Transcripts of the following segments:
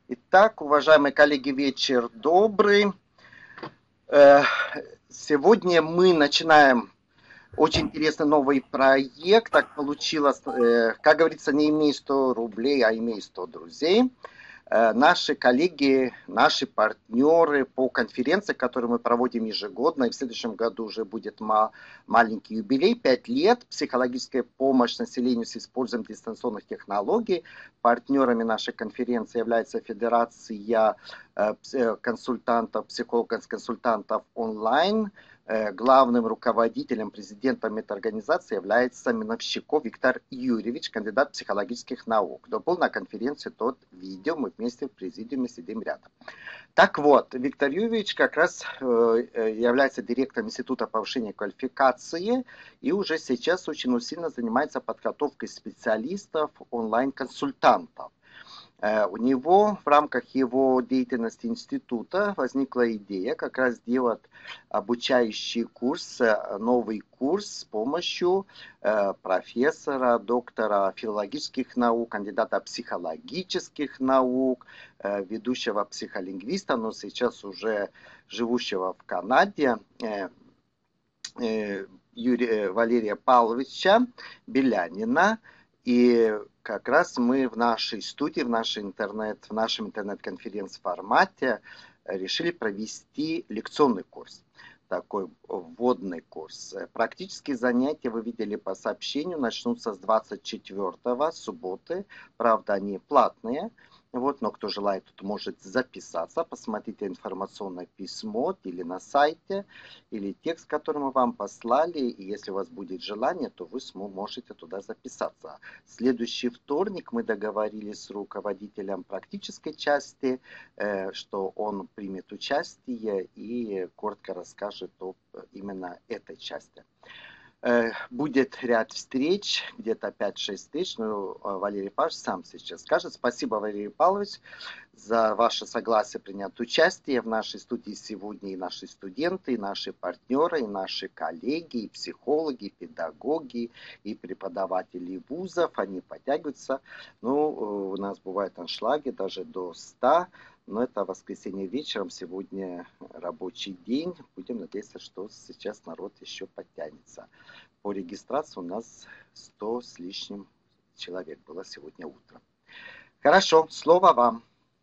Итак, уважаемые коллеги, вечер добрый. Сегодня мы начинаем очень интересный новый проект. Так получилось, как говорится, не имей 100 рублей, а имей 100 друзей. Наши коллеги, наши партнеры по конференции, которую мы проводим ежегодно, и в следующем году уже будет маленький юбилей, 5 лет, психологическая помощь населению с использованием дистанционных технологий. Партнерами нашей конференции является Федерация консультантов, психологов-консультантов онлайн. Главным руководителем, президентом этой организации является Миновщиков Виктор Юрьевич, кандидат психологических наук. Кто был на конференции, тот видел, мы вместе в президиуме сидим рядом. Так вот, Виктор Юрьевич как раз является директором Института повышения квалификации и уже сейчас очень усиленно занимается подготовкой специалистов, онлайн-консультантов. У него в рамках его деятельности института возникла идея как раз сделать обучающий курс, новый курс с помощью профессора, доктора филологических наук, кандидата психологических наук, ведущего психолингвиста, но сейчас уже живущего в Канаде, Валерия Павловича Белянина. И как раз мы в нашей студии, в нашем интернет-конференц-формате решили провести лекционный курс, такой вводный курс. Практические занятия, вы видели по сообщению, начнутся с 24-го, субботы. Правда, они платные. Вот, но кто желает, тот может записаться, посмотрите информационное письмо или на сайте, или текст, который мы вам послали, и если у вас будет желание, то вы можете туда записаться. Следующий вторник мы договорились с руководителем практической части, что он примет участие и коротко расскажет об именно этой части. Будет ряд встреч, где-то 5-6 встреч, но Валерий Павлович сам сейчас скажет. Спасибо, Валерий Павлович, за ваше согласие принять участие в нашей студии сегодня. И наши студенты, и наши партнеры, и наши коллеги, и психологи, и педагоги, и преподаватели вузов, они подтягиваются. Ну, у нас бывают аншлаги даже до 100. Но это воскресенье вечером, сегодня рабочий день. Будем надеяться, что сейчас народ еще подтянется. По регистрации у нас 100 с лишним человек было сегодня утром. Хорошо, слово вам.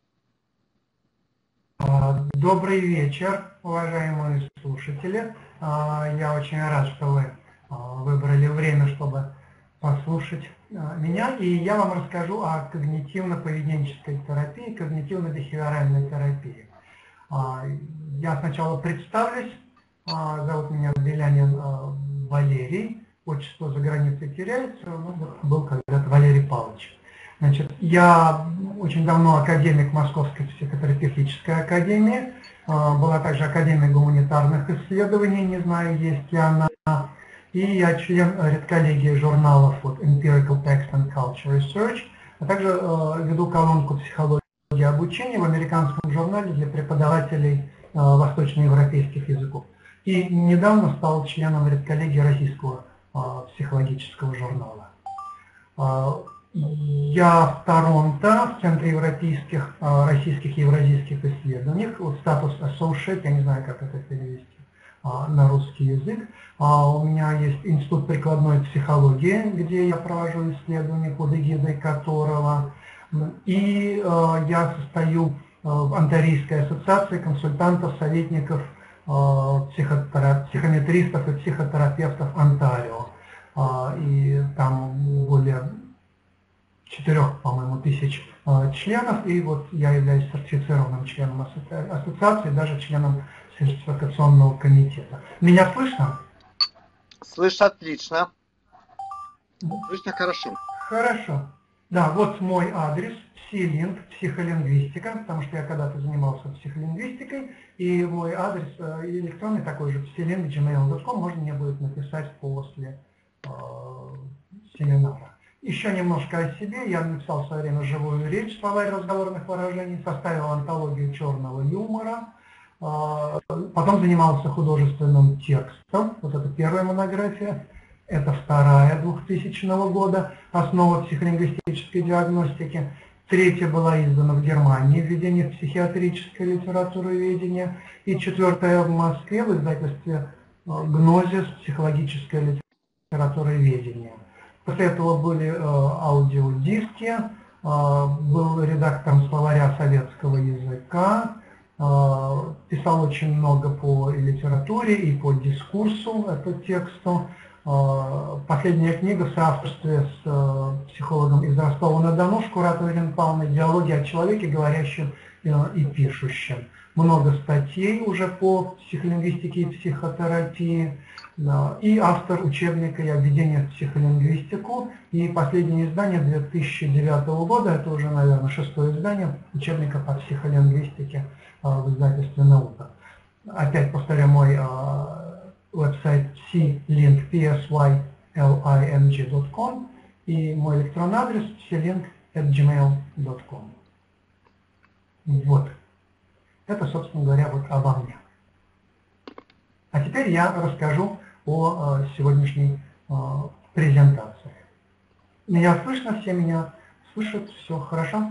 Добрый вечер, уважаемые слушатели. Я очень рад, что вы выбрали время, чтобы послушать меня, и я вам расскажу о когнитивно-поведенческой терапии, когнитивно-бихевиоральной терапии. Я сначала представлюсь. Зовут меня Белянин Валерий, отчество за границей теряется, был когда-то Валерий Павлович. Значит, я очень давно академик Московской психотерапевтической академии, была также Академия гуманитарных исследований, не знаю, есть ли она, и я член редколлегии журналов Empirical Text and Culture Research, а также веду колонку «Психология обучения» в американском журнале для преподавателей восточноевропейских языков. И недавно стал членом редколлегии российского психологического журнала. Я в Торонто, в Центре европейских, российских и евразийских исследований, статус associate, я не знаю, как это перевести на русский язык. У меня есть Институт прикладной психологии, где я провожу исследования под эгидой которого. И я состою в Онтарийской ассоциации консультантов, советников, психометристов и психотерапевтов Онтарио. И там более 4, по-моему, тысяч членов, и вот я являюсь сертифицированным членом ассоциации, даже членом сертификационного комитета. Меня слышно? Слышно отлично. Слышно хорошо. Хорошо. Да, вот мой адрес, Псилинг, психолингвистика, потому что я когда-то занимался психолингвистикой, и мой адрес электронный такой же, psiling@gmail.com, можно мне будет написать после семинара. Еще немножко о себе. Я написал в свое время живую речь, словарь разговорных выражений, составил антологию черного юмора, потом занимался художественным текстом, вот это первая монография, это вторая 2000 года, основа психолингвистической диагностики. Третья была издана в Германии, «Введение в психиатрическое литературоведение». И четвертая в Москве в издательстве «Гнозис. Психологическое литературоведение». После этого были аудиодиски, был редактором словаря советского языка, писал очень много по литературе и по дискурсу, это тексту. Последняя книга в соавторстве с психологом из Ростова-на-Дону, Шкуратовой Ириной Павловной, «Диалоги о человеке, говорящем и пишущем». Много статей уже по психолингвистике и психотерапии. И автор учебника «Введение в психолингвистику». И последнее издание 2009 года, это уже, наверное, 6-е издание учебника по психолингвистике в издательстве «Наука». Опять повторяю, мой веб-сайт psyling.com и мой электронный адрес psyling@gmail.com. Вот. Это, собственно говоря, вот обо мне. А теперь я расскажу о сегодняшней презентации. Меня слышно? Все меня слышат? Все хорошо?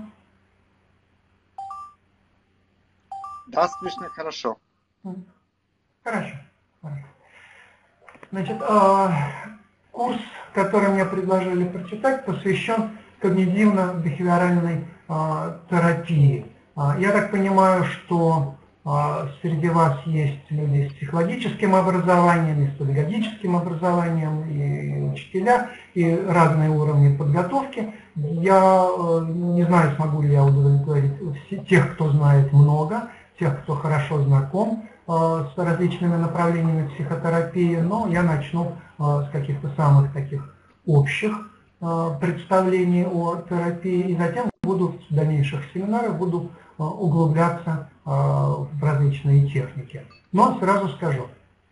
Да, слышно хорошо. Хорошо. Значит, курс, который мне предложили прочитать, посвящен когнитивно-бихевиоральной терапии. Я так понимаю, что среди вас есть люди с психологическим образованием, и с педагогическим образованием, и учителя, и разные уровни подготовки. Я не знаю, смогу ли я удовлетворить тех, кто знает много, тех, кто хорошо знаком с различными направлениями психотерапии, но я начну с каких-то самых таких общих представлений о терапии, и затем в дальнейших семинарах буду углубляться в различные техники. Но сразу скажу,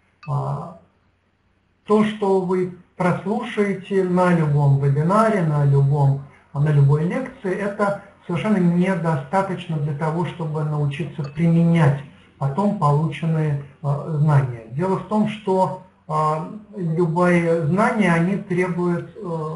то, что вы прослушаете на любом вебинаре, на любой лекции, это совершенно недостаточно для того, чтобы научиться применять потом полученные знания. Дело в том, что любые знания, они требуют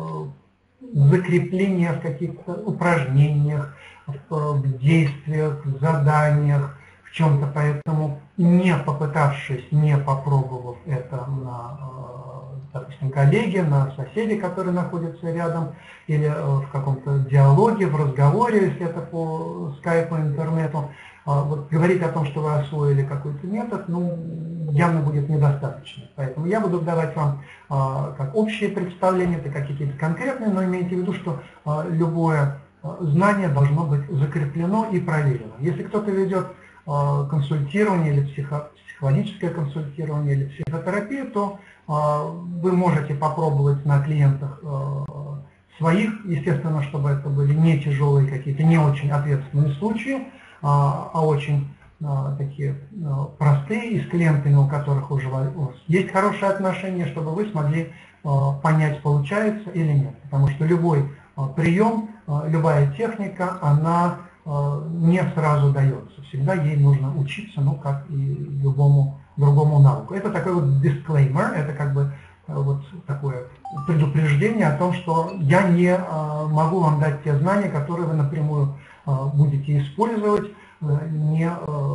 закрепления в каких-то упражнениях, в действиях, в заданиях, в чем-то. Поэтому, не попытавшись, не попробовав это на, допустим, коллеге, на соседе, который находится рядом, или в каком-то диалоге, в разговоре, если это по скайпу, интернету, вот говорить о том, что вы освоили какой-то метод, явно будет недостаточно. Поэтому я буду давать вам как общие представления, это как какие-то конкретные, но имейте в виду, что любое знание должно быть закреплено и проверено. Если кто-то ведет консультирование или психологическое консультирование или психотерапию, то вы можете попробовать на клиентах своих, естественно, чтобы это были не тяжелые какие-то, не очень ответственные случаи, а очень такие простые, и с клиентами, у которых уже есть хорошие отношения, чтобы вы смогли понять, получается или нет. Потому что любой прием, любая техника, она не сразу дается. Всегда ей нужно учиться, как и любому другому навыку. Это такой вот disclaimer, это как бы вот такое предупреждение о том, что я не могу вам дать те знания, которые вы напрямую будете использовать, не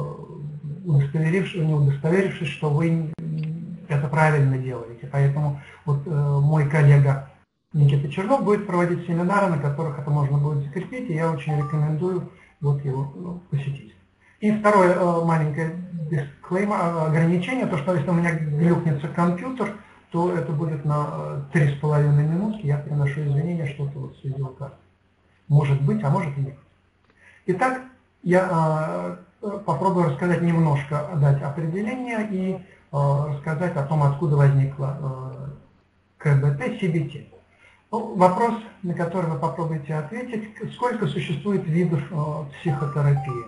удостоверившись, что вы это правильно делаете. Поэтому вот мой коллега Никита Чернов будет проводить семинары, на которых это можно будет закрепить, и я очень рекомендую его посетить. И второе маленькое дисклеймер, ограничение, то, что если у меня глюкнется компьютер, то это будет на 3,5 минутки, я приношу извинения, что-то вот с видеокартой. Может быть, а может и нет. Итак, я попробую рассказать немножко, дать определение и рассказать о том, откуда возникла КБТ-CBT. Вопрос, на который вы попробуете ответить: сколько существует видов психотерапии?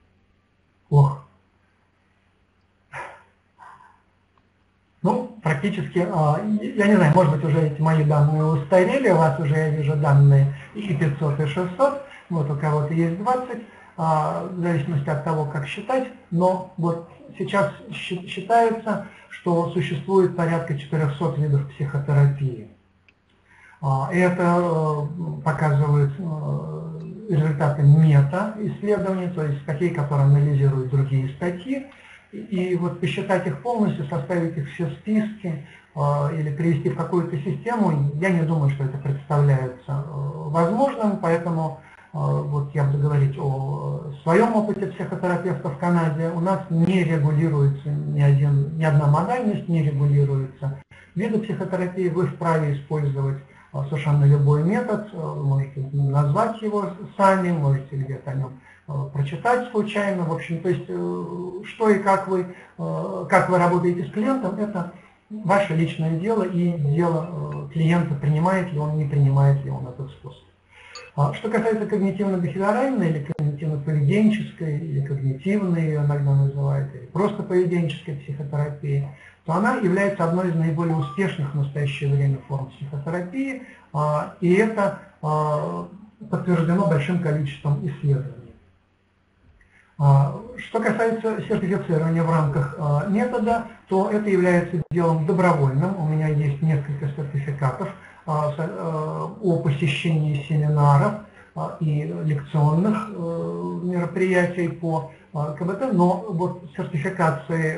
Практически, я не знаю, может быть, уже эти мои данные устарели, у вас уже, я вижу, данные и 500, и 600, вот у кого-то есть 20, в зависимости от того, как считать, но вот сейчас считается, что существует порядка 400 видов психотерапии. Это показывают результаты мета-исследований, то есть статей, которые анализируют другие статьи, и вот посчитать их полностью, составить их все списки или привести в какую-то систему, я не думаю, что это представляется возможным, поэтому вот я буду говорить о своем опыте психотерапевта в Канаде. У нас не регулируется ни одна модальность, не регулируется виды психотерапии. Вы вправе использовать совершенно любой метод, можете назвать его сами, можете где-то о нем прочитать случайно. В общем, то есть, что и как вы работаете с клиентом, это ваше личное дело и дело клиента, принимает ли он, не принимает ли он этот способ. Что касается когнитивно-бихевиоральной или когнитивно-поведенческой, или когнитивной ее иногда называют, или просто поведенческой психотерапии, то она является одной из наиболее успешных в настоящее время форм психотерапии, и это подтверждено большим количеством исследований. Что касается сертифицирования в рамках метода, то это является делом добровольным. У меня есть несколько сертификатов о посещении семинаров и лекционных мероприятий по КБТ, но вот сертификации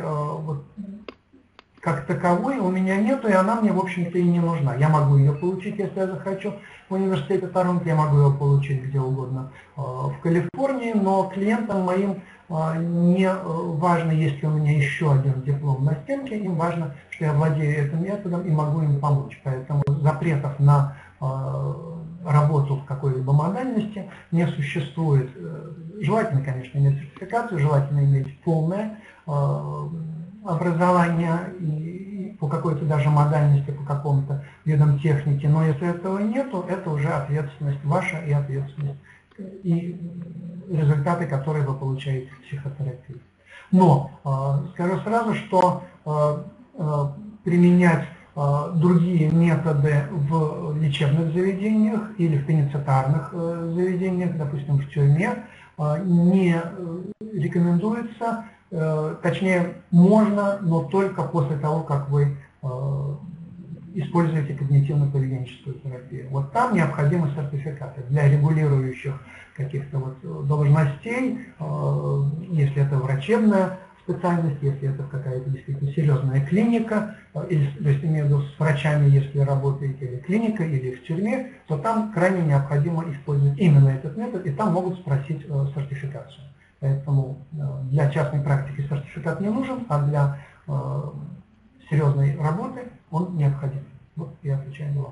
как таковой у меня нету, и она мне, в общем-то, и не нужна. Я могу ее получить, если я захочу, в университете Торонто, я могу ее получить где угодно в Калифорнии, но клиентам моим не важно, есть ли у меня еще один диплом на стенке, им важно, что я владею этим методом и могу им помочь. Поэтому запретов на работу в какой-либо модальности не существует. Желательно, конечно, иметь сертификацию, желательно иметь полное образование и по какой-то даже модальности, по какому-то видам техники, но если этого нету, это уже ответственность ваша и ответственность, и результаты, которые вы получаете в психотерапии. Но скажу сразу, что применять другие методы в лечебных заведениях или в пеницитарных заведениях, допустим, в тюрьме, не рекомендуется. Точнее, можно, но только после того, как вы используете когнитивно-поведенческую терапию. Вот там необходимы сертификаты для регулирующих каких-то вот должностей, если это врачебная специальность, если это какая-то действительно серьезная клиника, или, то есть имею в виду с врачами, если работаете или клиника, или в тюрьме, то там крайне необходимо использовать именно этот метод, и там могут спросить сертификацию. Поэтому для частной практики сертификат не нужен, а для серьезной работы он необходим. Вот я отвечаю на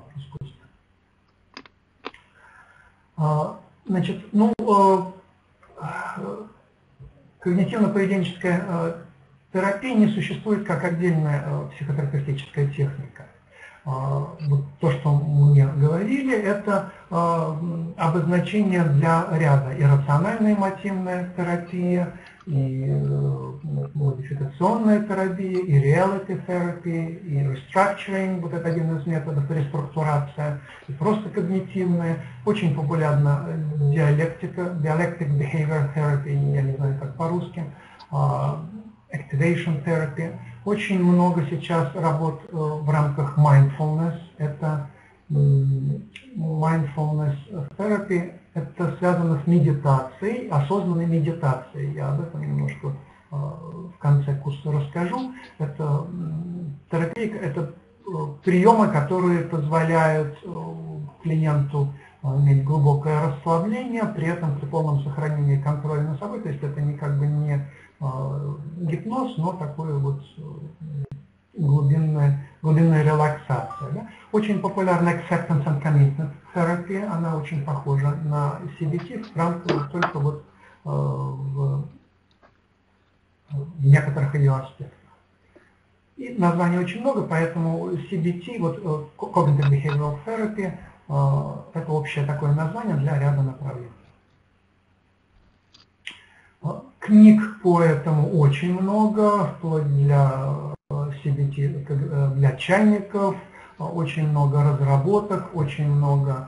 вопрос. Значит, когнитивно-поведенческая терапия не существует как отдельная психотерапевтическая техника. Вот то, что мне говорили, это обозначение для ряда: иррациональная мотивная терапия, и модификационная терапия, и reality therapy, и restructuring, вот это один из методов, реструктурация, и просто когнитивная. Очень популярна диалектика, dialectic behavior therapy, я не знаю как по-русски, activation therapy. Очень много сейчас работ в рамках mindfulness. Это mindfulness therapy, это связано с медитацией, осознанной медитацией. Я об этом немножко в конце курса расскажу. Это терапия, это приемы, которые позволяют клиенту иметь глубокое расслабление, при этом при полном сохранении контроля над собой. То есть это не как бы не гипноз, но такое вот глубинная релаксация. Да? Очень популярна acceptance and commitment терапия, она очень похожа на CBT, в рамках только вот в некоторых ее аспектах. И названий очень много, поэтому CBT, вот Cognitive Behavioral Therapy, это общее такое название для ряда направлений. Книг по этому очень много, вплоть для CBT, для чайников, очень много разработок, очень много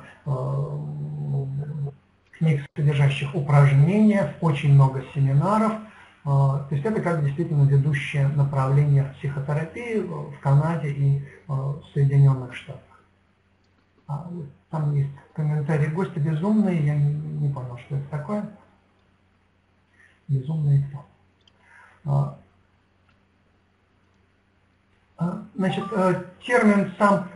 книг, содержащих упражнения, очень много семинаров. То есть это как действительно ведущее направление в психотерапии в Канаде и в Соединенных Штатах. Там есть комментарий гостя безумный, я не понял, что это такое. Безумный кто? Значит, термин сам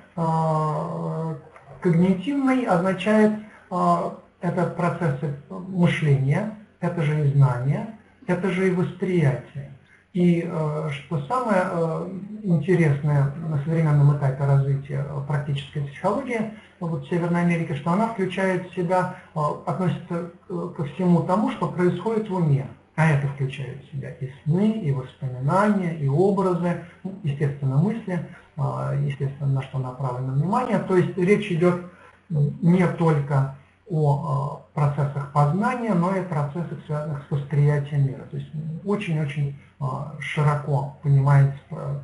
когнитивный означает это процессы мышления, это же и знание, это же и восприятие. И что самое интересное на современном этапе развития практической психологии вот в Северной Америке, что она включает в себя, относится ко всему тому, что происходит в уме. А это включает в себя и сны, и воспоминания, и образы, естественно, мысли, естественно, на что направлено внимание. То есть речь идет не только о процессах познания, но и процессах, связанных с восприятием мира. То есть очень-очень широко понимается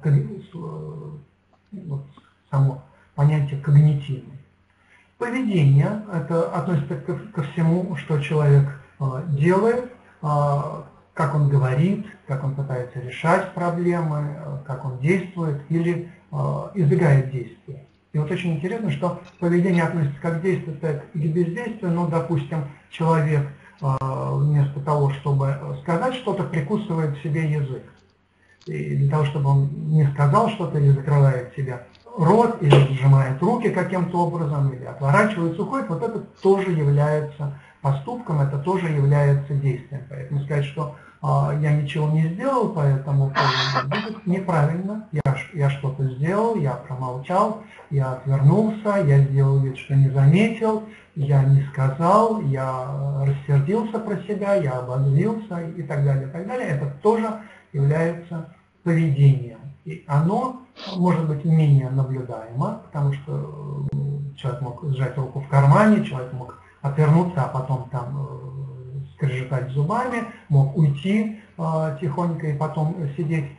само понятие когнитивный. Поведение – это относится ко всему, что человек делает, как он говорит, как он пытается решать проблемы, как он действует или избегает действия. И вот очень интересно, что поведение относится как к действию, так и к бездействию. Ну, допустим, человек вместо того, чтобы сказать что-то, прикусывает себе язык. И для того, чтобы он не сказал что-то, или закрывает себе рот, или сжимает руки каким-то образом, или отворачивается, уходит, вот это тоже является поступком, это тоже является действием. Поэтому сказать, что я ничего не сделал, поэтому будет неправильно. Я что-то сделал, я промолчал, я отвернулся, я сделал вид, что не заметил, я не сказал, я рассердился про себя, я обозлился и так далее, и так далее. Это тоже является поведением. И оно может быть менее наблюдаемо, потому что человек мог сжать руку в кармане, человек мог отвернуться, а потом там скрежетать зубами, мог уйти тихонько и потом сидеть,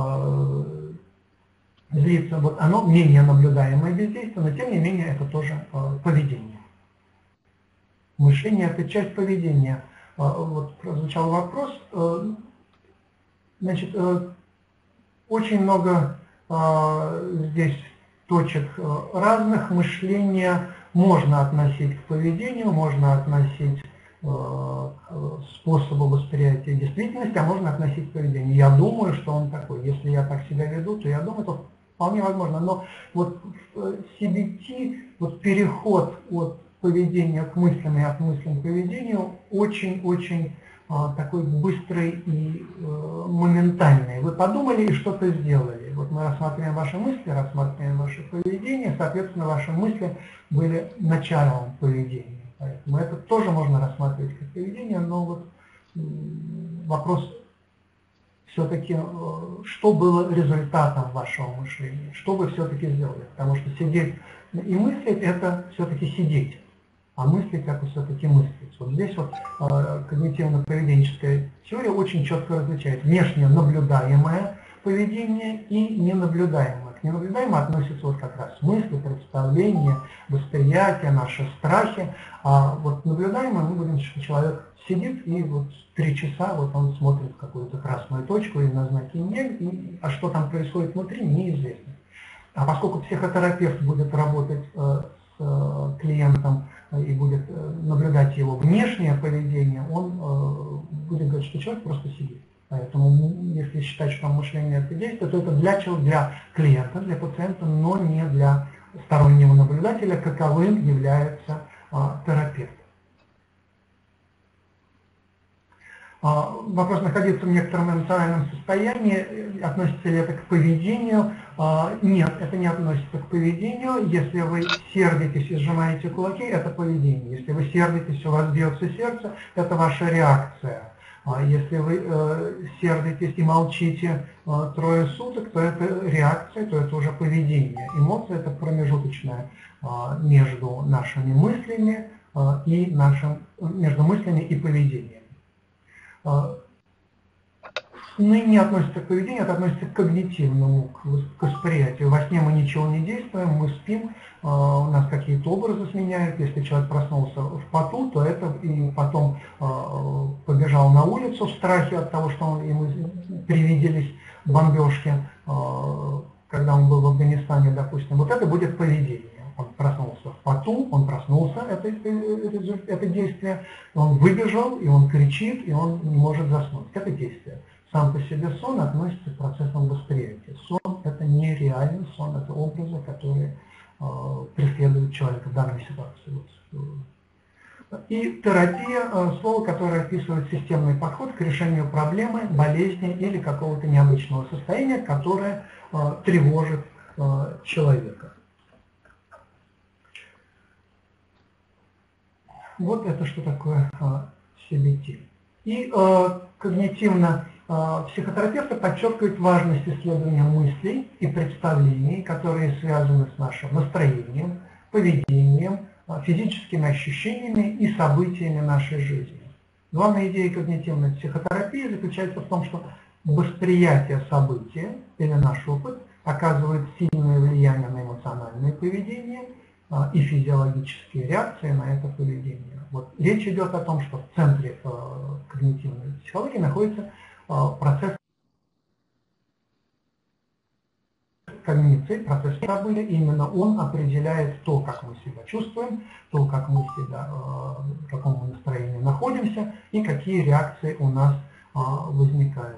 злиться. Вот оно менее наблюдаемое бездействие, но тем не менее это тоже поведение. Мышление – это часть поведения. Вот прозвучал вопрос. Значит, очень много здесь точек разных. Мышление можно относить к поведению, можно относить к способу восприятия действительности, а можно относить к поведению. Я думаю, что он такой. Если я так себя веду, то я думаю, то вполне возможно. Но вот в CBT вот переход от поведения к мыслям и от мыслям к поведению очень-очень такой быстрый и моментальный. Вы подумали и что-то сделали. Вот мы рассматриваем ваши мысли, рассматриваем ваше поведение, соответственно, ваши мысли были началом поведения. Поэтому это тоже можно рассматривать как поведение, но вот вопрос все-таки, что было результатом вашего мышления, что вы все-таки сделали. Потому что сидеть и мыслить – это все-таки сидеть. А мыслить, как все-таки мыслить. Вот здесь вот когнитивно-поведенческая теория очень четко различает внешне наблюдаемое поведение и ненаблюдаемое. К ненаблюдаемому относятся вот как раз мысли, представления, восприятия, наши страхи. А вот наблюдаемое мы будем, что человек сидит и вот 3 часа вот он смотрит какую-то красную точку и на знаки нет, а что там происходит внутри, неизвестно. А поскольку психотерапевт будет работать с клиентом и будет наблюдать его внешнее поведение, он будет говорить, что человек просто сидит. Поэтому, если считать, что мышление это действие, то это для клиента, для пациента, но не для стороннего наблюдателя, каковым является терапевт. Вопрос находиться в некотором эмоциональном состоянии, относится ли это к поведению? Нет, это не относится к поведению. Если вы сердитесь и сжимаете кулаки, это поведение. Если вы сердитесь, у вас бьется сердце, это ваша реакция. Если вы сердитесь и молчите 3 суток, то это реакция, то это уже поведение. Эмоция – это промежуточная между нашими мыслями и между мыслями и поведением. Сны не относятся к поведению, это относится к когнитивному, к восприятию. Во сне мы ничего не действуем, мы спим, у нас какие-то образы сменяют. Если человек проснулся в поту, то это и потом побежал на улицу в страхе от того, что ему привиделись бомбежки, когда он был в Афганистане, допустим. Вот это будет поведение. он проснулся в поту, он проснулся, это действие, он выбежал, и он кричит, и он не может заснуть. Это действие. Сам по себе сон относится к процессам восприятия. Сон – это не реальный сон, это образы, которые преследуют человека в данной ситуации. И терапия – слово, которое описывает системный подход к решению проблемы, болезни или какого-то необычного состояния, которое тревожит человека. Вот это что такое CBT. И когнитивно-психотерапевты подчеркивают важность исследования мыслей и представлений, которые связаны с нашим настроением, поведением, физическими ощущениями и событиями нашей жизни. Главная идея когнитивной психотерапии заключается в том, что восприятие события или наш опыт оказывает сильное влияние на эмоциональное поведение и физиологические реакции на это поведение. Вот. Речь идет о том, что в центре когнитивной психологии находится процесс когниции, процесс события, именно он определяет то, как мы себя чувствуем, то, как мы себя, в каком мы настроении находимся и какие реакции у нас возникают.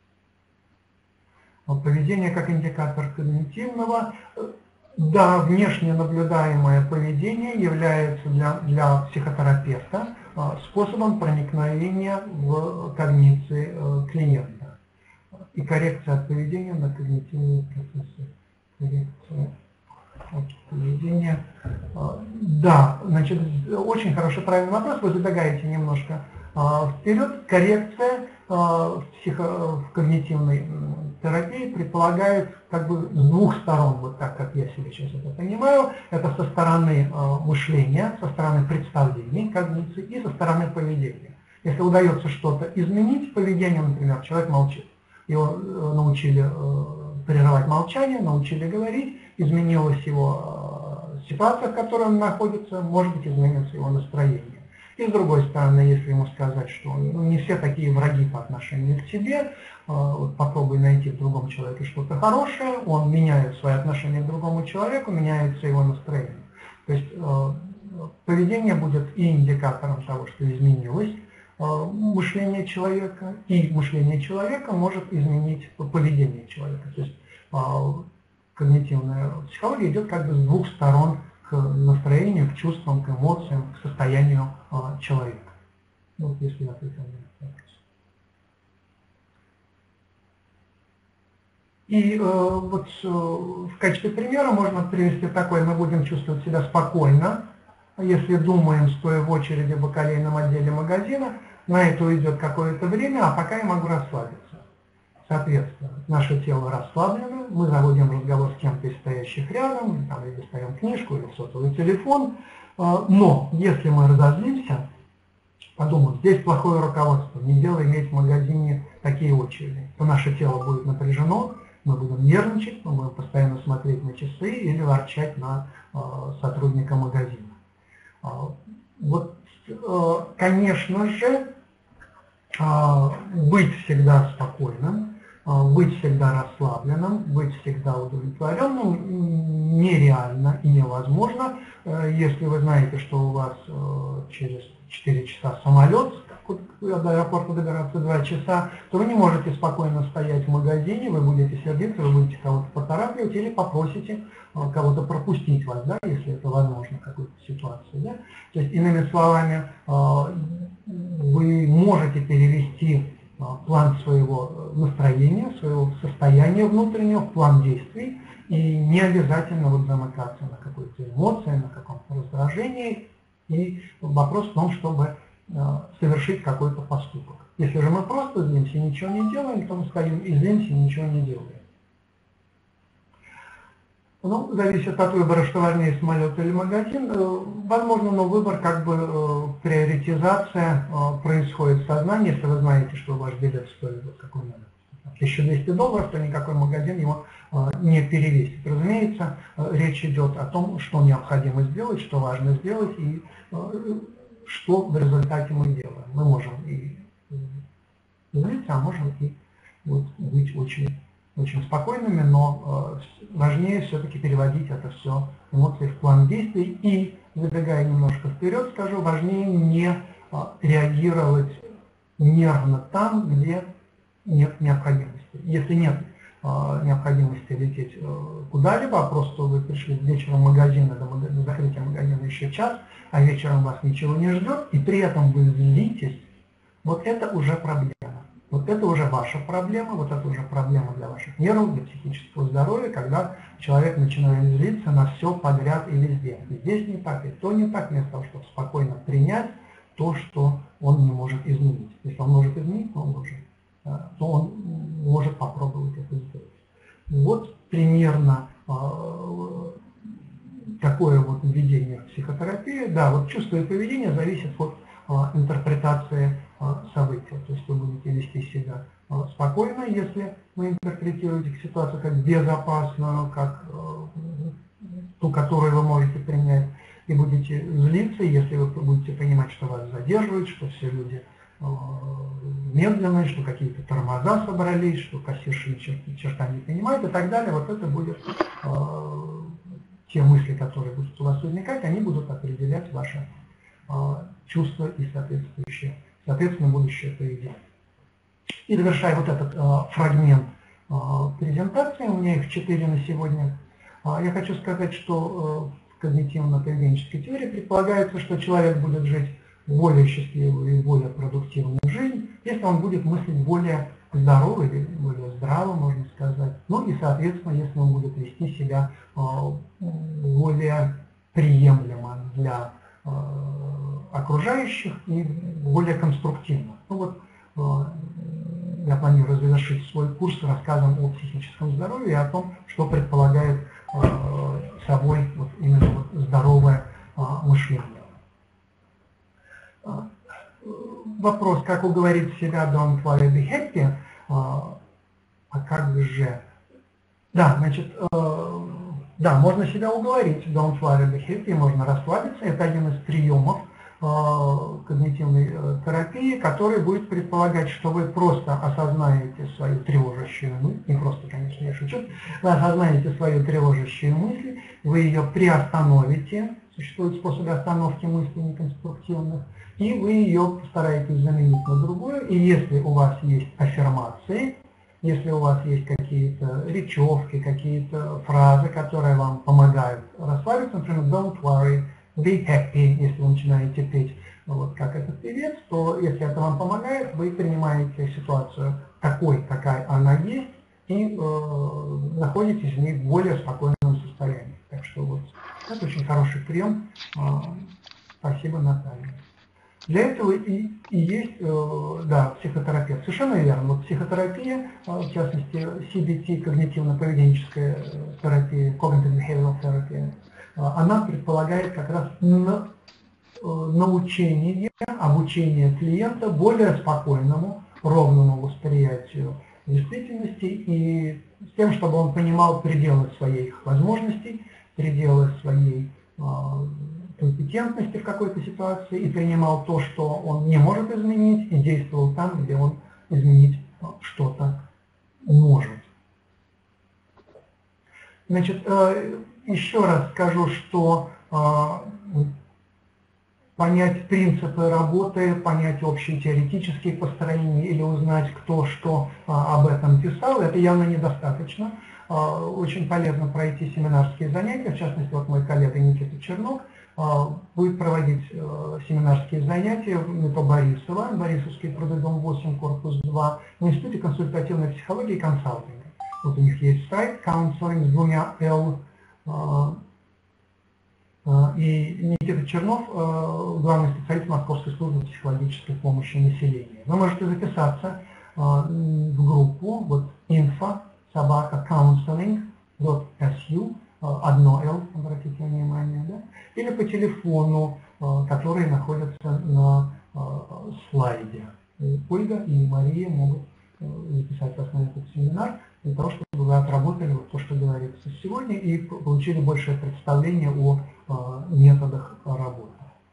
Поведение как индикатор когнитивного. Да, внешне наблюдаемое поведение является для психотерапевта способом проникновения в когниции клиента. И коррекция от поведения на когнитивные процессы. Коррекция от поведения. Да, значит, очень хороший, правильный вопрос. Вы забегаете немножко вперед. Коррекция в когнитивной терапии предполагает как бы с двух сторон, вот так, как я себе сейчас это понимаю. Это со стороны мышления, со стороны представлений, когниции и со стороны поведения. Если удается что-то изменить, поведение, например, человек молчит. Его научили прерывать молчание, научили говорить, изменилась его ситуация, в которой он находится, может быть, изменится его настроение. И с другой стороны, если ему сказать, что не все такие враги по отношению к тебе, попробуй найти в другом человеке что-то хорошее, он меняет свои отношения к другому человеку, меняется его настроение. То есть поведение будет и индикатором того, что изменилось мышление человека, и мышление человека может изменить поведение человека. То есть когнитивная психология идет как бы с двух сторон к настроению, к чувствам, к эмоциям, к состоянию человека. Вот если я ответил на вопрос. И вот в качестве примера можно привести такой: мы будем чувствовать себя спокойно, если думаем, стоя в очереди в бакалейном отделе магазина, на это уйдет какое-то время, а пока я могу расслабиться. Соответственно, наше тело расслаблено, мы заводим разговор с кем-то из стоящих рядом, там, или достаем книжку, или сотовый телефон, но если мы разозлимся, подумаем, здесь плохое руководство, не дело иметь в магазине такие очереди, то наше тело будет напряжено, мы будем нервничать, мы будем постоянно смотреть на часы или ворчать на сотрудника магазина. Вот, конечно же, быть всегда спокойным, быть всегда расслабленным, быть всегда удовлетворенным нереально и невозможно. Если вы знаете, что у вас через 4 часа самолет, до аэропорта добираться 2 часа, то вы не можете спокойно стоять в магазине, вы будете сердиться, вы будете кого-то поторапливать или попросите кого-то пропустить вас, да, если это возможно в какой-то ситуации. Да? То есть, иными словами, вы можете перевести план своего настроения, своего состояния внутреннего в план действий, и не обязательно вот замыкаться на какой-то эмоции, на каком-то раздражении. И вопрос в том, чтобы совершить какой-то поступок. Если же мы просто злимся и ничего не делаем, то мы стоим и злимся и ничего не делаем. Ну, зависит от выбора, что важнее, самолет или магазин. Возможно, но выбор, как бы приоритизация происходит в сознании. Если вы знаете, что ваш билет стоит вот какой-нибудь $1200, то никакой магазин его не перевесит. Разумеется, речь идет о том, что необходимо сделать, что важно сделать и что в результате мы делаем. Мы можем и злиться, а можем и вот быть очень очень спокойными, но важнее все-таки переводить это все эмоции в план действий. И, забегая немножко вперед, скажу, важнее не реагировать нервно там, где нет необходимости. Если нет необходимости лететь куда-либо, а просто вы пришли вечером в магазин, до закрытия магазина еще час, а вечером вас ничего не ждет, и при этом вы злитесь, вот это уже проблема. Вот это уже ваша проблема, вот это уже проблема для ваших нервов, для психического здоровья, когда человек начинает злиться на все подряд и везде. И здесь не так, и то не так, вместо того, чтобы спокойно принять то, что он не может изменить. Если он может изменить, то он может попробовать это сделать. Вот примерно такое вот введение в психотерапию. Да, вот чувство и поведение зависит от интерпретации события. То есть вы будете вести себя спокойно, если вы интерпретируете ситуацию как безопасную, как ту, которую вы можете принять, и будете злиться, если вы будете понимать, что вас задерживают, что все люди медленные, что какие-то тормоза собрались, что кассирша ни черта не понимает и так далее. Вот это будет те мысли, которые будут у вас возникать, они будут определять ваши чувства и соответственно будущее поведение. И завершая вот этот фрагмент презентации, у меня их 4 на сегодня, я хочу сказать, что в когнитивно-поведенческой теории предполагается, что человек будет жить более счастливую и более продуктивную жизнь, если он будет мыслить более здорово или более здраво, можно сказать. Ну и, соответственно, если он будет вести себя более приемлемо для окружающих и более конструктивно. Ну вот, я планирую завершить свой курс рассказом о психическом здоровье и о том, что предполагает собой вот именно вот здоровое мышление. Вопрос, как уговорить себя don't worry, be happy, а как же... Да, значит, да, можно себя уговорить, don't worry, be happy, можно расслабиться, это один из приемов когнитивной терапии, который будет предполагать, что вы просто осознаете свою тревожащую мысль, не просто, конечно, я шучу, вы осознаете свою тревожащую мысль, вы ее приостановите, существуют способы остановки мыслей неконструктивных, и вы ее постараетесь заменить на другую, и если у вас есть аффирмации, если у вас есть какие-то речевки, какие-то фразы, которые вам помогают расслабиться, например, don't worry, be happy, если вы начинаете петь, вот как этот певец, то если это вам помогает, вы принимаете ситуацию такой, какая она есть, и находитесь в ней в более спокойном состоянии. Так что вот это очень хороший прием. Спасибо, Наталья. Для этого и есть, да, психотерапия. Совершенно верно. Вот психотерапия, в частности, CBT, когнитивно-поведенческая терапия, Cognitive Behavioral Therapy, она предполагает как раз научение, обучение клиента более спокойному, ровному восприятию действительности и с тем, чтобы он понимал пределы своих возможностей, пределы своей компетентности в какой-то ситуации и принимал то, что он не может изменить, и действовал там, где он изменить что-то может. Значит, еще раз скажу, что понять принципы работы, понять общие теоретические построения или узнать, кто что об этом писал, это явно недостаточно. Очень полезно пройти семинарские занятия, в частности, вот мой коллега Никита Чернок будет проводить семинарские занятия в МИТО Борисова, Борисовский Трудодом 8, корпус 2, в Институте консультативной психологии и консалтинга. Вот у них есть сайт counseling с двумя L, и Никита Чернов, главный специалист Московской службы психологической помощи населению. Вы можете записаться в группу вот info@counseling.su, одно L, обратите внимание, да? Или по телефону, который находится на слайде. Ольга и Мария могут записать вас на этот семинар для того, чтобы вы отработали вот то, что говорится сегодня, и получили большее представление о методах работы.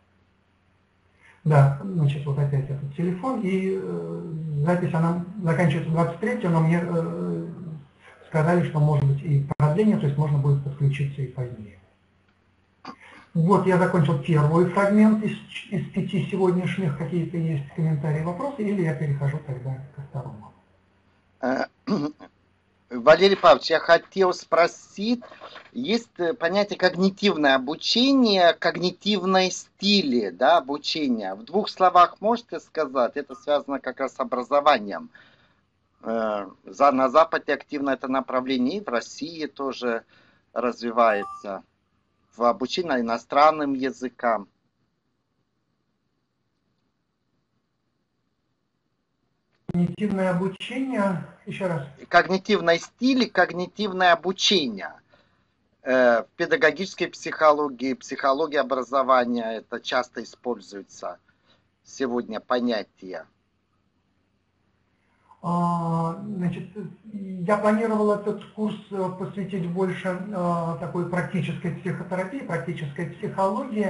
Да, значит, вот опять этот телефон, и запись, она заканчивается 23, но мне сказали, что может быть и продление, то есть можно будет подключиться и позднее. Вот я закончил первый фрагмент из 5 сегодняшних. Какие-то есть комментарии, вопросы, или я перехожу тогда ко второму. Валерий Павлович, я хотел спросить, есть понятие когнитивное обучение, когнитивные стили, да, обучения. В 2 словах можете сказать, это связано как раз с образованием. На Западе активно это направление, и в России тоже развивается в обучении иностранным языкам. Когнитивное обучение, еще раз. Когнитивные стили, когнитивное обучение. В педагогической психологии, психологии образования это часто используется сегодня понятие. Значит, я планировал этот курс посвятить больше такой практической психотерапии, практической психологии.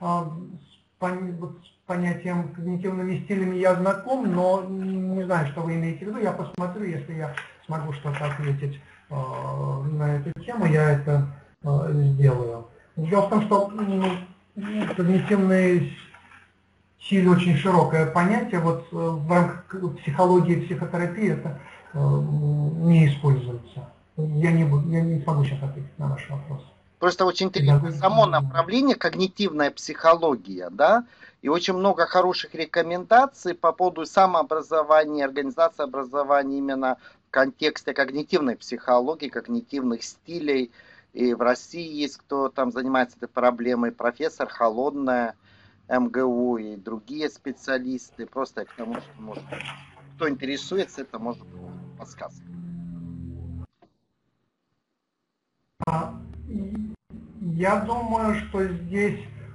С понятием когнитивными стилями я знаком, но не знаю, что вы имеете в виду. Я посмотрю, если я смогу что-то ответить на эту тему, я это сделаю. Дело в том, что когнитивные стили очень широкое понятие, вот в рамках психологии и психотерапии это не используется. Я не смогу сейчас ответить на ваш вопрос. Просто очень интересно само направление, когнитивная психология, да, и очень много хороших рекомендаций по поводу самообразования, организации образования именно в контексте когнитивной психологии, когнитивных стилей. И в России есть кто там занимается этой проблемой, профессор Холодная, МГУ и другие специалисты. Просто к тому, что может, кто интересуется, это может подсказать. Я думаю, что здесь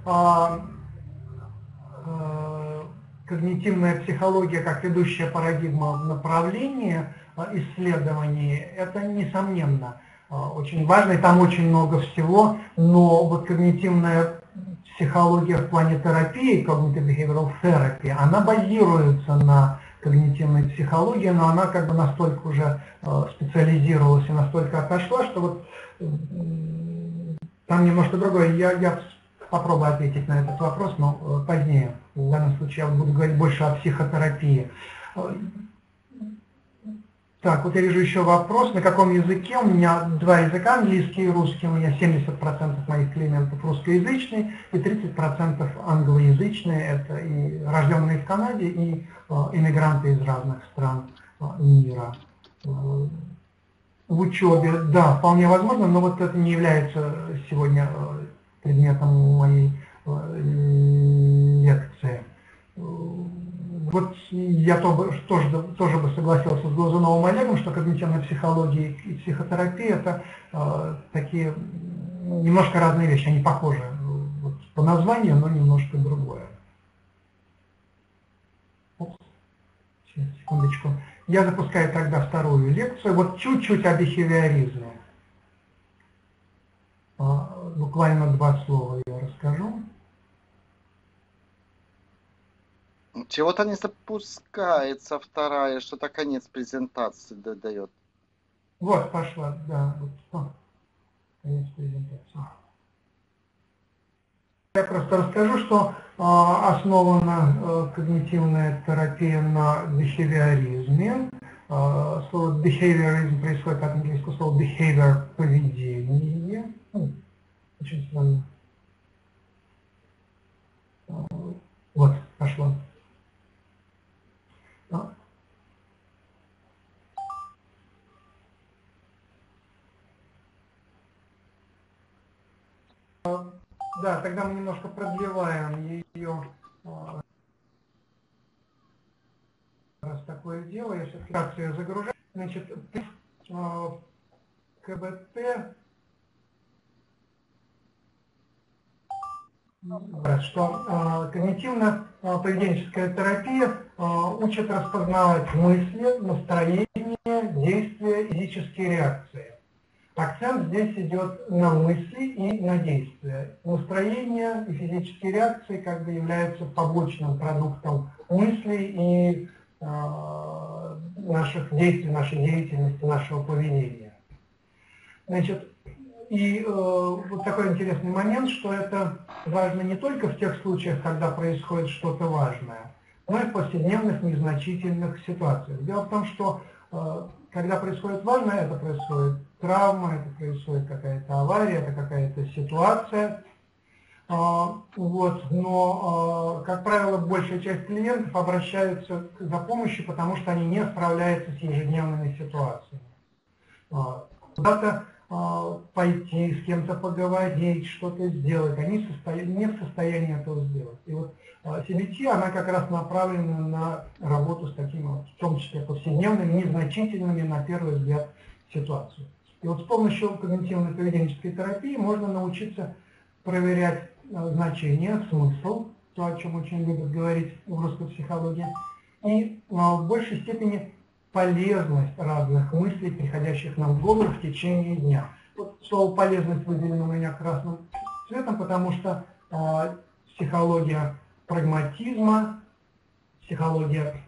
когнитивная психология как ведущая парадигма в направлении исследований, это несомненно очень важно, и там очень много всего, но вот когнитивная психология в плане терапии, cognitive behavioral therapy, она базируется на когнитивной психологии, но она как бы настолько уже специализировалась и настолько отошла, что вот там немножко другое. Я попробую ответить на этот вопрос, но позднее. В данном случае я буду говорить больше о психотерапии. Так, вот я вижу еще вопрос, на каком языке. У меня 2 языка, английский и русский. У меня 70% моих клиентов русскоязычные и 30% англоязычные. Это и рожденные в Канаде, и иммигранты из разных стран мира. В учебе, да, вполне возможно, но вот это не является сегодня предметом моей лекции. Вот я тоже бы согласился с Глазуновым Олегом, что когнитивная психология и психотерапия это такие немножко разные вещи, они похожи вот, по названию, но немножко другое. Сейчас, секундочку. Я запускаю тогда вторую лекцию. Вот чуть-чуть о бихевиоризме. Буквально 2 слова я расскажу. Чего-то не запускается вторая, что-то конец презентации дает. Вот пошла, да. Вот, конец презентации. Я просто расскажу, что основана когнитивная терапия на бихевиоризме. Слово behaviorism происходит от английского слова behavior – поведение. Очень странно. Вот, пошло. Да, тогда мы немножко продлеваем ее, раз такое дело, я все-таки ее загружаю. Значит, КБТ, что когнитивно-поведенческая терапия учит распознавать мысли, настроение, действия, физические реакции. Акцент здесь идет на мысли и на действия. Настроение и физические реакции как бы являются побочным продуктом мыслей и наших действий, нашей деятельности, нашего поведения. Значит, и вот такой интересный момент, что это важно не только в тех случаях, когда происходит что-то важное, но и в повседневных незначительных ситуациях. Дело в том, что когда происходит важное, это происходит травма, это происходит какая-то авария, это какая-то ситуация. Вот, но, как правило, большая часть клиентов обращаются за помощью, потому что они не справляются с ежедневными ситуациями. Куда-то пойти, с кем-то поговорить, что-то сделать, они не в состоянии этого сделать. И вот CBT, она как раз направлена на работу с такими, в том числе повседневными, незначительными, на первый взгляд, ситуациями. И вот с помощью когнитивно-поведенческой терапии можно научиться проверять значение, смысл, то, о чем очень любят говорить в русской психологии, и в большей степени полезность разных мыслей, приходящих нам в голову в течение дня. Вот слово «полезность» выделено у меня красным цветом, потому что психология прагматизма, психология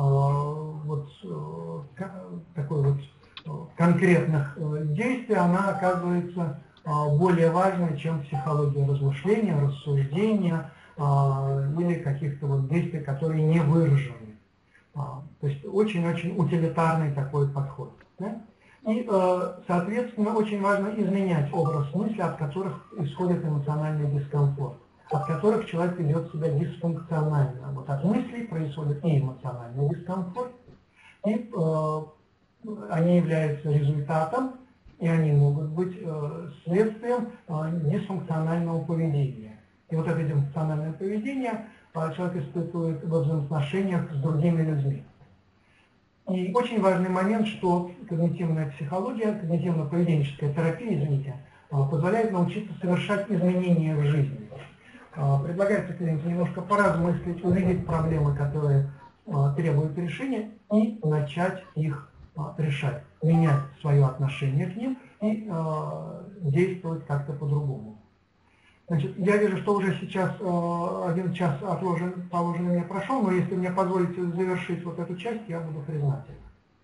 такой конкретных действий, она оказывается более важной, чем психология размышления, рассуждения или каких-то действий, которые не выражены. То есть очень-очень утилитарный такой подход. Да? И, соответственно, очень важно изменять образ мысли, от которых исходит эмоциональный дискомфорт, от которых человек ведет себя дисфункционально. Вот от мыслей происходит и эмоциональный дискомфорт, и они являются результатом, и они могут быть следствием дисфункционального поведения. И вот это дисфункциональное поведение человек испытывает в взаимоотношениях с другими людьми. И очень важный момент, что когнитивная психология, когнитивно-поведенческая терапия, извините, позволяет научиться совершать изменения в жизни. Предлагается клиенту немножко поразмыслить, увидеть проблемы, которые требуют решения, и начать их решать, менять свое отношение к ним и действовать как-то по-другому. Значит, я вижу, что уже сейчас 1 час положенный мне прошел, но если мне позволите завершить вот эту часть, я буду признателен.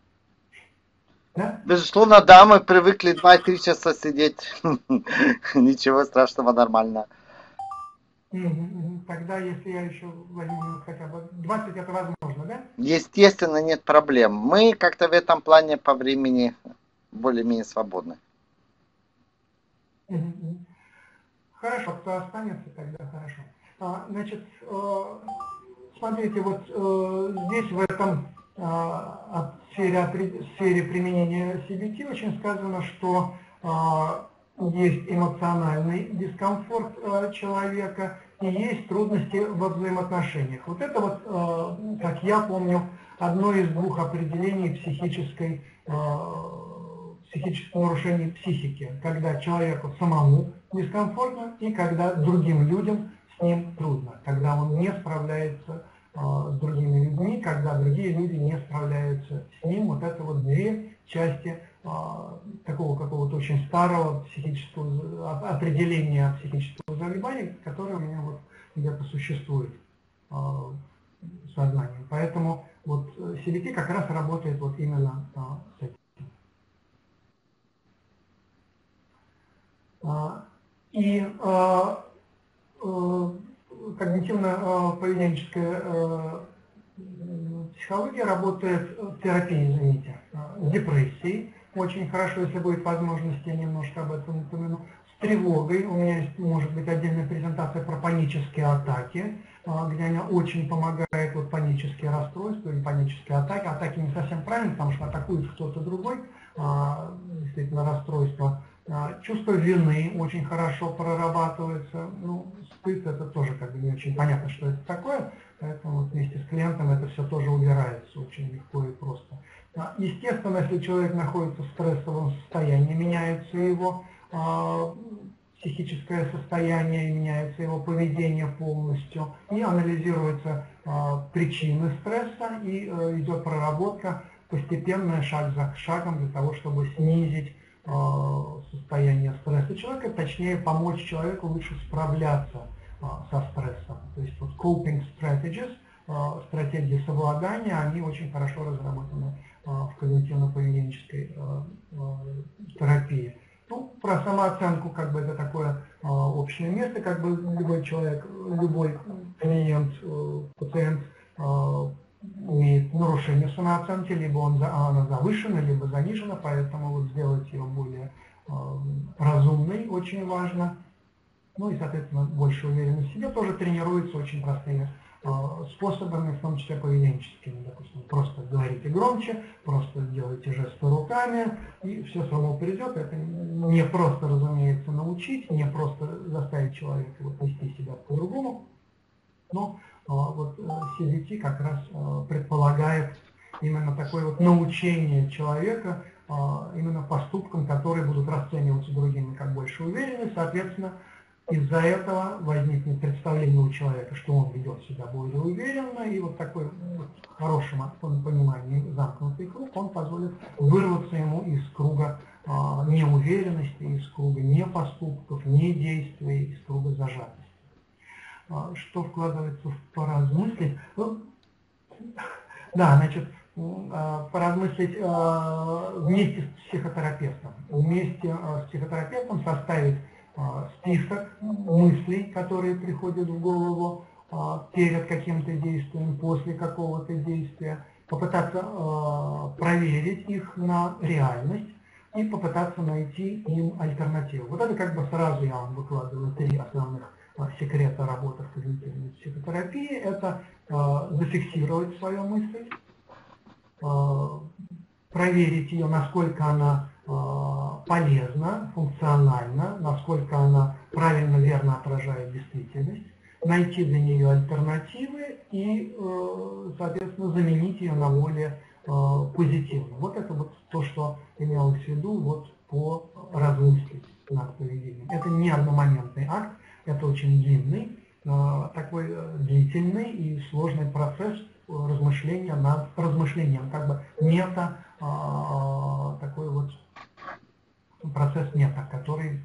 Да? Безусловно, да, мы привыкли 2-3 часа сидеть. Ничего страшного, нормально. Тогда, если я еще возьму хотя бы 20, это возможно, да? Естественно, нет проблем. Мы как-то в этом плане по времени более-менее свободны. Хорошо, кто останется, тогда хорошо. Значит, смотрите, вот здесь в этом сфере применения CBT очень сказано, что есть эмоциональный дискомфорт человека и есть трудности во взаимоотношениях. Вот это вот, как я помню, одно из 2 определений психического нарушения психики, когда человеку самому дискомфортно и когда другим людям с ним трудно, когда он не справляется с другими людьми, когда другие люди не справляются с ним. Вот это вот 2 части такого какого-то очень старого психического определения психического заболевания, которое у меня вот где-то существует в сознании. Поэтому вот CBT как раз работает вот именно с этим. И когнитивно-поведенческая психология работает в терапии, извините, с депрессией. Очень хорошо, если будет возможность, я немножко об этом упомяну. С тревогой. У меня есть, может быть, отдельная презентация про панические атаки, где она очень помогает, вот панические расстройства или панические атаки. Атаки не совсем правильно, потому что атакует кто-то другой, действительно расстройство. Чувство вины очень хорошо прорабатывается. Ну, стыд — это тоже как бы не очень понятно, что это такое, поэтому вместе с клиентом это все тоже убирается очень легко и просто. Естественно, если человек находится в стрессовом состоянии, меняется его психическое состояние, меняется его поведение полностью, и анализируются причины стресса, и идет проработка постепенная, шаг за шагом, для того, чтобы снизить состояние стресса человека, точнее помочь человеку лучше справляться со стрессом. То есть вот coping strategies, стратегии совладания, они очень хорошо разработаны в когнитивно-поведенческой терапии. Ну, про самооценку, как бы это такое общее место, как бы любой человек, любой клиент, пациент имеет нарушение самооценки, либо она завышена, либо занижена, поэтому вот сделать ее более разумной очень важно. Ну и, соответственно, больше уверенность в себе тоже тренируется очень простыми способами, в том числе поведенческими. Допустим, просто говорите громче, просто делайте жесты руками, и все само придет. Это не просто, разумеется, научить, не просто заставить человека вот вести себя по-другому, но вот CBT как раз предполагает именно такое вот научение человека именно поступкам, которые будут расцениваться другими как больше уверенность. Соответственно, из-за этого возникнет представление у человека, что он ведет себя более уверенно, и вот такой вот, в хорошем понимании замкнутый круг, он позволит вырваться ему из круга неуверенности, из круга не поступков, не действий, из круга зажатости. Что вкладывается в поразмыслить? Ну, да, значит, поразмыслить вместе с психотерапевтом. Вместе с психотерапевтом составить список мыслей, которые приходят в голову перед каким-то действием, после какого-то действия, попытаться проверить их на реальность и попытаться найти им альтернативу. Вот это как бы сразу я вам выкладываю 3 основных секрета работы в когнитивной психотерапии. Это зафиксировать свою мысль, проверить ее, насколько она полезна, функциональна, насколько она правильно, верно отражает действительность, найти для нее альтернативы и, соответственно, заменить ее на более позитивную. Вот это вот то, что имелось в виду вот по размыслить над поведением. Это не одномоментный акт, это очень длинный, такой длительный и сложный процесс размышления над размышлением, как бы мета, такой вот процесс мета, который,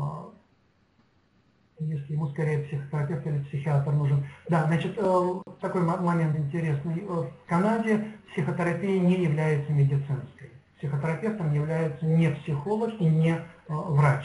если ему скорее психотерапевт или психиатр нужен. Да, значит, такой момент интересный. В Канаде психотерапия не является медицинской. Психотерапевтом является не психолог и не врач.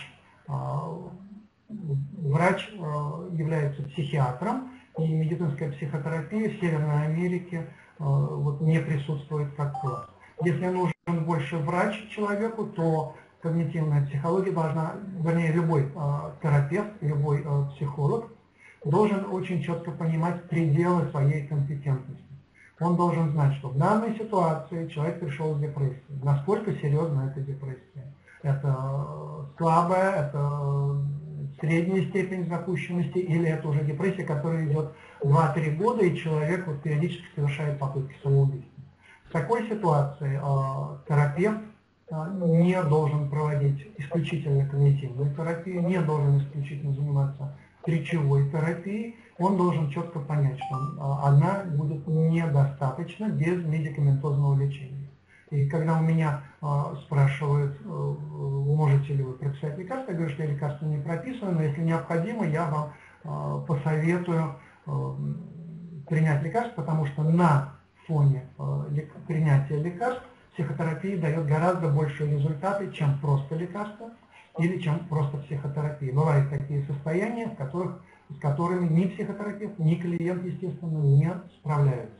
Врач является психиатром, и медицинская психотерапия в Северной Америке вот, не присутствует как класс. Если нужен больше врач человеку, то когнитивная психология должна, вернее, любой терапевт, любой психолог должен очень четко понимать пределы своей компетентности. Он должен знать, что в данной ситуации человек пришел с депрессией. Насколько серьезна эта депрессия? Это слабая, это средняя степень запущенности, или это уже депрессия, которая идет 2-3 года, и человек вот периодически совершает попытки самоубийства. В такой ситуации терапевт не должен проводить исключительно когнитивную терапию, не должен исключительно заниматься речевой терапией, он должен четко понять, что одна будет недостаточно без медикаментозного лечения. И когда у меня спрашивают, можете ли вы прописать лекарства, я говорю, что я лекарства не прописываю, но если необходимо, я вам посоветую принять лекарства, потому что на фоне принятия лекарств психотерапия дает гораздо большие результаты, чем просто лекарства или чем просто психотерапия. Бывают такие состояния, с которыми ни психотерапевт, ни клиент, естественно, не справляются.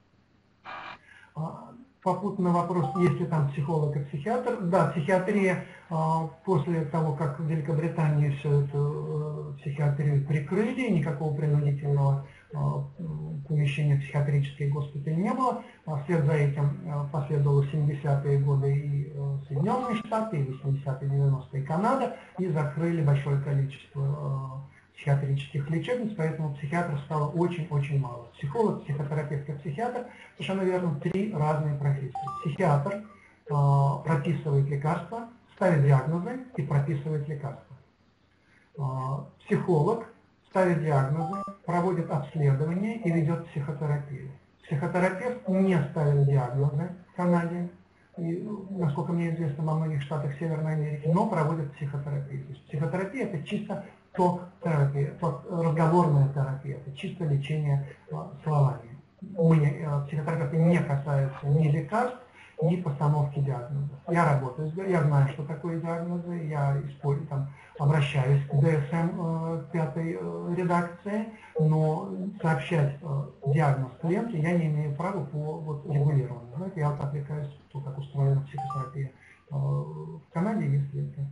Попутно вопрос, есть ли там психолог и психиатр. Да, психиатрия, после того, как в Великобритании всю эту психиатрию прикрыли, никакого принудительного помещения в психиатрический госпиталь не было. Вслед за этим последовало 70-е годы и Соединенные Штаты, и 80-е, 90-е Канада, и закрыли большое количество психиатрических лечебниц, поэтому психиатров стало очень-очень мало. Психолог, психотерапевт и психиатр – совершенно верно 3 разные профессии. Психиатр прописывает лекарства, ставит диагнозы и прописывает лекарства. Психолог ставит диагнозы, проводит обследование и ведет психотерапию. Психотерапевт не ставит диагнозы в Канаде, и, насколько мне известно, во многих штатах Северной Америки, но проводит психотерапию. То есть психотерапия – это чисто ток-терапия, разговорная терапия, это чисто лечение словами. Психотерапевты не касаются ни лекарств, и постановки диагнозов. Я работаю, я знаю, что такое диагнозы, я использую, обращаюсь к ДСМ 5 редакции, но сообщать диагноз клиенту я не имею права по регулированию. Знаете, я отвлекаюсь, то, как устроена психотерапия в Канаде, если это...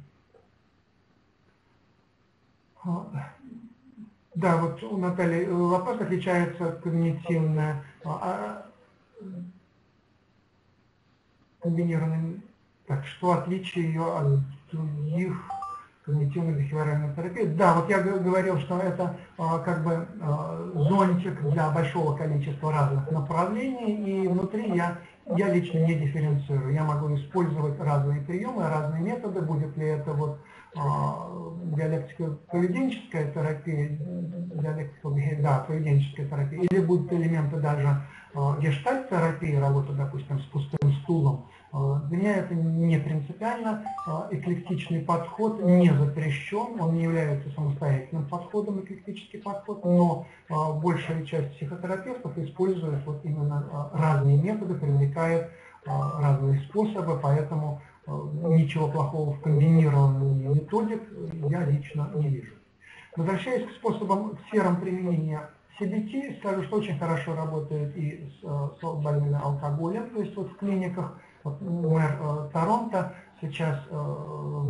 Да, вот у Натальи вопрос: отличается когнитивная комбинированная, так, что отличие ее от других когнитивной бихевиоральной терапии? Да, вот я говорил, что это как бы зонтик для большого количества разных направлений, и внутри я лично не дифференцирую. Я могу использовать разные приемы, разные методы, будет ли это вот диалектико-поведенческая терапия, поведенческая терапия, или будут элементы даже гештальт-терапии, работа, допустим, с пустым стулом. Для меня это не принципиально. Эклектичный подход не запрещен, он не является самостоятельным подходом, эклектический подход, но большая часть психотерапевтов использует вот именно разные методы, привлекает разные способы, поэтому ничего плохого в комбинировании методик я лично не вижу. Возвращаясь к способам, к сферам применения CBT, скажу, что очень хорошо работает и с больными алкоголем, то есть вот в клиниках, вот мэр Торонто сейчас в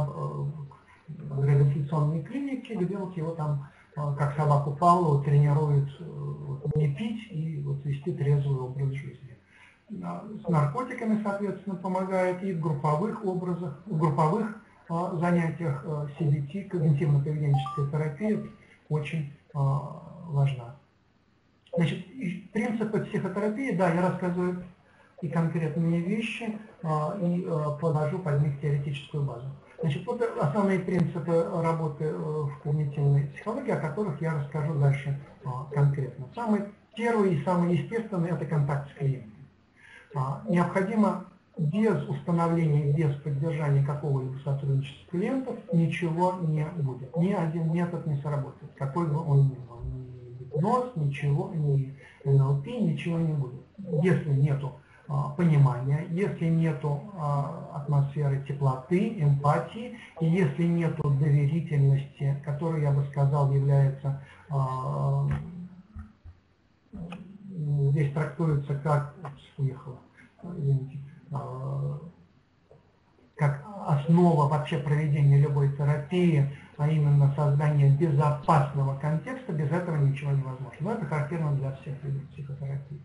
в реабилитационной клинике, где вот его там, как собаку Павлову, тренируют не пить и вот вести трезвый образ жизни. С наркотиками, соответственно, помогает и в групповых образах, в групповых занятиях CBT, когнитивно-поведенческая терапия, очень важна. Значит, принципы психотерапии, да, я рассказываю и конкретные вещи, и подвожу под них теоретическую базу. Значит, вот основные принципы работы в когнитивной психологии, о которых я расскажу дальше конкретно. Самый первый и самый естественный – это контакт с клиентом. Необходимо без установления, без поддержания какого-либо сотрудничества с клиентов ничего не будет. Ни один метод не сработает, какой бы он ни был. Ни гипноз, ничего, ни НЛП, ничего не будет. Если нету понимания, если нету атмосферы теплоты, эмпатии, и если нету доверительности, которая, я бы сказал, является, здесь трактуется как, извините, как основа вообще проведения любой терапии, а именно создание безопасного контекста, без этого ничего невозможно. Но это характерно для всех видов психотерапии.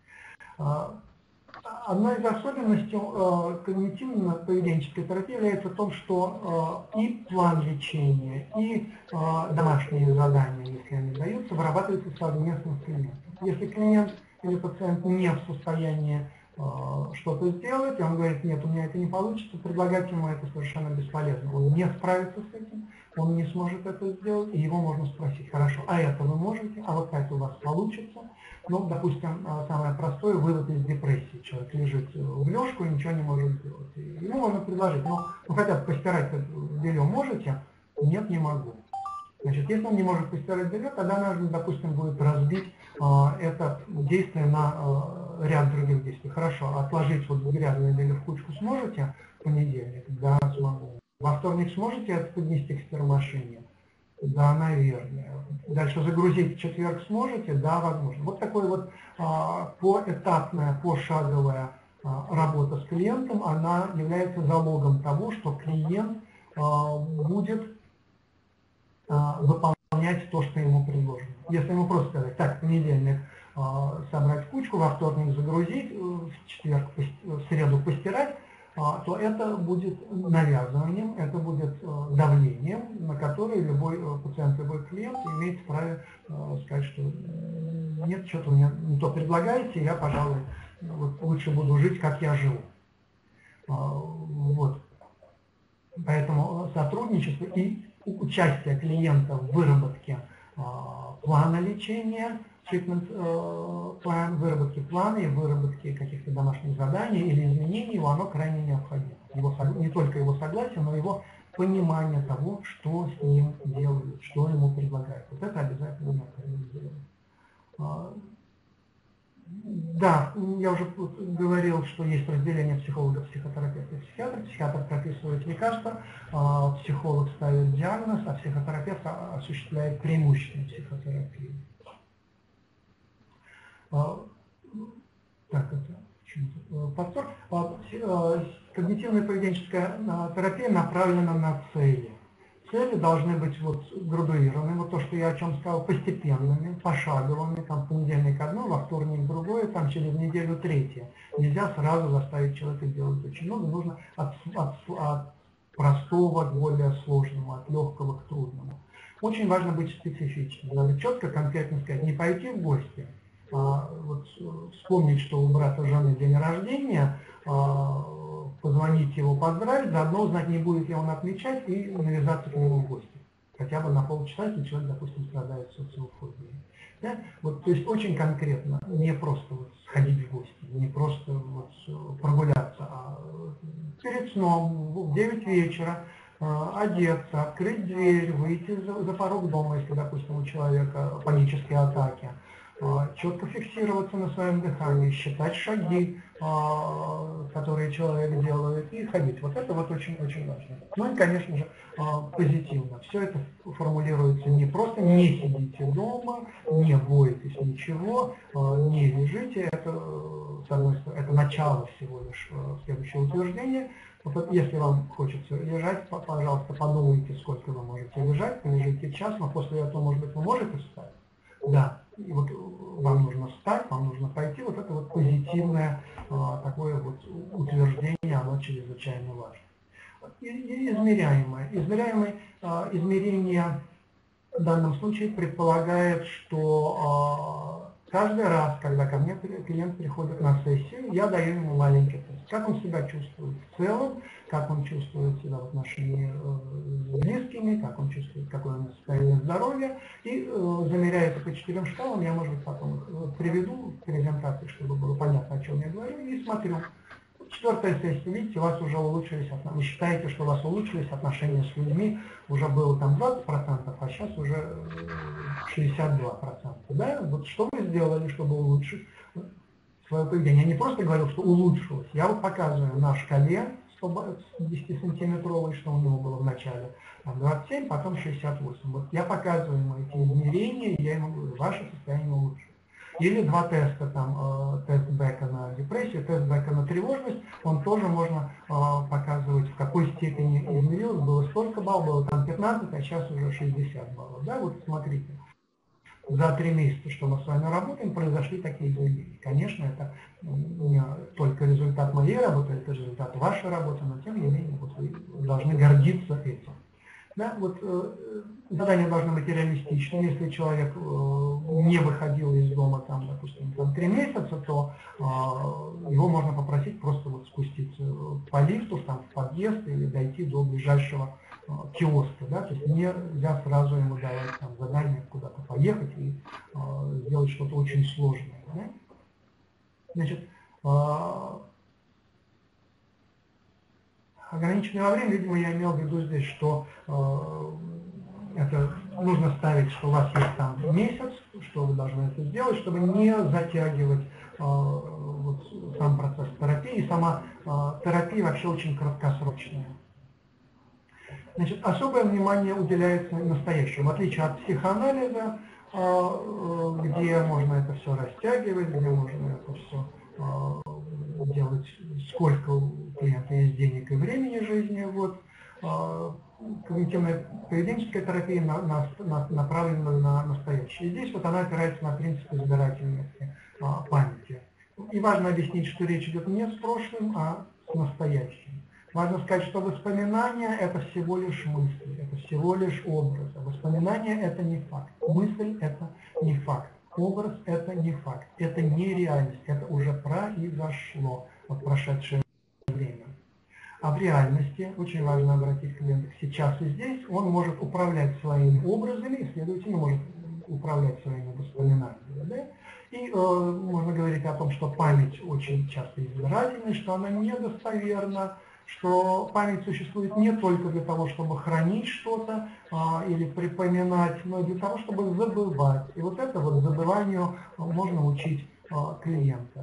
Одной из особенностей когнитивно-поведенческой терапии является в том, что и план лечения, и домашние задания, если они даются, вырабатываются совместно с клиентом. Если клиент или пациент не в состоянии что-то сделать, и он говорит: нет, у меня это не получится, предлагать ему это совершенно бесполезно. Он не справится с этим, он не сможет это сделать, и его можно спросить: хорошо, а это вы можете, а вот это у вас получится. Ну, допустим, самое простое — вывод из депрессии. Человек лежит в лёжку и ничего не может сделать. Ему можно предложить: ну хотя бы постирать белье можете? Нет, не могу. Значит, если он не может постирать белье, тогда нужно, допустим, будет разбить это действие на ряд других действий. Хорошо, отложить вот грязное белье в кучку сможете в понедельник? Да, смогу. Во вторник сможете это поднести к стирмашине? Да, наверное. Дальше загрузить в четверг сможете? Да, возможно. Вот такой вот поэтапная, пошаговая работа с клиентом, она является залогом того, что клиент будет выполнять то, что ему предложено. Если ему просто сказать: так, в понедельник собрать кучку, во вторник загрузить, в четверг, в среду постирать, то это будет навязыванием, это будет давлением, на которое любой пациент, любой клиент имеет право сказать, что нет, что-то мне не то предлагаете, я, пожалуй, вот, лучше буду жить, как я живу. Вот. Поэтому сотрудничество и участие клиента в выработке плана лечения, план, выработки плана и выработки каких-то домашних заданий или изменений его, оно крайне необходимо. Не только его согласие, но его понимание того, что с ним делают, что ему предлагают. Вот это обязательно необходимо сделать. Да, я уже говорил, что есть разделение психолога, психотерапевта и психиатра. Психиатр прописывает лекарства, психолог ставит диагноз, а психотерапевт осуществляет преимущественную психотерапию. Так, это повтор. Когнитивно-поведенческая терапия направлена на цели. Цели должны быть вот градуированы, вот то, что я о чем сказал, постепенными, пошаговыми, там в понедельник одно, во вторник другое, там через неделю третье. Нельзя сразу заставить человека делать очень много, нужно от простого к более сложному, от легкого к трудному. Очень важно быть специфичным, надо четко, конкретно сказать, не пойти в гости, вот вспомнить, что у брата жены день рождения, позвонить его поздравить, заодно узнать, не будет ли он отмечать, и навязаться к нему в гости. Хотя бы на полчаса, если человек, допустим, страдает социофобией. Да? Вот, то есть очень конкретно, не просто вот сходить в гости, не просто вот прогуляться, а перед сном в 9 вечера одеться, открыть дверь, выйти за порог дома, если, допустим, у человека панические атаки, четко фиксироваться на своем дыхании, считать шаги, которые человек делает, и ходить. Вот это вот очень-очень важно. Ну и, конечно же, позитивно. Все это формулируется не просто «не сидите дома», «не бойтесь ничего», «не лежите». Это, с одной стороны, это начало всего лишь следующего утверждения. Вот если вам хочется лежать, пожалуйста, подумайте, сколько вы можете лежать, полежите час, но после этого, может быть, вы можете встать. Да, и вот вам нужно встать, вам нужно пойти, вот это вот позитивное такое вот утверждение, оно чрезвычайно важно. И измеряемое. Измерение в данном случае предполагает, что каждый раз, когда ко мне клиент приходит на сессию, я даю ему маленький тест. Как он себя чувствует в целом, как он чувствует себя в отношении с близкими, как он чувствует, какое у него состояние здоровья. И замеряя это по 4 шкалам, я, может быть, потом их приведу в презентации, чтобы было понятно, о чем я говорю, и смотрю. 4-я сессия, видите, у вас уже улучшились отношения. Вы считаете, что у вас улучшились отношения с людьми, уже было там 20%, а сейчас уже 62%. Да? Вот что вы сделали, чтобы улучшить свое поведение? Я не просто говорю, что улучшилось, я вот показываю на шкале 10-сантиметровой, что у него было в начале, 27, потом 68. Вот я показываю ему эти измерения, и я ему говорю, ваше состояние улучшилось. Или 2 теста, там, тест Бека на депрессию, тест Бека на тревожность, он тоже можно показывать, в какой степени измерилось, было столько баллов, было там 15, а сейчас уже 60 баллов. Да, вот смотрите, за 3 месяца, что мы с вами работаем, произошли такие изменения. Конечно, это не только результат моей работы, это результат вашей работы, но тем не менее вот вы должны гордиться этим. Да, вот, задание должно быть реалистичным. Если человек не выходил из дома, там, допустим, 3 месяца, то его можно попросить просто вот спуститься по лифту там, в подъезд или дойти до ближайшего киоска. Да? То есть нельзя сразу ему давать там, задание куда-то поехать и сделать что-то очень сложное. Да? Значит, ограниченное во время, видимо, я имел в виду здесь, что это нужно ставить, что у вас есть там месяц, что вы должны это сделать, чтобы не затягивать вот, сам процесс терапии. И сама терапия вообще очень краткосрочная. Значит, особое внимание уделяется настоящему, в отличие от психоанализа, где можно это все растягивать, где можно это все делать, сколько у клиента есть денег и времени жизни. Вот. Когнитивная поведенческая терапия направлена на настоящее. Здесь вот она опирается на принцип избирательности памяти. И важно объяснить, что речь идет не с прошлым, а с настоящим. Важно сказать, что воспоминания – это всего лишь мысли, это всего лишь образы. Воспоминания – это не факт, мысль – это не факт. Образ – это не факт, это не реальность, это уже произошло в прошедшее время. А в реальности, очень важно обратить клиента сейчас и здесь, он может управлять своими образами и, следовательно, может управлять своими воспоминаниями. Да? И можно говорить о том, что память очень часто избирательна, что она недостоверна, что память существует не только для того, чтобы хранить что-то или припоминать, но и для того, чтобы забывать. И вот это вот забыванию можно учить клиента.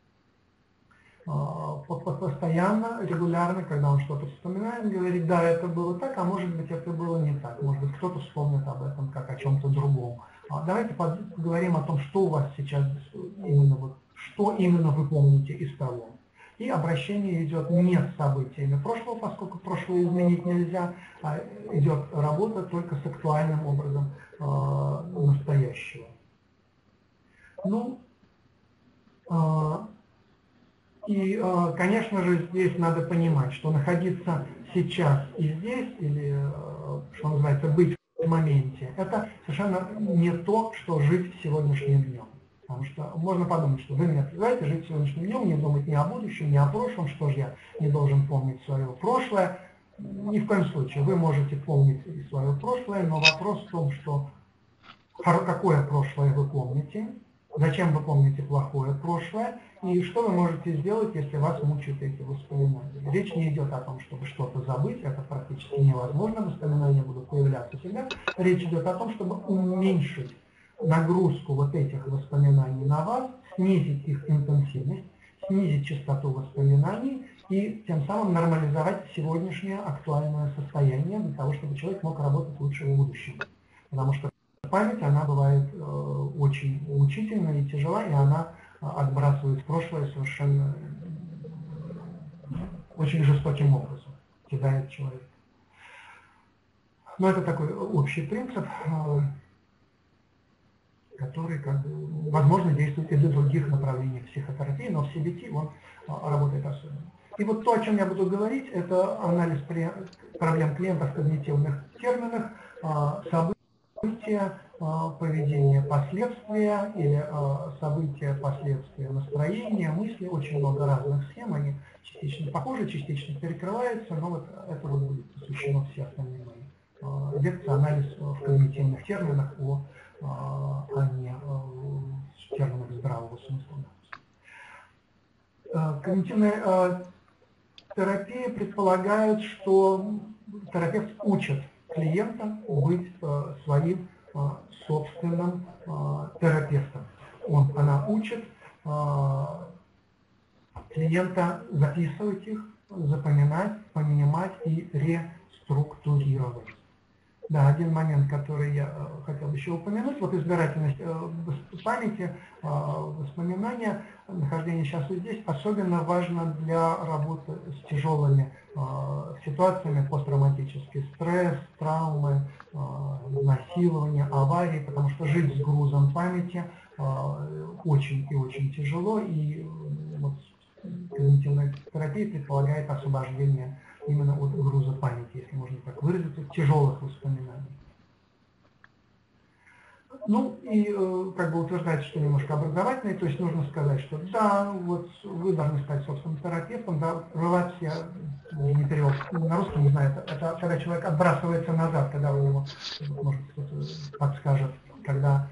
Постоянно, регулярно, когда он что-то вспоминает, говорит, да, это было так, а может быть это было не так, может быть кто-то вспомнит об этом как о чем-то другом. Давайте поговорим о том, что у вас сейчас именно, что именно вы помните из того. И обращение идет не с событиями прошлого, поскольку прошлое изменить нельзя, а идет работа только с актуальным образом настоящего. Ну, и, конечно же, здесь надо понимать, что находиться сейчас и здесь, или, что называется, быть в моменте, это совершенно не то, что жить сегодняшним днем. Потому что можно подумать, что вы меня призываете жить сегодняшним днем, не думать ни о будущем, ни о прошлом, что же я не должен помнить свое прошлое. Ни в коем случае. Вы можете помнить и свое прошлое, но вопрос в том, что какое прошлое вы помните, зачем вы помните плохое прошлое, и что вы можете сделать, если вас мучают эти воспоминания. Речь не идет о том, чтобы что-то забыть, это практически невозможно, воспоминания будут появляться всегда. Речь идет о том, чтобы уменьшить нагрузку вот этих воспоминаний на вас, снизить их интенсивность, снизить частоту воспоминаний и тем самым нормализовать сегодняшнее актуальное состояние для того, чтобы человек мог работать лучше в будущем. Потому что память, она бывает очень мучительна и тяжела, и она отбрасывает прошлое совершенно очень жестоким образом, кидает человека. Но это такой общий принцип, который, возможно, действует и для других направлений психотерапии, но в CBT он работает особенно. И вот то, о чем я буду говорить, это анализ проблем клиента в когнитивных терминах, события, поведение, последствия, или события, последствия, настроения, мысли, очень много разных схем, они частично похожи, частично перекрываются, но вот это вот будет посвящено все остальные мои лекции, анализ в когнитивных терминах, а не в терминах здравого смысла. Когнитивная терапия предполагает, что терапевт учит клиента быть своим собственным терапевтом. Она учит клиента записывать их, запоминать, понимать и реструктурировать. Да, один момент, который я хотел еще упомянуть, вот избирательность памяти, воспоминания, нахождение сейчас и здесь особенно важно для работы с тяжелыми ситуациями, посттравматический стресс, травмы, насилование, аварии, потому что жить с грузом памяти очень и очень тяжело, и вот когнитивная терапия предполагает освобождение именно от груза памяти, если можно так выразиться, тяжелых воспоминаний. Ну и как бы утверждается, что немножко образовательный, то есть нужно сказать, что да, вот вы должны стать собственным терапевтом, да, рвать я не перевел на русский, не знаю, это когда человек отбрасывается назад, когда у него, может, кто-то подскажет, когда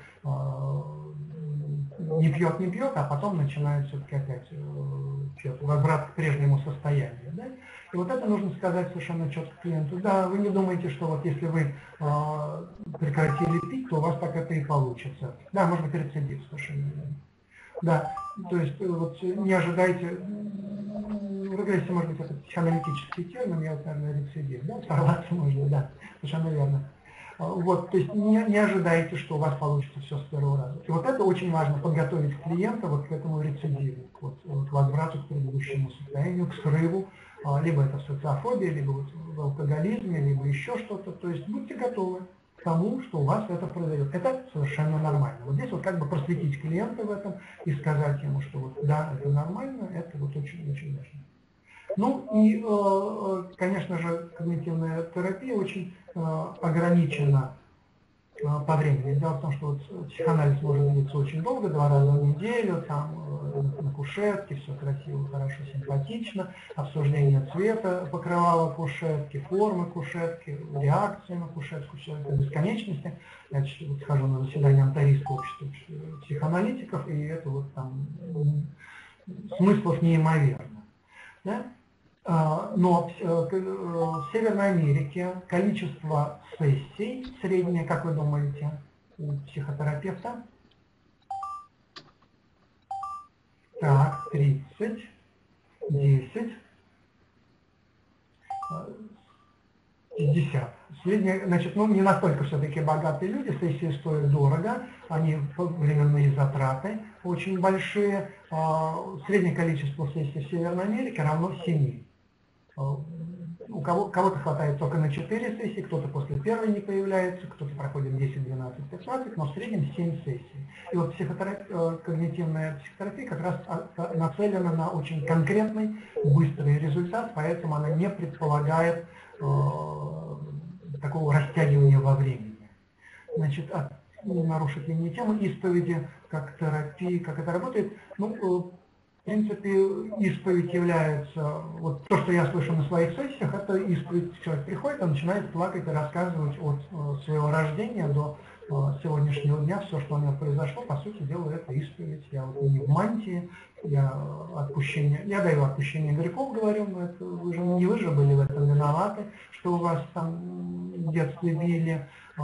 не пьет, а потом начинает все-таки опять пьет, возврат к прежнему состоянию. Да? И вот это нужно сказать совершенно четко клиенту. Да, вы не думаете, что вот если вы прекратили пить, то у вас так это и получится. Да, может быть, рецидив совершенно. Да, то есть вот не ожидайте, в регрессии, может быть, это психоаналитический термин, я вот, наверное, рецидив, да, сорваться можно, да, совершенно верно. Вот, то есть не ожидайте, что у вас получится все с первого раза. И вот это очень важно, подготовить клиента вот к этому рецидиву, к возврату к предыдущему состоянию, к срыву, либо это в социофобии, либо вот в алкоголизме, либо еще что-то. То есть будьте готовы к тому, что у вас это произойдет. Это совершенно нормально. Вот здесь вот как бы просветить клиента в этом и сказать ему, что вот да, это нормально, это вот очень-очень важно. Ну и, конечно же, когнитивная терапия очень ограничена по времени. Дело в том, что вот психоанализ может длиться очень долго, 2 раза в неделю, там на кушетке, все красиво, хорошо, симпатично, обсуждение цвета покрывала кушетки, формы кушетки, реакции на кушетку, все это бесконечности. Я вот схожу на заседание Онтарийского общества психоаналитиков, и это вот там смыслов неимоверно. Да? Но в Северной Америке количество сессий среднее, как вы думаете, у психотерапевта? Так, 30, 10, 50. Средняя, значит, ну не настолько все-таки богатые люди, сессии стоят дорого, они временные затраты очень большие. Среднее количество сессий в Северной Америке равно 7. У кого-то хватает только на 4 сессии, кто-то после первой не появляется, кто-то проходит 10, 12, 15, но в среднем 7 сессий. И вот когнитивная психотерапия как раз нацелена на очень конкретный, быстрый результат, поэтому она не предполагает такого растягивания во времени. Значит, не нарушить линию темы, исповеди как терапии, как это работает. Ну, в принципе, исповедь является, вот то, что я слышу на своих сессиях, это исповедь. Человек приходит, он начинает плакать и рассказывать от своего рождения до сегодняшнего дня, все, что у него произошло, по сути дела, это исповедь. Я вот не в мантии, я даю отпущение грехов, говорю, но это не вы же были в этом виноваты, что у вас там в детстве били,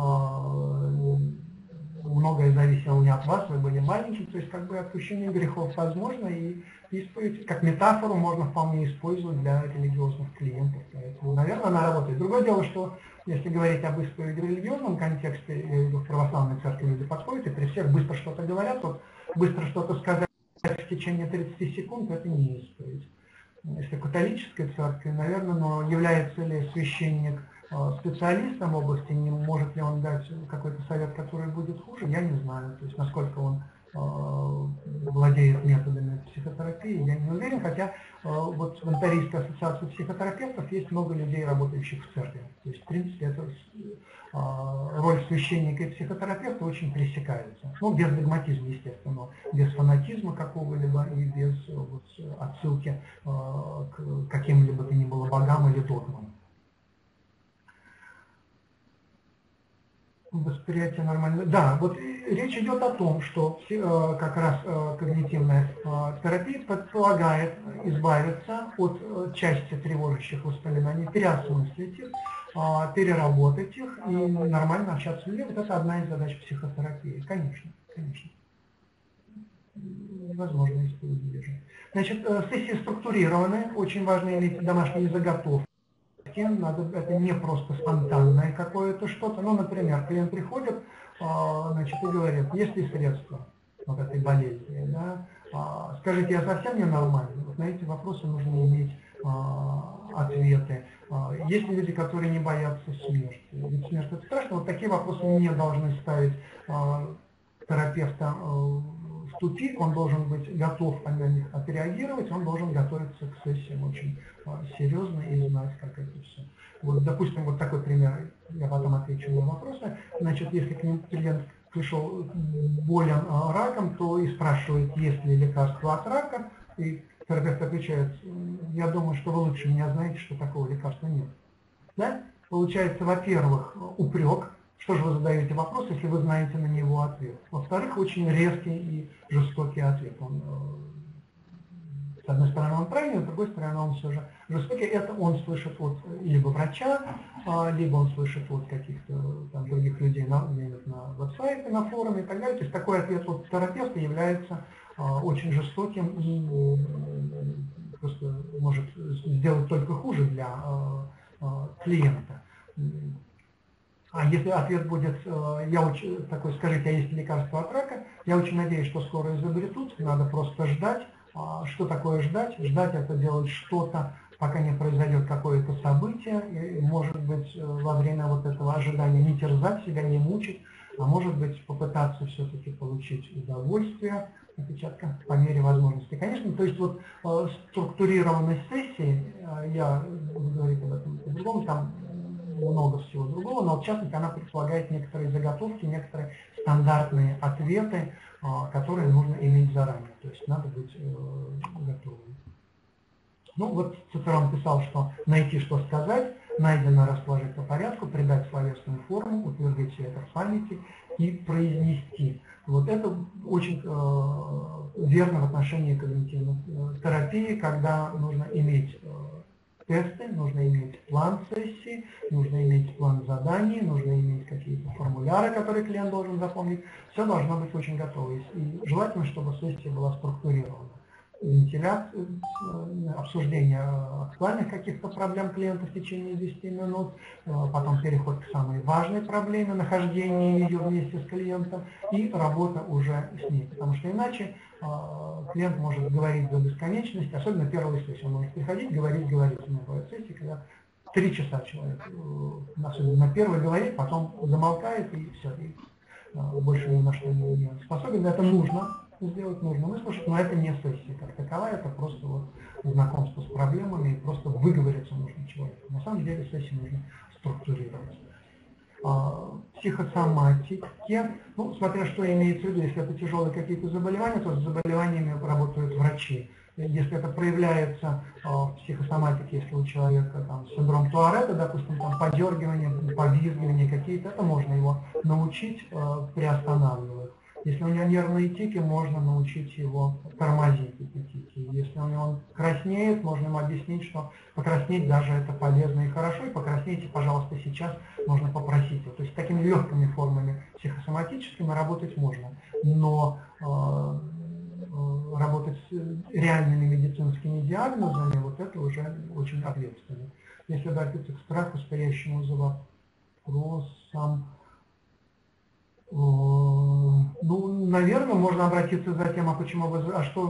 многое зависело не от вас, вы были маленькие, то есть как бы отпущение грехов возможно, и исповедь как метафору можно вполне использовать для религиозных клиентов. Поэтому, наверное, она работает. Другое дело, что если говорить об исповеди в религиозном контексте, в православной церкви люди подходят и при всех быстро что-то говорят, вот быстро что-то сказать в течение 30 секунд, это не исповедь. Если в католической церкви, наверное, но является ли священник специалистом в области, не может ли он дать какой-то совет, который будет хуже, я не знаю. То есть насколько он владеет методами психотерапии, я не уверен, хотя вот в Онтарийской ассоциации психотерапевтов есть много людей, работающих в церкви. То есть, в принципе, это роль священника и психотерапевта очень пересекается. Ну, без догматизма, естественно, без фанатизма какого-либо и без вот, отсылки к каким-либо то ни было богам или догмам. Восприятие нормально. Да, вот речь идет о том, что как раз когнитивная терапия предполагает избавиться от части тревожащих воспоминаний, переосмыслить их, переработать их и нормально общаться с людьми. Вот это одна из задач психотерапии. Конечно, конечно. Невозможно из этого удержать. Значит, сессии структурированы, очень важно иметь домашние заготовки. Это не просто спонтанное какое-то что-то. Ну, например, клиент приходит, значит, и говорит, есть ли средства вот этой болезни, да? Скажите, я совсем ненормальный? Вот на эти вопросы нужно иметь ответы. Есть ли люди, которые не боятся смерти? Ведь смерть это страшно. Вот такие вопросы не должны ставить терапевта в тупик, он должен быть готов на них отреагировать, он должен готовиться к сессиям очень серьезно и знать, как это все. Вот, допустим, вот такой пример, я потом отвечу на вопросы. Значит, если к ним клиент пришел болен раком, то и спрашивает, есть ли лекарство от рака, и терапевт отвечает, я думаю, что вы лучше меня знаете, что такого лекарства нет. Да? Получается, во-первых, упрек. Что же вы задаете вопрос, если вы знаете на него ответ? Во-вторых, очень резкий и жестокий ответ. Он, с одной стороны, он правильный, с другой стороны, он все же жестокий. Это он слышит от либо врача, либо он слышит от каких-то там других людей на веб-сайте, на форуме и так далее. То есть такой ответ от терапевта является очень жестоким и просто может сделать только хуже для клиента. А если ответ будет, такой, скажите, а есть лекарство от рака, я очень надеюсь, что скоро изобретут, надо просто ждать. Что такое ждать? Ждать это делать что-то, пока не произойдет какое-то событие, и, может быть, во время вот этого ожидания не терзать себя, не мучить, а может быть, попытаться все-таки получить удовольствие, отпечатка по мере возможности. Конечно, то есть вот структурированность сессии, я буду говорить об этом по-другому, там много всего другого, но в частности она предполагает некоторые заготовки, некоторые стандартные ответы, которые нужно иметь заранее, то есть надо быть готовым. Ну вот Цицерон писал, что найти, что сказать, найдено расположить по порядку, придать словесную форму, утвердить все это в памяти и произнести. Вот это очень верно в отношении когнитивной терапии, когда нужно иметь тесты, нужно иметь план сессии, нужно иметь план заданий, нужно иметь какие-то формуляры, которые клиент должен запомнить. Все должно быть очень готово. И желательно, чтобы сессия была структурирована. вентиляция, обсуждение актуальных каких-то проблем клиента в течение 10 минут, потом переход к самой важной проблеме, нахождение ее вместе с клиентом и работа уже с ней. Потому что иначе клиент может говорить до бесконечности, особенно первой сессии. Он может приходить, говорить. У меня бывают сессии, когда 3 часа человек, особенно на первой говорит, потом замолкает и все, и больше ни на что не способен. Это нужно сделать, нужно выслушать, но это не сессия как таковая, это просто вот знакомство с проблемами и просто выговориться нужно человеку. На самом деле сессию нужно структурировать. Психосоматики, ну, смотря что имеется в виду, если это тяжелые какие-то заболевания, то с заболеваниями работают врачи. Если это проявляется в психосоматике, если у человека там, синдром Туаретта, допустим, там, подергивание, повизгивание какие-то, это можно его научить приостанавливать. Если у него нервные тики, можно научить его тормозить эти тики. Если у него он краснеет, можно ему объяснить, что покраснеть даже это полезно и хорошо, и покраснейте, пожалуйста, сейчас, можно попросить его. То есть такими легкими формами психосоматическими работать можно, но работать с реальными медицинскими диагнозами, вот это уже очень ответственно. Если обратиться к страху, стоящему за вопросом, ну, наверное, можно обратиться за тем, почему вы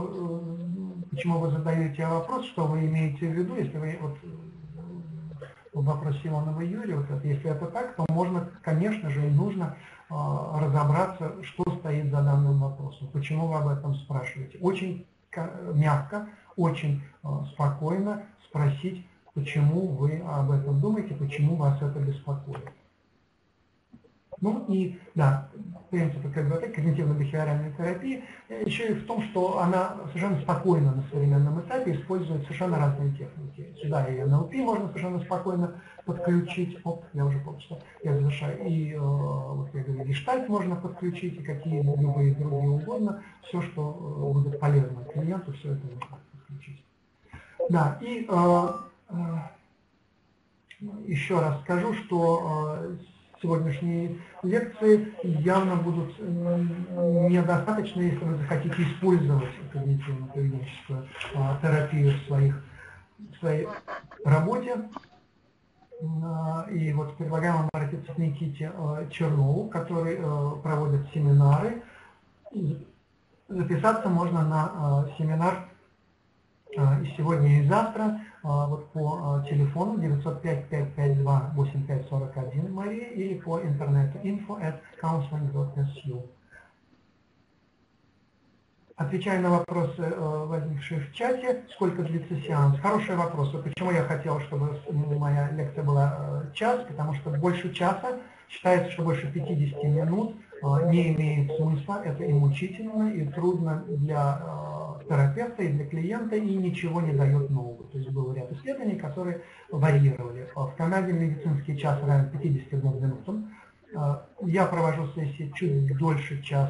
задаете вопрос, что вы имеете в виду, если вы вот вопрос Симонова Юрия, вот это, если это так, то можно, конечно же, и нужно разобраться, что стоит за данным вопросом, почему вы об этом спрашиваете. Очень мягко, очень спокойно спросить, почему вы об этом думаете, почему вас это беспокоит. Ну и, да, принцип когнитивно-бихевиоральной терапии еще и в том, что она совершенно спокойно на современном этапе использует совершенно разные техники. Сюда и НЛП можно совершенно спокойно подключить. Я уже полчаса, я завершаю. И, вот я говорю, гештальт можно подключить, и какие любые другие угодно. Все, что будет полезно клиенту, все это можно подключить. Да, и еще раз скажу, что сегодняшние лекции явно будут недостаточно, если вы захотите использовать когнитивно-поведенческую терапию в своей работе. И вот предлагаю вам обратиться к Никите Чернову, который проводит семинары. Записаться можно на семинар и сегодня, и завтра вот по телефону 905-552-8541 Мария или по интернету info@counseling.su. Отвечая на вопросы, возникшие в чате, сколько длится сеанс. Хороший вопрос. Почему я хотел, чтобы моя лекция была час? Потому что больше часа, считается, что больше 50 минут не имеет смысла. Это и мучительно, и трудно для терапевта, и для клиента, и ничего не дает нового. То есть был ряд исследований, которые варьировали. В Канаде медицинский час равен 52 минутам. Я провожу сессии чуть дольше, час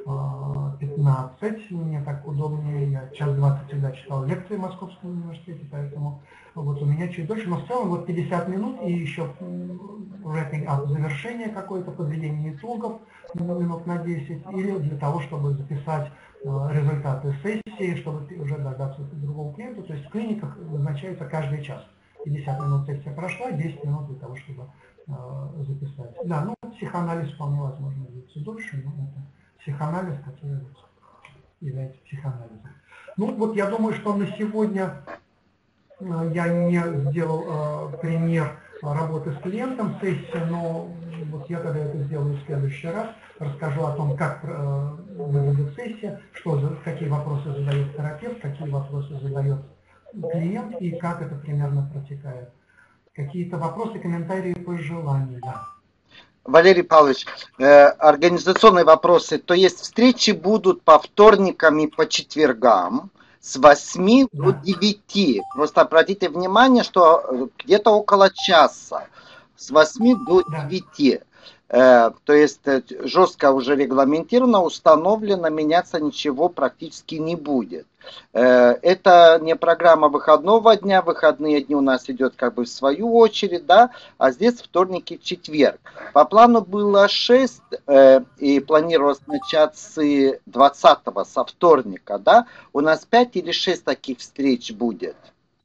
15, мне так удобнее, я час 20 всегда читал лекции в Московском университете, поэтому вот у меня чуть дольше, но в целом вот 50 минут и еще wrapping up, завершение какое-то, подведение итогов минут на 10, или для того, чтобы записать результаты сессии, чтобы уже дождаться другого клиента, то есть в клиниках назначается каждый час. 50 минут сессия прошла, 10 минут для того, чтобы записать. Да, ну психоанализ вполне возможно длится дольше, но это психоанализ, который является психоанализом. Ну вот я думаю, что на сегодня я не сделал пример работы с клиентом сессии, но вот я тогда это сделаю в следующий раз. Расскажу о том, как выглядит сессия, какие вопросы задает терапевт, какие вопросы задает клиент и как это примерно протекает. Какие-то вопросы, комментарии, пожелания. Да. Валерий Павлович, организационные вопросы, то есть встречи будут по вторникам и по четвергам с 8 до 9. Просто обратите внимание, что где-то около часа, с 8 до 9. То есть жестко уже регламентировано, установлено, меняться ничего практически не будет. Это не программа выходного дня, выходные дни у нас идет как бы в свою очередь, да, а здесь вторник и четверг. По плану было 6, и планировалось начать с 20-го, со вторника, да, у нас 5 или 6 таких встреч будет.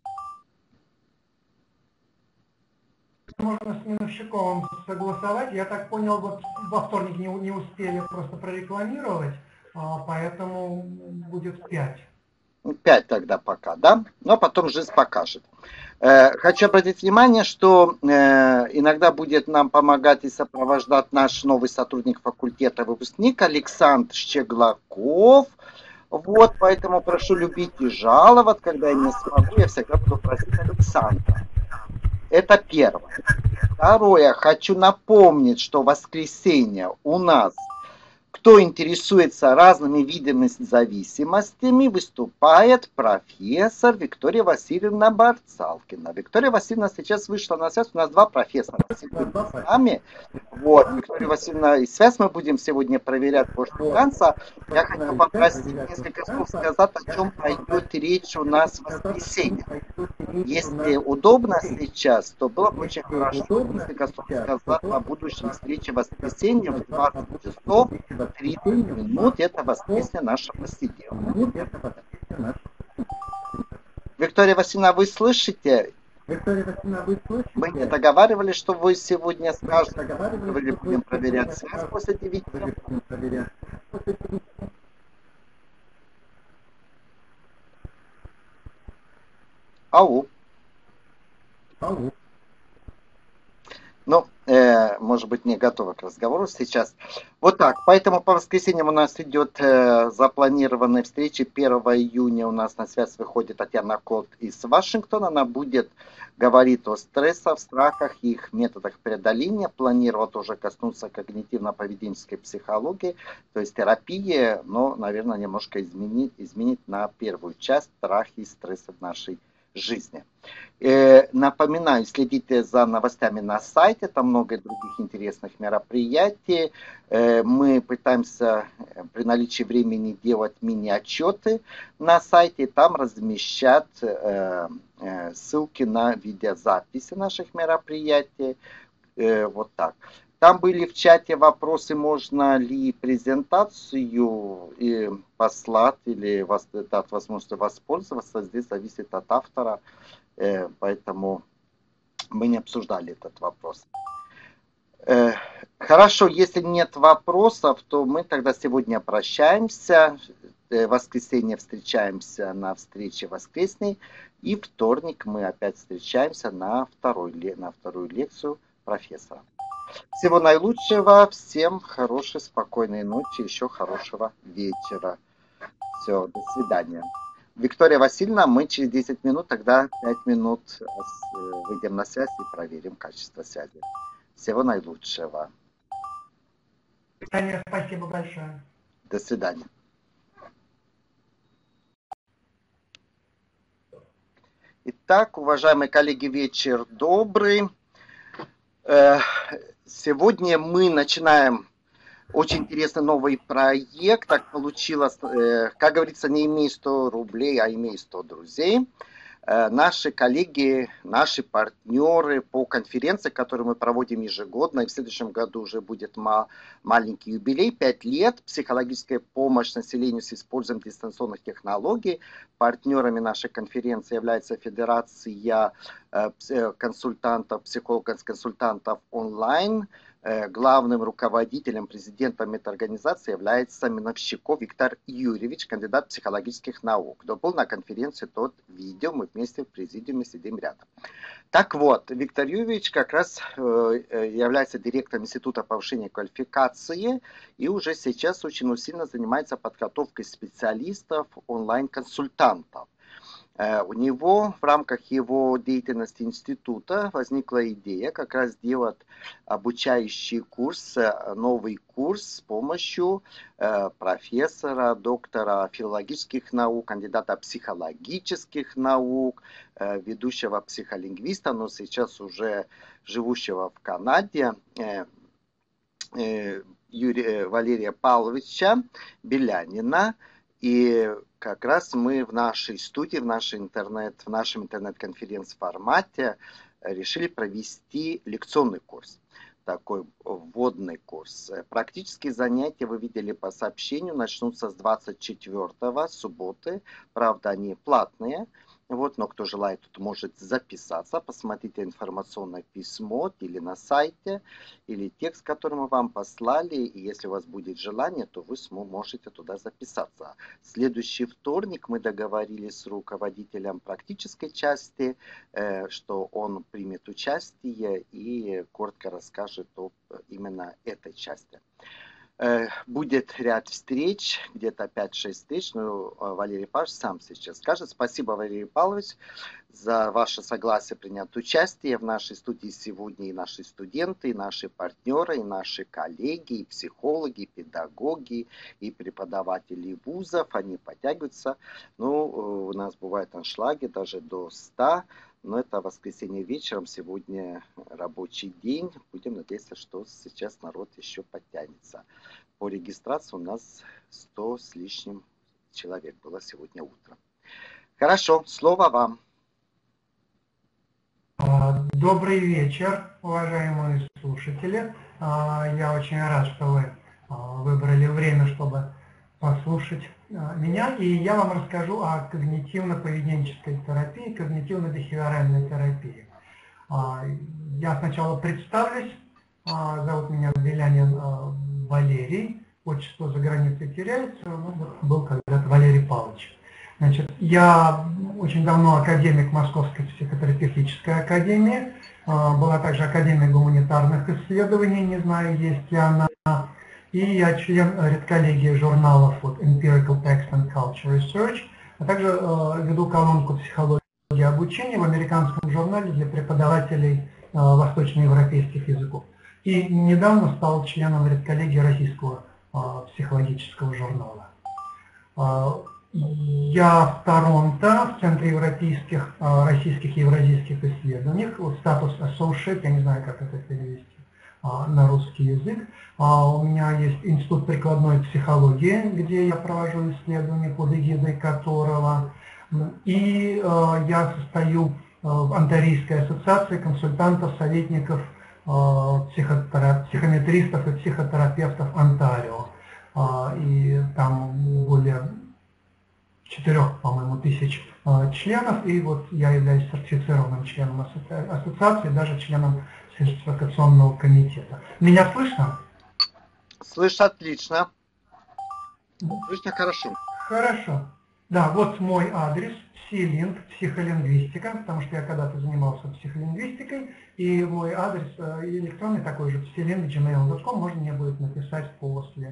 Можно с Миновщиковым согласовать. Я так понял, вот во вторник не успели просто прорекламировать, поэтому будет 5. 5 тогда пока, да? Но потом жизнь покажет. Хочу обратить внимание, что иногда будет нам помогать и сопровождать наш новый сотрудник факультета, выпускник Александр Щеглаков. Вот, поэтому прошу любить и жаловать, когда я не смогу, я всегда буду просить Александра. Это первое. Второе, хочу напомнить, что в воскресенье у нас, кто интересуется разными видами зависимостями, выступает профессор Виктория Васильевна Барцалкина. Виктория Васильевна сейчас вышла на связь. У нас 2 профессора сегодня с нами. Вот, Виктория Васильевна, и связь мы будем сегодня проверять после танца. Я хочу попросить несколько слов сказать, о чем пойдет речь у нас в воскресенье. Если удобно сейчас, то было бы очень хорошо несколько слов сказать о будущей встрече в воскресенье в 20 часов 30 минут. Это воскресенье нашего сидела. Виктория Васильевна, вы слышите? Мы не договаривались, что вы сегодня скажете, говорили, будем проверять связь после 9. Ау. Ну, может быть, не готова к разговору сейчас. Вот так. Поэтому по воскресеньям у нас идет запланированная встреча. 1 июня у нас на связь выходит Татьяна Кот из Вашингтона. Она будет говорить о стрессах, страхах, их методах преодоления. Планировала тоже коснуться когнитивно-поведенческой психологии, то есть терапии, но, наверное, немножко изменить на первую часть страхи и стрессы в нашей жизни. Напоминаю, следите за новостями на сайте, там много других интересных мероприятий. Мы пытаемся при наличии времени делать мини-отчеты на сайте, там размещать ссылки на видеозаписи наших мероприятий. Вот так. Там были в чате вопросы, можно ли презентацию послать или дать возможность воспользоваться. Здесь зависит от автора, поэтому мы не обсуждали этот вопрос. Хорошо, если нет вопросов, то мы тогда сегодня прощаемся. В воскресенье встречаемся на встрече воскресной. И вторник мы опять встречаемся на вторую лекцию профессора. Всего наилучшего, всем хорошей, спокойной ночи, еще хорошего вечера. Все, до свидания. Виктория Васильевна, мы через 10 минут, тогда 5 минут выйдем на связь и проверим качество связи. Всего наилучшего. Таня, спасибо большое. До свидания. Итак, уважаемые коллеги, вечер добрый. Сегодня мы начинаем очень интересный новый проект. Так получилось, как говорится, не имей 100 рублей, а имей 100 друзей. Наши коллеги, наши партнеры по конференции, которую мы проводим ежегодно, и в следующем году уже будет маленький юбилей, 5 лет, психологическая помощь населению с использованием дистанционных технологий. Партнерами нашей конференции является Федерация консультантов, психологов-консультантов онлайн. Главным руководителем, президентом этой организации является Миновщиков Виктор Юрьевич, кандидат психологических наук. Кто был на конференции, тот видел, мы вместе в президиуме сидим рядом. Так вот, Виктор Юрьевич как раз является директором Института повышения квалификации и уже сейчас очень усиленно занимается подготовкой специалистов, онлайн-консультантов. У него в рамках его деятельности института возникла идея как раз сделать обучающий курс, новый курс с помощью профессора, доктора филологических наук, кандидата психологических наук, ведущего психолингвиста, но сейчас уже живущего в Канаде, Валерия Павловича Белянина. И как раз мы в нашей студии, в нашем интернет-конференц-формате решили провести лекционный курс. Такой вводный курс. Практические занятия, вы видели по сообщению, начнутся с 24-го, субботы. Правда, они платные. Вот, но кто желает, тут может записаться, посмотрите информационное письмо или на сайте, или текст, который мы вам послали. И если у вас будет желание, то вы можете туда записаться. Следующий вторник мы договорились с руководителем практической части, что он примет участие и коротко расскажет об именно этой части. Будет ряд встреч, где-то 5-6 встреч, но Валерий Павлович сам сейчас скажет. Спасибо, Валерий Павлович, за ваше согласие принять участие. В нашей студии сегодня и наши студенты, и наши партнеры, и наши коллеги, и психологи, и педагоги, и преподаватели вузов. Они подтягиваются. Ну, у нас бывают аншлаги даже до 100. Но это воскресенье вечером, сегодня рабочий день. Будем надеяться, что сейчас народ еще подтянется. По регистрации у нас 100 с лишним человек было сегодня утром. Хорошо, слово вам. Добрый вечер, уважаемые слушатели. Я очень рад, что вы выбрали время, чтобы послушать меня. И я вам расскажу о когнитивно-поведенческой терапии, когнитивно-бихевиоральной терапии. Я сначала представлюсь. Зовут меня Белянин Валерий. Отчество за границей теряется. Был когда-то Валерий Павлович. Значит, я очень давно академик Московской психотерапевтической академии. Была также Академия гуманитарных исследований, не знаю, есть ли она. И я член редколлегии журналов Empirical Text and Culture Research, а также веду колонку «Психология обучения» в американском журнале для преподавателей восточноевропейских языков. И недавно стал членом редколлегии российского психологического журнала. Я в Торонто, в Центре европейских, российских и евразийских исследований, статус associate, я не знаю, как это перевести на русский язык. У меня есть Институт прикладной психологии, где я провожу исследования, под эгидой которого. И я состою в Онтарийской ассоциации консультантов, советников, психометристов и психотерапевтов Онтарио. И там более 4, по-моему, тысяч членов, и вот я являюсь сертифицированным членом ассоциации, даже членом сертификационного комитета. Меня слышно? Слышно отлично. Слышно хорошо. Хорошо. Да, вот мой адрес, Псилинг, психолингвистика, потому что я когда-то занимался психолингвистикой, и мой адрес электронный такой же, psiling@gmail.com, можно мне будет написать после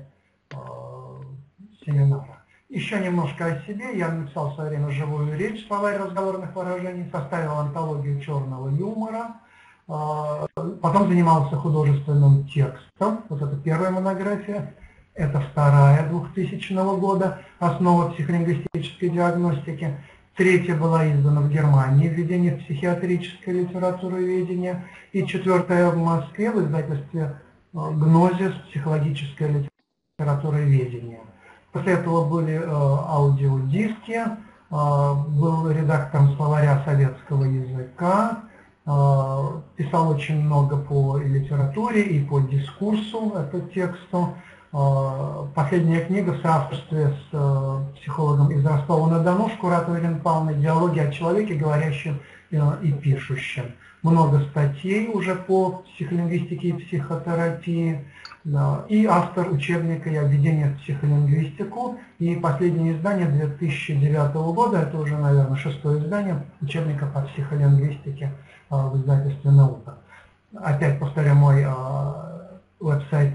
семинара. Еще немножко о себе. Я написал в свое время живую речь, словарь разговорных выражений, составил антологию черного юмора, потом занимался художественным текстом. Вот это первая монография, это вторая 2000 года, основа психолингвистической диагностики. Третья была издана в Германии, введение в психиатрической литературоведения. И четвертая в Москве в издательстве «Гнозис. Психологическое литературоведение». После этого были аудиодиски, был редактором словаря советского языка, писал очень много по литературе и по дискурсу, это тексту. Последняя книга в соавторстве с психологом из Ростова-на-Дону, Шкуратовой Ириной Павловной, «Диалоги о человеке, говорящем и пишущем». Много статей уже по психолингвистике и психотерапии. И автор учебника «Я введение в психолингвистику». И последнее издание 2009 года, это уже, наверное, 6-е издание учебника по психолингвистике в издательстве «Наука». Опять повторяю, мой веб-сайт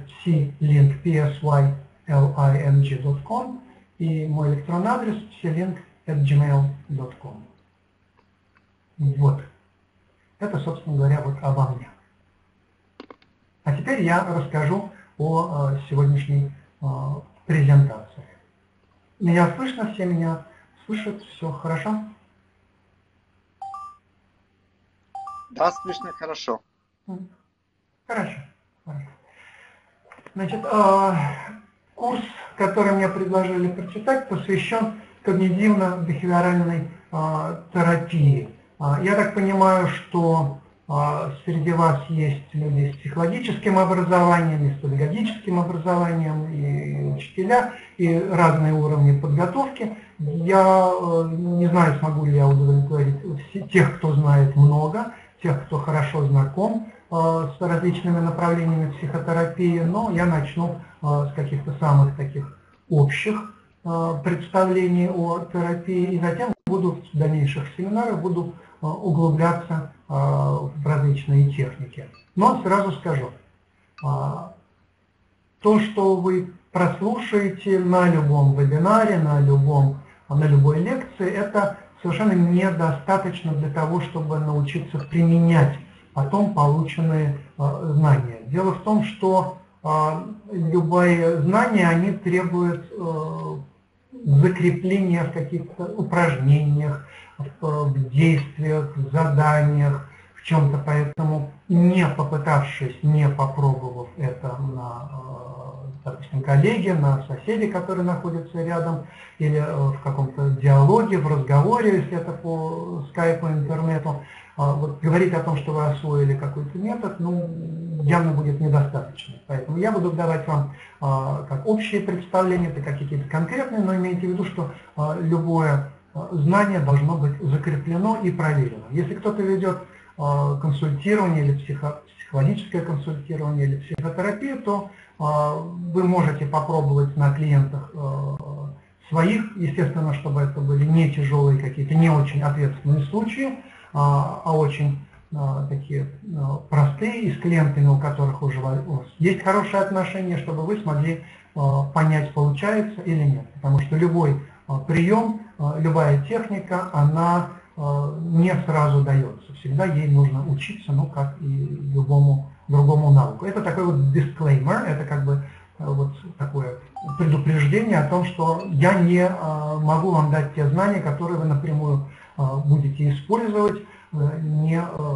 psling.com и мой электронный адрес psling@gmail.com. Вот. Это, собственно говоря, вот обо мне. А теперь я расскажу о сегодняшней презентации. Меня слышно? Все меня слышат? Все хорошо? Да, слышно хорошо. Хорошо. Значит, курс, который мне предложили прочитать, посвящен когнитивно-бихевиоральной терапии. Я так понимаю, что среди вас есть люди с психологическим образованием, и с педагогическим образованием, и учителя, и разные уровни подготовки. Я не знаю, смогу ли я удовлетворить тех, кто знает много, тех, кто хорошо знаком с различными направлениями психотерапии, но я начну с каких-то самых таких общих представлений о терапии, и затем в дальнейших семинарах буду углубляться в различные техники. Но сразу скажу, то, что вы прослушаете на любом вебинаре, на любой лекции, это совершенно недостаточно для того, чтобы научиться применять потом полученные знания. Дело в том, что любые знания, они требуют закрепления в каких-то упражнениях, в действиях, в заданиях, в чем-то. Поэтому, не попытавшись, не попробовав это на, допустим, коллеге, на соседе, который находится рядом, или в каком-то диалоге, в разговоре, если это по скайпу, интернету, вот говорить о том, что вы освоили какой-то метод, ну, явно будет недостаточно. Поэтому я буду давать вам как общие представления, это как какие-то конкретные, но имейте в виду, что любое знание должно быть закреплено и проверено. Если кто-то ведет консультирование или психологическое консультирование или психотерапию, то вы можете попробовать на клиентах своих, естественно, чтобы это были не тяжелые какие-то, не очень ответственные случаи, а очень такие простые, и с клиентами, у которых уже есть хорошие отношения, чтобы вы смогли понять, получается или нет. Потому что любой прием, любая техника, она не сразу дается. Всегда ей нужно учиться, ну, как и любому другому навыку. Это такой вот disclaimer, это как бы вот такое предупреждение о том, что я не могу вам дать те знания, которые вы напрямую будете использовать, не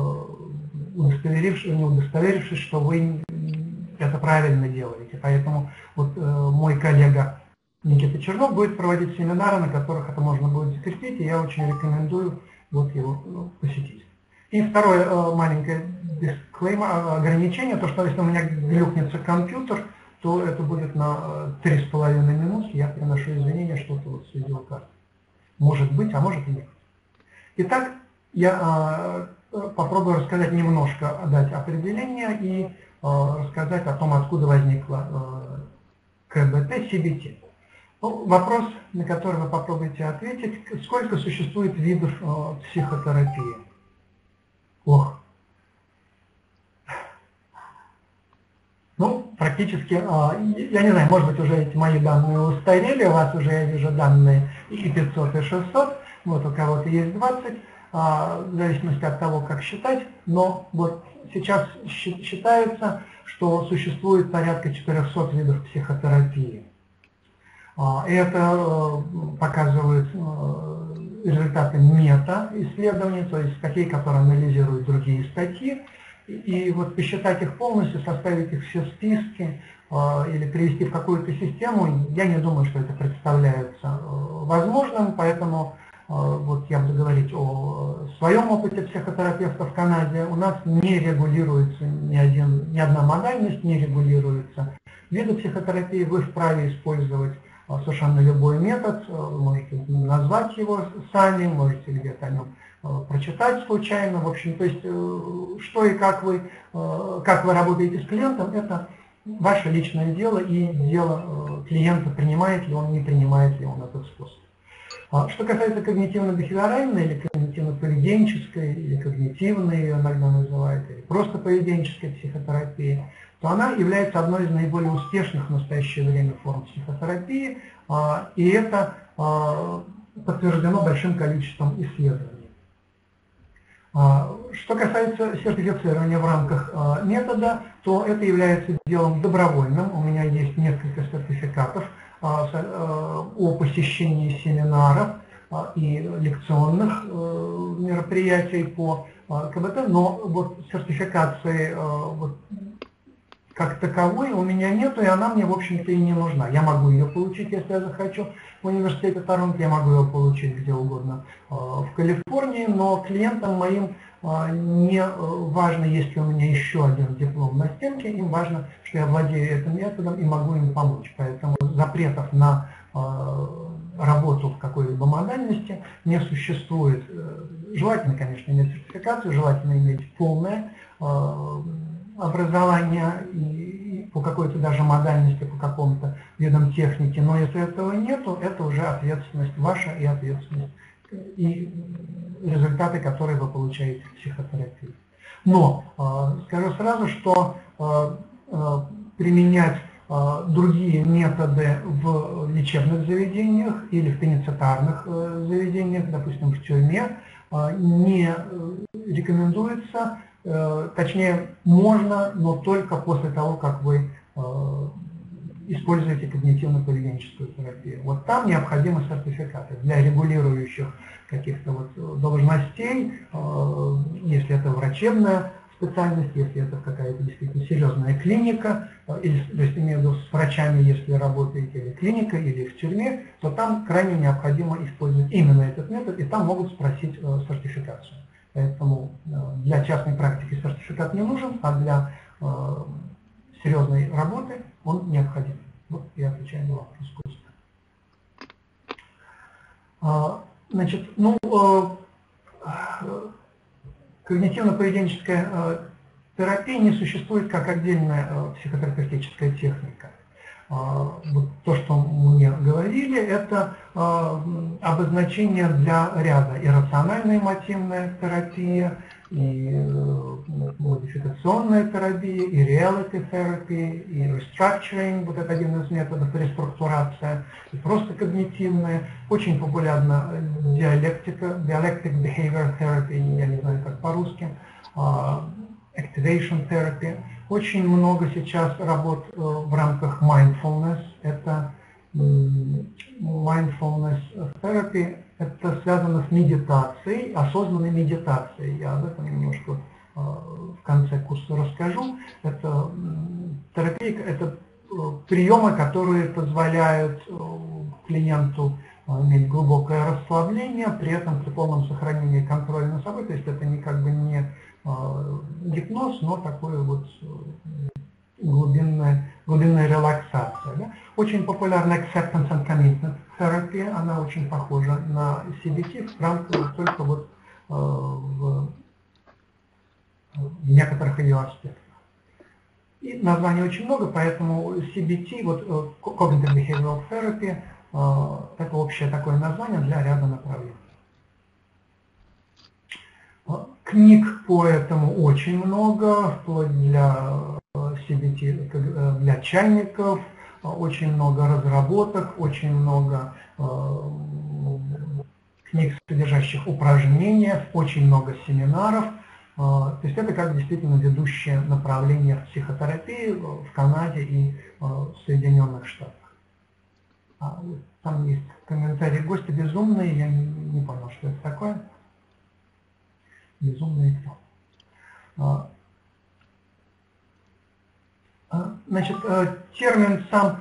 удостоверившись, что вы это правильно делаете. Поэтому вот мой коллега Никита Чернов будет проводить семинары, на которых это можно будет закрепить, и я очень рекомендую вот его посетить. И второе маленькое дисклеймер, ограничение, то, что если у меня глюкнется компьютер, то это будет на 3,5 минутки, я приношу извинения, что-то вот с видеокартой. Может быть, а может и нет. Итак, я попробую рассказать немножко, дать определение и рассказать о том, откуда возникла КБТ-СБТ. Ну, вопрос, на который вы попробуете ответить: сколько существует видов психотерапии? Ох. Ну, практически, я не знаю, может быть, уже эти мои данные устарели, у вас уже, я вижу, данные и 500, и 600, вот у кого-то есть 20, в зависимости от того, как считать, но вот сейчас считается, что существует порядка 400 видов психотерапии. Это показывают результаты мета-исследований, то есть статей, которые анализируют другие статьи. И вот посчитать их полностью, составить их все списки или привести в какую-то систему, я не думаю, что это представляется возможным, поэтому вот я буду говорить о своем опыте психотерапевта в Канаде. У нас не регулируется ни одна модальность, не регулируется виды психотерапии, вы вправе использовать совершенно любой метод, вы можете назвать его сами, можете где-то о нем прочитать случайно, в общем, то есть что и как вы работаете с клиентом, это ваше личное дело и дело клиента, принимает ли он, не принимает ли он этот способ. Что касается когнитивно-бихевиоральной или когнитивно-поведенческой, или когнитивной, ее иногда называют, или просто поведенческой психотерапии, то она является одной из наиболее успешных в настоящее время форм психотерапии, и это подтверждено большим количеством исследований. Что касается сертифицирования в рамках метода, то это является делом добровольным. У меня есть несколько сертификатов о посещении семинаров и лекционных мероприятий по КБТ, но вот сертификации вот как таковой у меня нету, и она мне, в общем-то, и не нужна. Я могу ее получить, если я захочу, в университете Торонто, я могу ее получить где угодно в Калифорнии, но клиентам моим не важно, есть ли у меня еще один диплом на стенке, им важно, что я владею этим методом и могу им помочь. Поэтому запретов на работу в какой-либо модальности не существует. Желательно, конечно, иметь сертификацию, желательно иметь полное образование и по какой-то даже модальности, по какому-то видам техники, но если этого нету, это уже ответственность ваша и ответственность, и результаты, которые вы получаете в психотерапии. Но скажу сразу, что применять другие методы в лечебных заведениях или в пеницитарных заведениях, допустим, в тюрьме, не рекомендуется. Точнее, можно, но только после того, как вы используете когнитивно-поведенческую терапию. Вот там необходимы сертификаты для регулирующих каких-то вот должностей, если это врачебная специальность, если это какая-то действительно серьезная клиника, или, то есть имею в виду с врачами, если работаете или клиника, или в тюрьме, то там крайне необходимо использовать именно этот метод, и там могут спросить сертификацию. Поэтому для частной практики сертификат не нужен, а для серьезной работы он необходим. Вот я отвечаю на вопрос. Значит, когнитивно-поведенческая терапия не существует как отдельная психотерапевтическая техника. Вот то, что мне говорили, это обозначение для ряда: иррациональная эмотивная терапия, и модификационная терапия, и reality therapy, и restructuring, вот это один из методов, реструктурация, и просто когнитивная. Очень популярна dialectic behavior therapy, я не знаю как по-русски, activation therapy. Очень много сейчас работ в рамках mindfulness. Это mindfulness therapy, это связано с медитацией, осознанной медитацией. Я об этом немножко в конце курса расскажу. Это терапия, это приемы, которые позволяют клиенту иметь глубокое расслабление, при этом при полном сохранении контроля над собой. То есть это не как бы не гипноз, но такое вот глубинная релаксация. Да? Очень популярна acceptance and commitment терапия, она очень похожа на CBT, в рамках только вот в некоторых ее аспектах. И названий очень много, поэтому CBT, вот Cognitive Behavioral Therapy, это общее такое название для ряда направлений. Книг по этому очень много, вплоть для CBT, для чайников, очень много разработок, очень много книг, содержащих упражнения, очень много семинаров. То есть это как действительно ведущее направление в психотерапии в Канаде и в Соединенных Штатах. Там есть комментарий: гости безумные, я не понял, что это такое. Безумные кто? Значит, термин сам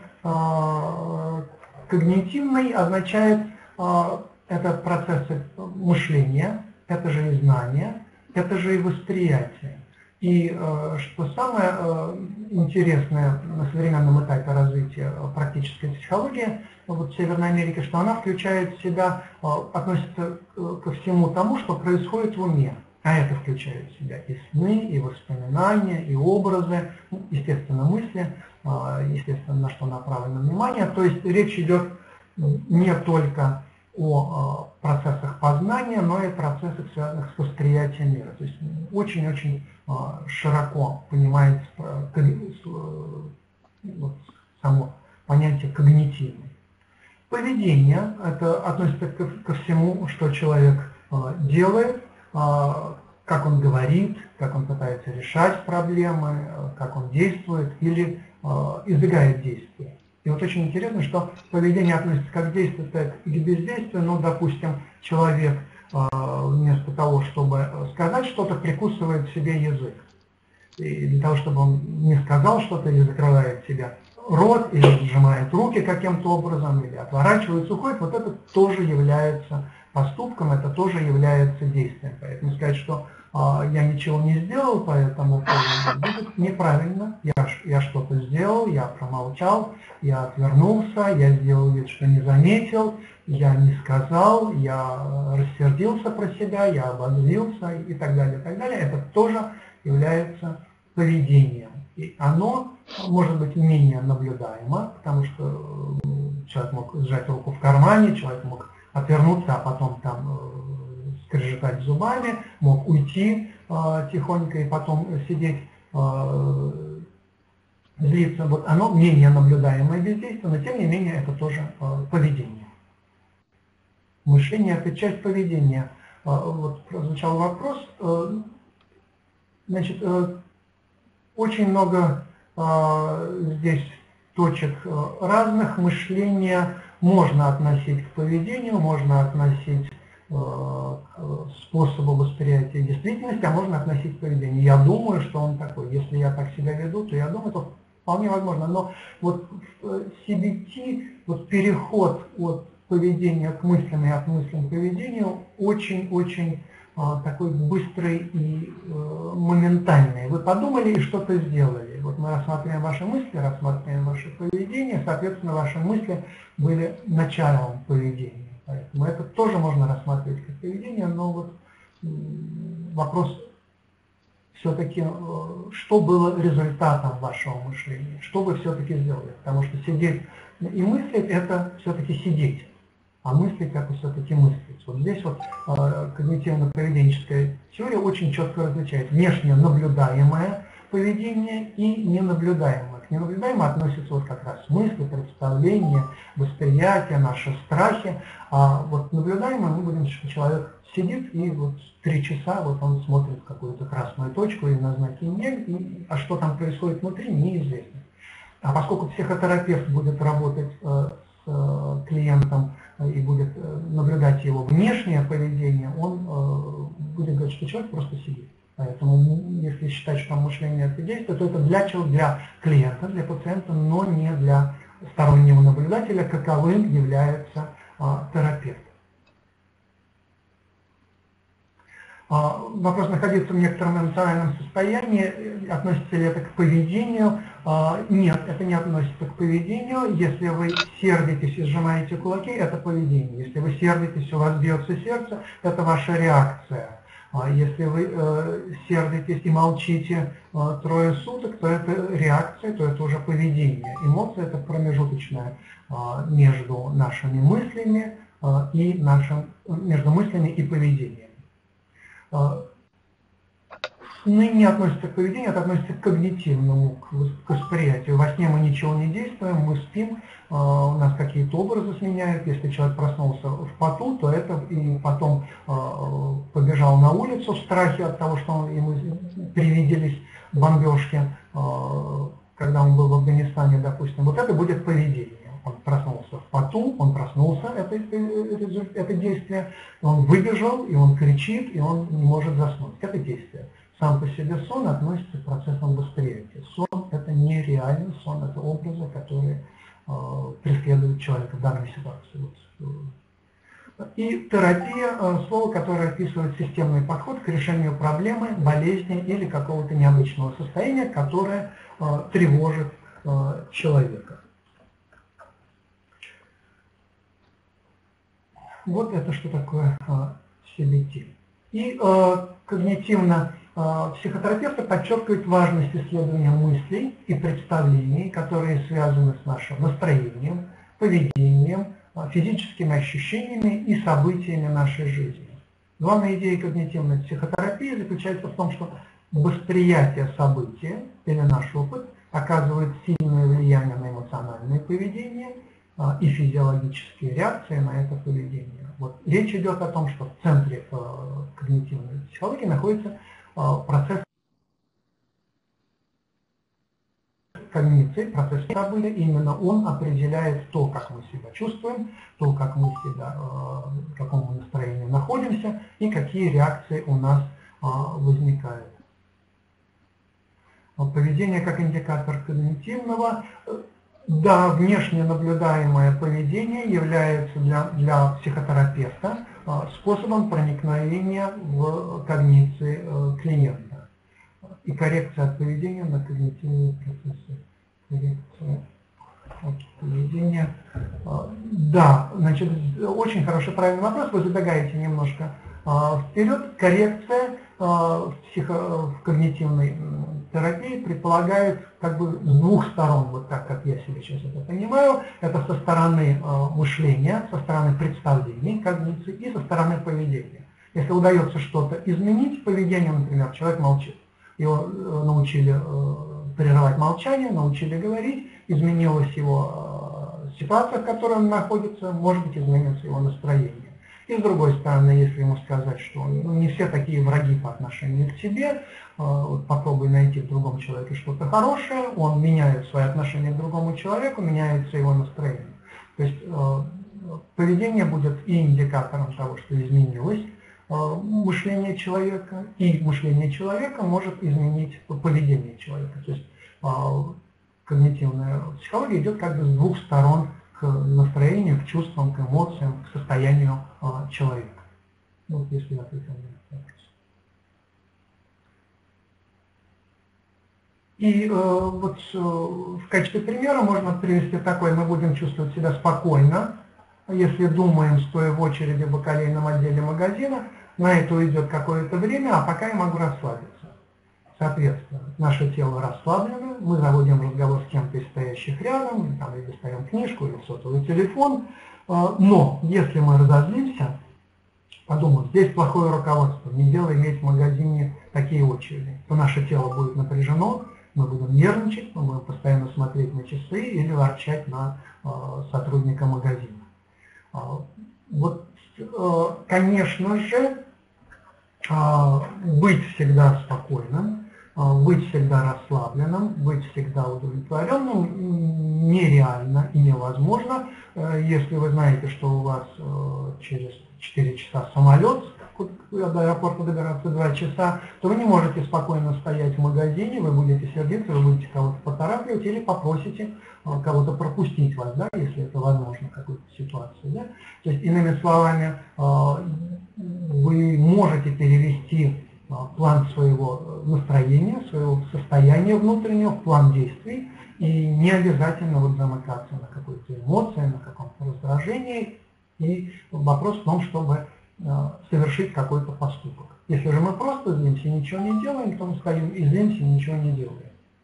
когнитивный означает это процессы мышления, это же и знание, это же и восприятие. И что самое интересное на современном этапе развития практической психологии вот в Северной Америке, что она включает в себя, относится ко всему тому, что происходит в уме. А это включает в себя и сны, и воспоминания, и образы, естественно, мысли, естественно, на что направлено внимание. То есть речь идет не только о процессах познания, но и процессах, связанных с восприятием мира. То есть очень-очень широко понимается само понятие когнитивный. Поведение – это относится ко всему, что человек делает, как он говорит, как он пытается решать проблемы, как он действует или избегает действия. И вот очень интересно, что поведение относится как к действию, так и к бездействию. Ну, допустим, человек вместо того, чтобы сказать что-то, прикусывает себе язык. И для того, чтобы он не сказал что-то или закрывает себя рот, или сжимает руки каким-то образом, или отворачивается, уходит, вот это тоже является поступком, это тоже является действием. Поэтому сказать, что я ничего не сделал по этому поводу, будет неправильно. Я что-то сделал, я промолчал, я отвернулся, я сделал вид, что не заметил, я не сказал, я рассердился про себя, я обозлился и так далее, и так далее. Это тоже является поведением. И оно может быть менее наблюдаемо, потому что человек мог сжать руку в кармане, человек мог отвернуться, а потом там скрежетать зубами, мог уйти тихонько и потом сидеть, злиться. Вот оно менее наблюдаемое бездействие, но тем не менее это тоже поведение. Мышление – это часть поведения. Вот прозвучал вопрос. Значит, очень много здесь точек разных. Мышление можно относить к поведению, можно относить к способу восприятия действительности, а можно относить к поведению. Я думаю, что он такой. Если я так себя веду, то я думаю, то вполне возможно. Но вот в CBT вот переход от поведения к мыслям и от мыслям к поведению очень-очень такой быстрый и моментальный. Вы подумали и что-то сделали. Вот мы рассматриваем ваши мысли, рассматриваем ваше поведение, соответственно, ваши мысли были началом поведения. Поэтому это тоже можно рассматривать как поведение, но вот вопрос все-таки, что было результатом вашего мышления, что вы все-таки сделали. Потому что сидеть и мыслить – это все-таки сидеть. А мыслить, как и все-таки мыслить. Вот здесь вот когнитивно-поведенческая теория очень четко различает внешне наблюдаемое поведение и ненаблюдаемое. К ненаблюдаемому относятся вот как раз мысли, представления, восприятия, наши страхи. А вот наблюдаемое мы будем, что человек сидит и вот 3 часа вот он смотрит какую-то красную точку и на знаки «нет», а что там происходит внутри, неизвестно. А поскольку психотерапевт будет работать с клиентом и будет наблюдать его внешнее поведение, он будет говорить, что человек просто сидит. Поэтому, если считать, что мышление это действие, то это для клиента, для пациента, но не для стороннего наблюдателя, каковым является терапевт. Вопрос находиться в некотором эмоциональном состоянии, относится ли это к поведению? Нет, это не относится к поведению. Если вы сердитесь и сжимаете кулаки, это поведение. Если вы сердитесь, у вас бьется сердце, это ваша реакция. Если вы сердитесь и молчите 3 суток, то это реакция, то это уже поведение. Эмоция – это промежуточная между нашими мыслями и между мыслями и поведением. Сны не относятся к поведению, это относится к когнитивному, к восприятию. Во сне мы ничего не действуем, мы спим, у нас какие-то образы сменяют. Если человек проснулся в поту, то это и потом побежал на улицу в страхе от того, что ему привиделись бомбежки, когда он был в Афганистане, допустим. Вот это будет поведение. Он проснулся в поту, он проснулся, это действие, он выбежал, и он кричит, и он не может заснуть. Это действие. Сам по себе сон относится к процессам восприятия. Сон – это не реальный сон, это образы, которые преследуют человека в данной ситуации. И терапия – слово, которое описывает системный подход к решению проблемы, болезни или какого-то необычного состояния, которое тревожит человека. Вот это что такое CBT. И когнитивно-психотерапевты подчеркивают важность исследования мыслей и представлений, которые связаны с нашим настроением, поведением, физическими ощущениями и событиями нашей жизни. Главная идея когнитивной психотерапии заключается в том, что восприятие события или наш опыт оказывает сильное влияние на эмоциональное поведение и физиологические реакции на это поведение. Вот. Речь идет о том, что в центре когнитивной психологии находится процесс когниции, процесс события. Именно он определяет то, как мы себя чувствуем, то, как мы себя, в каком мы настроении находимся и какие реакции у нас возникают. Поведение как индикатор когнитивного. Да, внешне наблюдаемое поведение является для психотерапевта способом проникновения в когниции клиента. И коррекция от поведения на когнитивные процессы. Коррекция от поведения. Да, значит, очень хороший, правильный вопрос. Вы забегаете немножко вперед. Коррекция в когнитивной терапии предполагает как бы с двух сторон, вот так, как я себе сейчас это понимаю. Это со стороны мышления, со стороны представлений, когниции и со стороны поведения. Если удается что-то изменить, поведение, например, человек молчит. Его научили прерывать молчание, научили говорить, изменилась его ситуация, в которой он находится, может быть, изменится его настроение. И с другой стороны, если ему сказать, что не все такие враги по отношению к тебе, вот попробуй найти в другом человеке что-то хорошее, он меняет свои отношения к другому человеку, меняется его настроение. То есть поведение будет и индикатором того, что изменилось мышление человека, и мышление человека может изменить поведение человека. То есть когнитивная психология идет как бы с двух сторон к настроению, к чувствам, к эмоциям, к состоянию человека. Вот если я ответил на этот вопрос. И вот в качестве примера можно привести такой: мы будем чувствовать себя спокойно, если думаем, стоя в очереди в бакалейном отделе магазина. На это уйдет какое-то время, а пока я могу расслабиться. Соответственно, наше тело расслаблено, мы заводим разговор с кем-то из стоящих рядом, или достаем книжку, или сотовый телефон. Но если мы разозлимся, подумаем, здесь плохое руководство, не дело иметь в магазине такие очереди, то наше тело будет напряжено, мы будем нервничать, мы будем постоянно смотреть на часы или ворчать на сотрудника магазина. Вот, конечно же, быть всегда спокойным, быть всегда расслабленным, быть всегда удовлетворенным нереально и невозможно. Если вы знаете, что у вас через 4 часа самолет, до аэропорта добираться 2 часа, то вы не можете спокойно стоять в магазине, вы будете сердиться, вы будете кого-то поторапливать или попросите кого-то пропустить вас, да, если это возможно в какой-то ситуации. Да? То есть, иными словами, вы можете перевести план своего настроения, своего состояния внутреннего в план действий, и не обязательно вот замыкаться на какой-то эмоции, на каком-то раздражении. И вопрос в том, чтобы совершить какой-то поступок. Если же мы просто злимся и ничего не делаем, то мы стоим и злимся и ничего не делаем.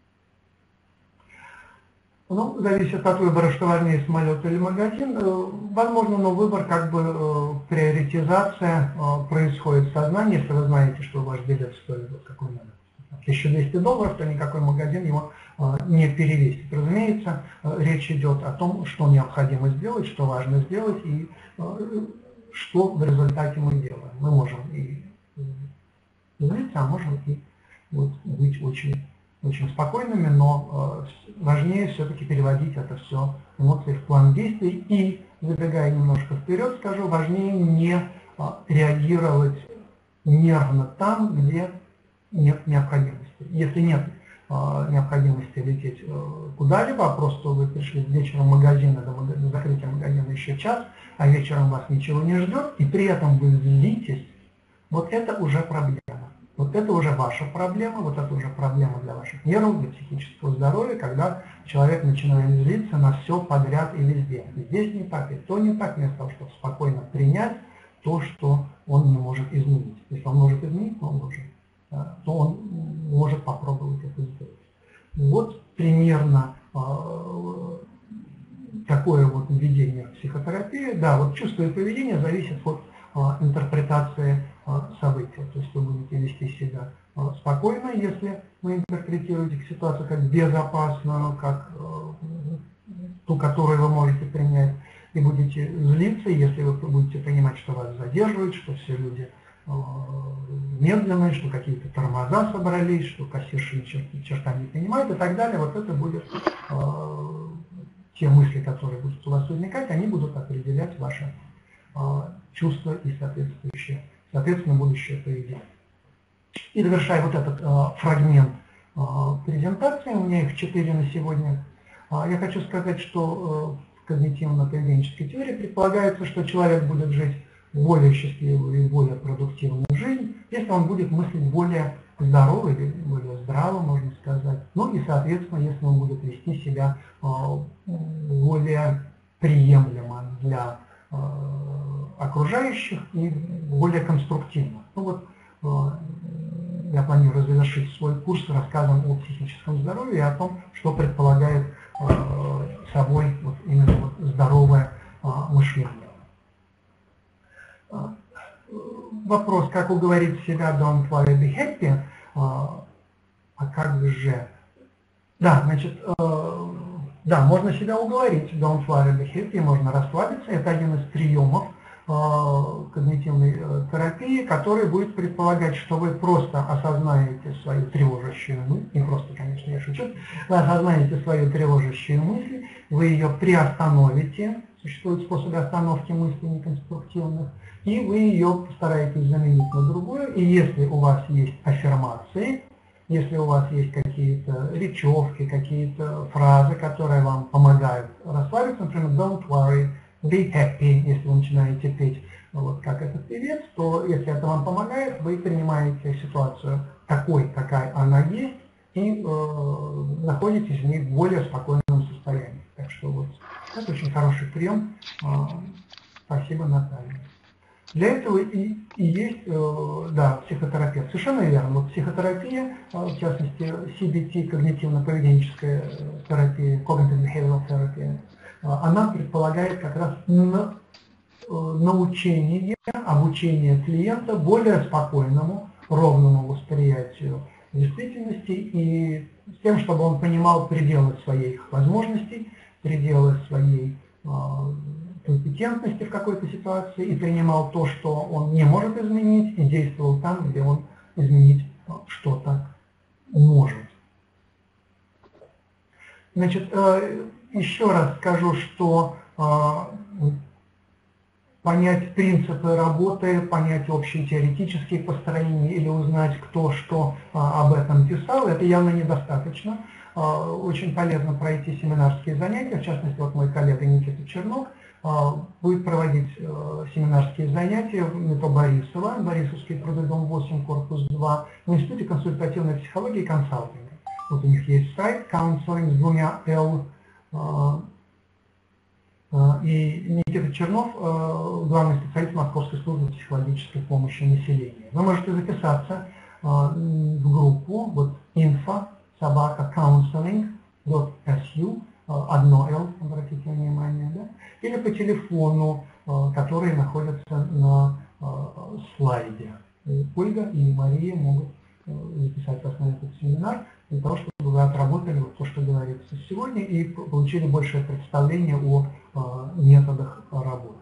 Ну, зависит от выбора, что важнее, самолет или магазин. Возможно, но выбор, как бы приоритизация происходит в сознании. Если вы знаете, что ваш билет стоит какой-нибудь $1200, то никакой магазин его не перевесит. Разумеется, речь идет о том, что необходимо сделать, что важно сделать и что в результате мы делаем. Мы можем и злиться, а можем и вот быть очень спокойными, но важнее все-таки переводить это все эмоции в план действий. И, забегая немножко вперед, скажу, важнее не реагировать нервно там, где нет необходимости. Если нет необходимости лететь куда-либо, а просто вы пришли вечером в магазин, до закрытия магазина еще час, а вечером вас ничего не ждет, и при этом вы злитесь, вот это уже проблема. Вот это уже ваша проблема, вот это уже проблема для ваших нервов, для психического здоровья, когда человек начинает злиться на все подряд и везде. И здесь не так, и то не так, вместо того, чтобы спокойно принять то, что он не может изменить. Если он может изменить, то он может попробовать это сделать. Вот примерно такое вот введение в психотерапию. Да, вот чувство и поведение зависит от интерпретации события. То есть вы будете вести себя спокойно, если вы интерпретируете ситуацию как безопасную, как ту, которую вы можете принять, и будете злиться, если вы будете понимать, что вас задерживают, что все люди медленные, что какие-то тормоза собрались, что кассирши ни черта не понимают и так далее. Вот это будет те мысли, которые будут у вас возникать, они будут определять ваши чувства и соответственно будущее поведение. И завершая вот этот фрагмент презентации, у меня их 4 на сегодня. Я хочу сказать, что в когнитивно-поведенческой теории предполагается, что человек будет жить более счастливую и более продуктивную жизнь, если он будет мыслить более здорово или более здраво, можно сказать. Ну и, соответственно, если он будет вести себя более приемлемо для окружающих и более конструктивно. Ну вот, я планирую завершить свой курс рассказом о психическом здоровье и о том, что предполагает собой вот именно вот здоровое мышление. Вопрос, как уговорить себя don't worry, be happy, а как же... Да, значит, да, можно себя уговорить, don't worry, be happy, можно расслабиться, это один из приемов когнитивной терапии, который будет предполагать, что вы просто осознаете свою тревожащую мысль, не просто, конечно, я шучу, вы осознаете свою тревожащую мысль, вы ее приостановите, существуют способы остановки мыслей неконструктивных, и вы ее постараетесь заменить на другую, и если у вас есть аффирмации, если у вас есть какие-то речевки, какие-то фразы, которые вам помогают расслабиться, например, don't worry, be happy, если вы начинаете петь, вот как этот певец, то если это вам помогает, вы принимаете ситуацию такой, какая она есть, и находитесь в ней в более спокойном состоянии. Так что вот это очень хороший прием. Спасибо, Наталья. Для этого и есть, да, психотерапевт. Совершенно верно. Вот психотерапия, в частности, CBT, когнитивно-поведенческая терапия, Cognitive Behavioral Therapy, она предполагает как раз научение, обучение клиента более спокойному, ровному восприятию действительности и с тем, чтобы он понимал пределы своих возможностей, пределы своей компетентности в какой-то ситуации и принимал то, что он не может изменить, и действовал там, где он изменить что-то может. Значит, еще раз скажу, что понять принципы работы, понять общие теоретические построения или узнать, кто что об этом писал, это явно недостаточно. Очень полезно пройти семинарские занятия, в частности, вот мой коллега Никита Чернок будет проводить семинарские занятия в метро Борисова, Борисовский трудодом 8, корпус 2, в Институте консультативной психологии и консалтинга. Вот у них есть сайт counseling с двумя L, и Никита Чернов, главный специалист Московской службы психологической помощи населению. Вы можете записаться в группу вот info@counseling.su, одно L, обратите внимание, да? Или по телефону, который находится на слайде. Ольга и Мария могут записать вас на этот семинар для того, чтобы вы отработали вот то, что говорится сегодня, и получили большее представление о методах работы.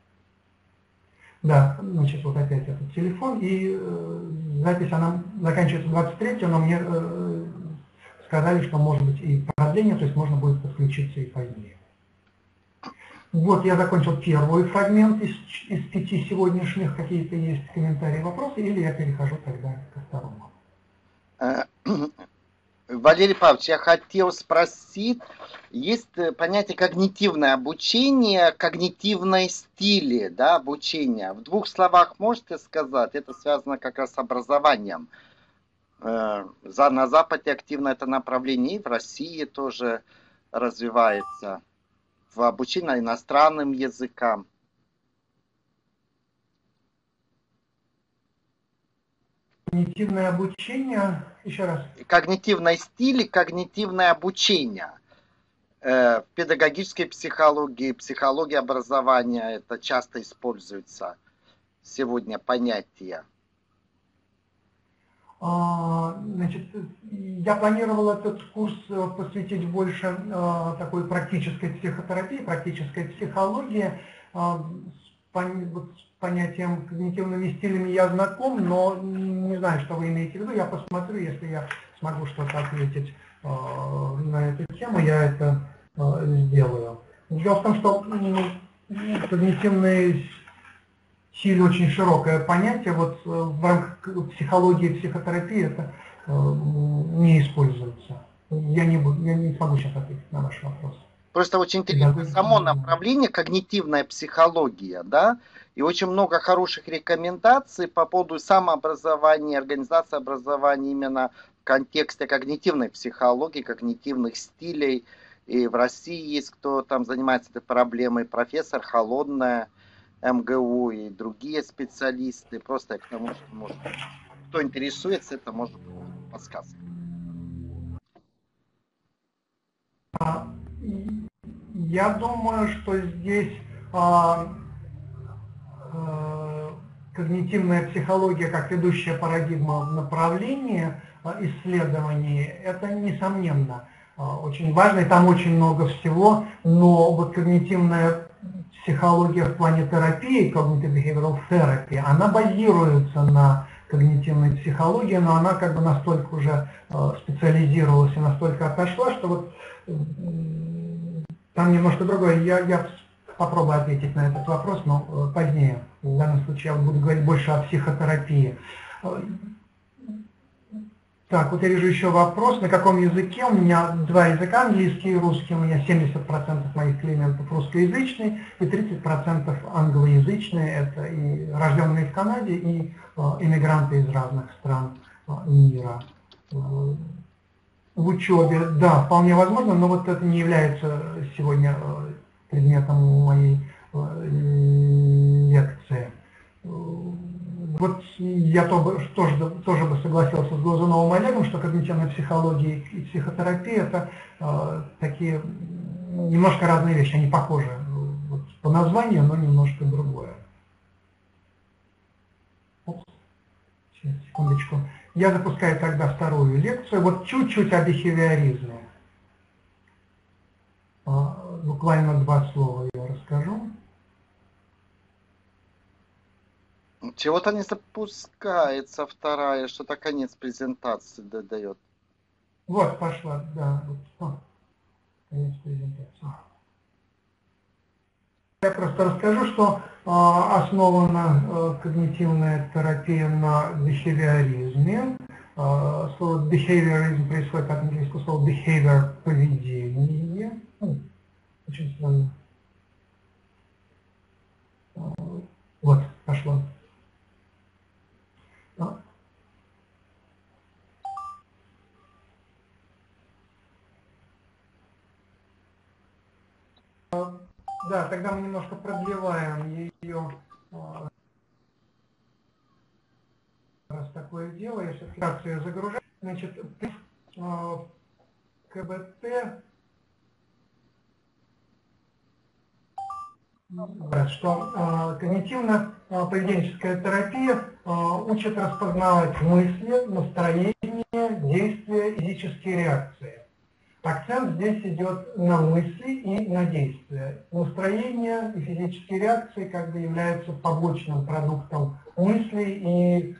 Да, значит, вот опять этот телефон, и запись, она заканчивается 23, но мне сказали, что может быть и продление, то есть можно будет подключиться и позднее. Вот я закончил первый фрагмент из 5 сегодняшних. Какие-то есть комментарии, вопросы, или я перехожу тогда ко второму. Валерий Павлович, я хотел спросить, есть понятие когнитивное обучение, когнитивные стили, да, обучения. В 2 словах можете сказать, это связано как раз с образованием. На Западе активно это направление, и в России тоже развивается, в обучении иностранным языкам. Когнитивное обучение, еще раз. Когнитивные стили, когнитивное обучение. В педагогической психологии, психологии образования это часто используется сегодня понятие. Значит, я планировал этот курс посвятить больше такой практической психотерапии, практической психологии. С понятием когнитивными стилями я знаком, но не знаю, что вы имеете в виду. Я посмотрю, если я смогу что-то ответить на эту тему, я это сделаю. Дело в том, что когнитивные силе очень широкое понятие, вот в рамках психологии и психотерапии это не используется. Я не смогу сейчас ответить на ваш вопрос. Просто очень интересно само направление когнитивная психология, да, и очень много хороших рекомендаций по поводу самообразования, организации образования именно в контексте когнитивной психологии, когнитивных стилей. И в России есть кто там занимается этой проблемой, профессор Холодная, МГУ и другие специалисты. Просто к тому, что может, кто интересуется, это может подсказать. Я думаю, что здесь когнитивная психология как ведущая парадигма в направлении исследований, это несомненно очень важно, и там очень много всего, но вот когнитивная психология в плане терапии, cognitive behavioral therapy, она базируется на когнитивной психологии, но она как бы настолько уже специализировалась и настолько отошла, что вот там немножко другое. Я попробую ответить на этот вопрос, но позднее. В данном случае я буду говорить больше о психотерапии. Так, вот я вижу еще вопрос, на каком языке. У меня два языка, английский и русский. У меня 70% моих клиентов русскоязычные и 30% англоязычные. Это и рожденные в Канаде, и иммигранты из разных стран мира. В учебе, да, вполне возможно, но вот это не является сегодня предметом моей лекции. Вот я тоже бы согласился с Глазуновым Олегом, что когнитивная психология и психотерапия это такие немножко разные вещи, они похожи вот, по названию, но немножко другое. Сейчас, секундочку. Я запускаю тогда вторую лекцию, вот чуть-чуть о бихевиоризме. Буквально 2 слова я расскажу. Чего-то не запускается вторая, что-то конец презентации дает. Вот пошла, да. Вот, конец презентации. Я просто расскажу, что основана когнитивная терапия на бихевиоризме. Слово behaviorism происходит от английского слова behavior – поведение. Очень странно. Вот, пошло. Да, тогда мы немножко продлеваем ее, раз такое дело, я сейчас ее загружаю. Значит, КБТ, что когнитивно-поведенческая терапия учит распознавать мысли, настроения, действия, физические реакции. Акцент здесь идет на мысли и на действия. Настроение и физические реакции как бы являются побочным продуктом мыслей и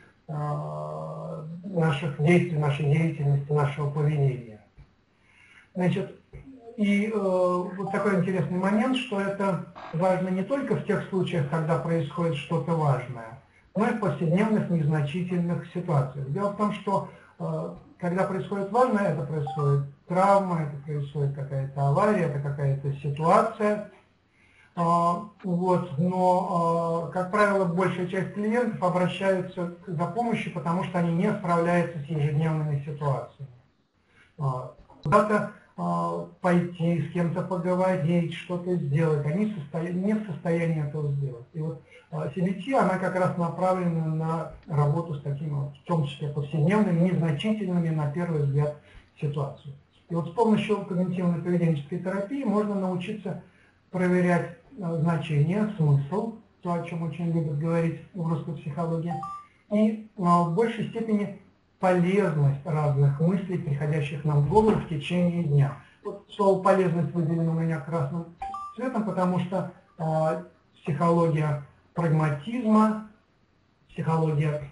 наших действий, нашей деятельности, нашего поведения. Значит, и вот такой интересный момент, что это важно не только в тех случаях, когда происходит что-то важное, но и в повседневных незначительных ситуациях. Дело в том, что когда происходит важное, это происходит травма, это происходит какая-то авария, это какая-то ситуация. Вот, но, как правило, большая часть клиентов обращаются за помощью, потому что они не справляются с ежедневными ситуациями. Куда-то пойти, с кем-то поговорить, что-то сделать, они не в состоянии этого сделать. И вот CBT, она как раз направлена на работу с такими, в том числе повседневными, незначительными, на первый взгляд, ситуациями. И вот с помощью когнитивной поведенческой терапии можно научиться проверять значение, смысл, то, о чем очень любят говорить в русской психологии, и в большей степени полезность разных мыслей, приходящих нам в голову в течение дня. Вот слово «полезность» выделено у меня красным цветом, потому что психология прагматизма, психология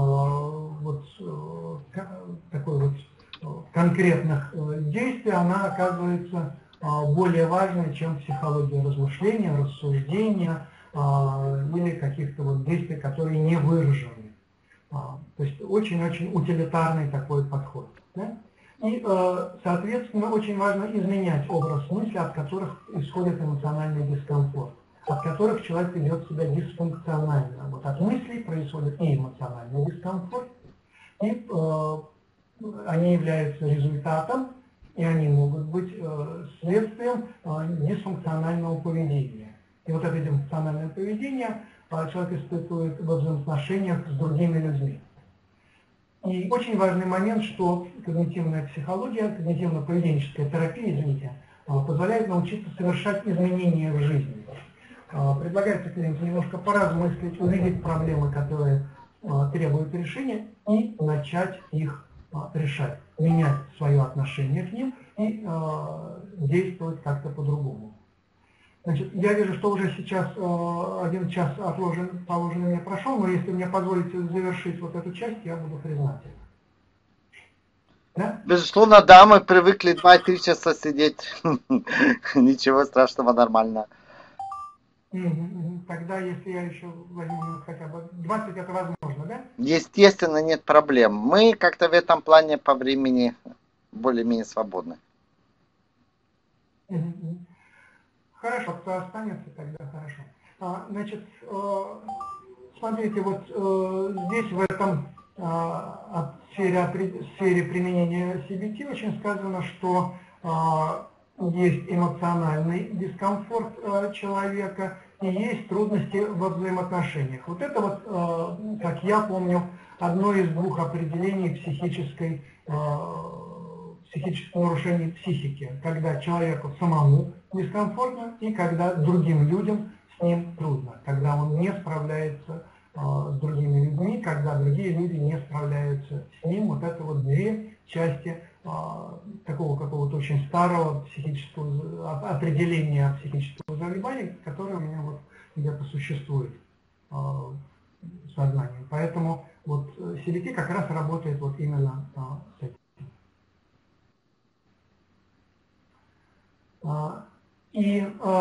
такой вот конкретных действий, она оказывается более важной, чем психология размышления, рассуждения, или каких-то вот действий, которые не выражены. То есть очень-очень утилитарный такой подход. Да? И, соответственно, очень важно изменять образ мысли, от которых исходит эмоциональный дискомфорт, от которых человек ведет себя дисфункционально. Вот от мыслей происходит и эмоциональный дискомфорт, и они являются результатом, и они могут быть следствием дисфункционального поведения. И вот это дисфункциональное поведение человек испытывает в взаимоотношениях с другими людьми. И очень важный момент, что когнитивная психология, когнитивно-поведенческая терапия, извините, позволяет научиться совершать изменения в жизни. Предлагается клиенту немножко поразмыслить, увидеть проблемы, которые требуют решения, и начать их решать, менять свое отношение к ним и действовать как-то по-другому. Значит, я вижу, что уже сейчас 1 час положенный мне прошел, но если мне позволите завершить вот эту часть, я буду признателен. Да? Безусловно, да, мы привыкли 2-3 часа сидеть. Ничего страшного, нормально. Тогда, если я еще возьму хотя бы 20, это возможно, да? Естественно, нет проблем. Мы как-то в этом плане по времени более-менее свободны. Хорошо, кто останется, тогда хорошо. Значит, смотрите, вот здесь в этом сфере применения CBT очень сказано, что есть эмоциональный дискомфорт человека и есть трудности во взаимоотношениях. Вот это вот, как я помню, одно из 2 определений психического нарушения психики, когда человеку самому дискомфортно и когда другим людям с ним трудно, когда он не справляется с другими людьми, когда другие люди не справляются с ним. Вот это вот 2 части такого какого-то очень старого психического определения психического заболевания, которое у меня вот где-то существует в сознании. Поэтому вот CBT как раз работает вот именно с этим. И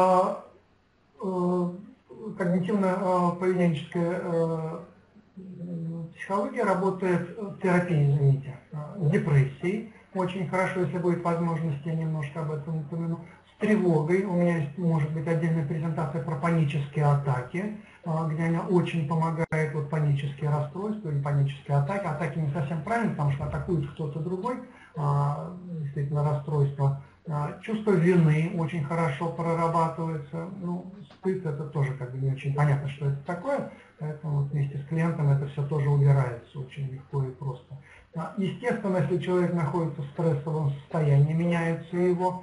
когнитивно-поведенческая психология работает в терапии, извините, с депрессией. Очень хорошо, если будет возможность, я немножко об этом упомяну. С тревогой. У меня есть, может быть, отдельная презентация про панические атаки, где она очень помогает, вот панические расстройства или панические атаки. Атаки не совсем правильно, потому что атакует кто-то другой, действительно расстройство. Чувство вины очень хорошо прорабатывается. Ну, стыд это тоже как бы не очень понятно, что это такое, поэтому вот вместе с клиентом это все тоже убирается очень легко и просто. Естественно, если человек находится в стрессовом состоянии, меняется его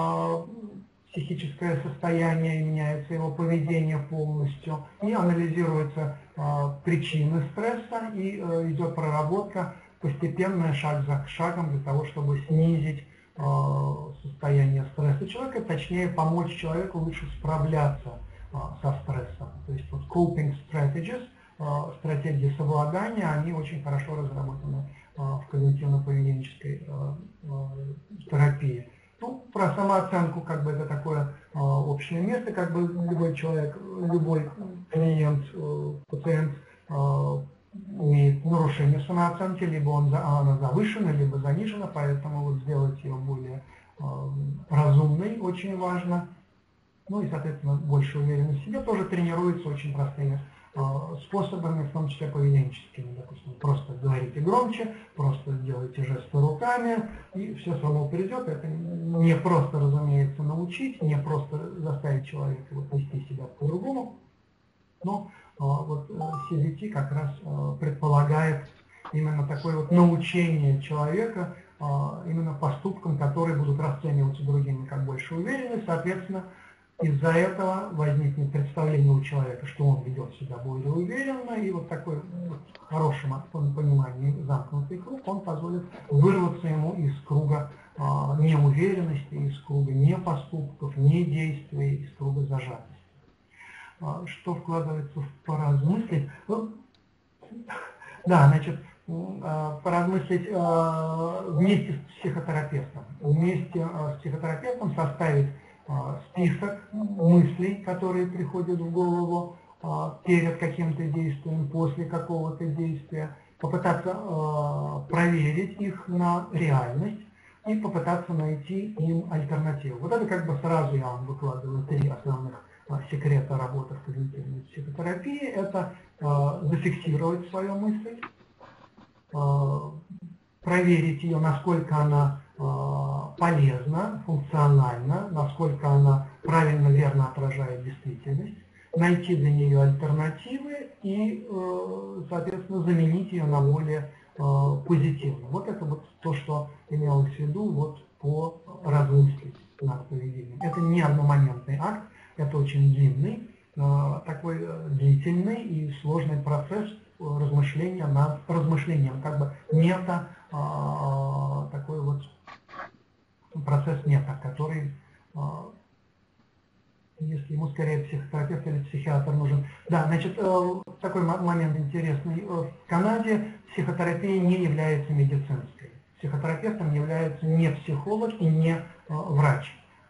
психическое состояние, меняется его поведение полностью, и анализируются причины стресса, и идет проработка постепенная, шаг за шагом, для того, чтобы снизить состояние стресса человека, точнее помочь человеку лучше справляться со стрессом. То есть вот coping strategies, стратегии совладания, они очень хорошо разработаны в когнитивно-поведенческой терапии. Ну, про самооценку, как бы это такое общее место, как бы любой человек, любой клиент, пациент имеет нарушение самооценки, либо она завышена, либо занижена, поэтому вот сделать ее более разумной очень важно. Ну и, соответственно, больше уверенности в себе тоже тренируется очень простыми способами, в том числе поведенческими. Допустим, просто говорите громче, просто делайте жесты руками, и все само придет. Это не просто, разумеется, научить, не просто заставить человека вот вести себя по-другому, но вот CBT как раз предполагает именно такое вот научение человека именно поступкам, которые будут расцениваться другими как больше уверенность. Соответственно, из-за этого возникнет представление у человека, что он ведет себя более уверенно, и вот такой вот, в хорошем понимании замкнутый круг, он позволит вырваться ему из круга неуверенности, из круга не поступков, не действий, из круга зажатости. Что вкладывается в поразмыслить? Ну, да, значит, поразмыслить вместе с психотерапевтом. Вместе с психотерапевтом составить список мыслей, которые приходят в голову перед каким-то действием, после какого-то действия, попытаться проверить их на реальность и попытаться найти им альтернативу. Вот это как бы сразу я вам выкладываю 3 основных секрета работы в когнитивной психотерапии. Это зафиксировать свою мысль, проверить ее, насколько она полезна, функциональна, насколько она правильно, верно отражает действительность, найти для нее альтернативы и, соответственно, заменить ее на более позитивную. Вот это вот то, что имелось в виду вот по размыслить над поведением. Это не одномоментный акт, это очень длинный, такой длительный и сложный процесс размышления над размышлением, как бы мета, такой вот процесс мета, который, если ему скорее психотерапевт или психиатр нужен. Да, значит, такой момент интересный. В Канаде психотерапия не является медицинской. Психотерапевтом является не психолог и не врач.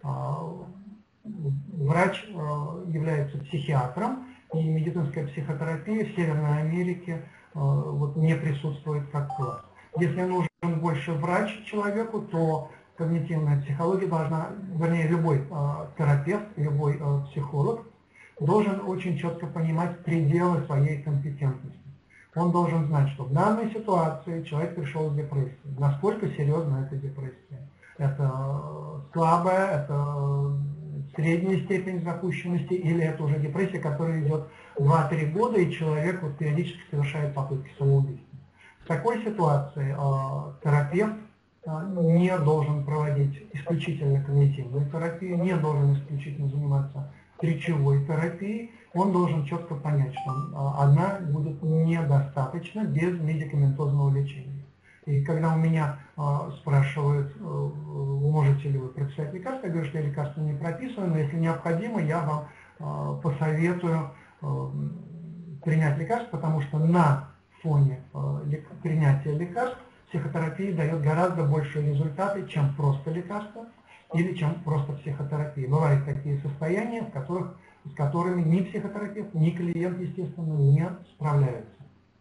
Врач является психиатром, и медицинская психотерапия в Северной Америке вот, не присутствует как класс. Если нужен больше врач человеку, то когнитивная психология должна, вернее, любой терапевт, любой психолог должен очень четко понимать пределы своей компетентности. Он должен знать, что в данной ситуации человек пришел с депрессией. Насколько серьезна эта депрессия? Это слабая, это средняя степень запущенности, или это уже депрессия, которая идет 2-3 года, и человек вот периодически совершает попытки самоубийства. В такой ситуации терапевт не должен проводить исключительно когнитивную терапию, не должен исключительно заниматься речевой терапией, он должен четко понять, что одна будет недостаточно без медикаментозного лечения. И когда у меня спрашивают, можете ли вы прописать лекарства, я говорю, что я лекарства не прописываю, но если необходимо, я вам посоветую принять лекарства, потому что на фоне принятия лекарств психотерапия дает гораздо большие результаты, чем просто лекарства или чем просто психотерапия. Бывают такие состояния, с которыми ни психотерапевт, ни клиент, естественно, не справляются.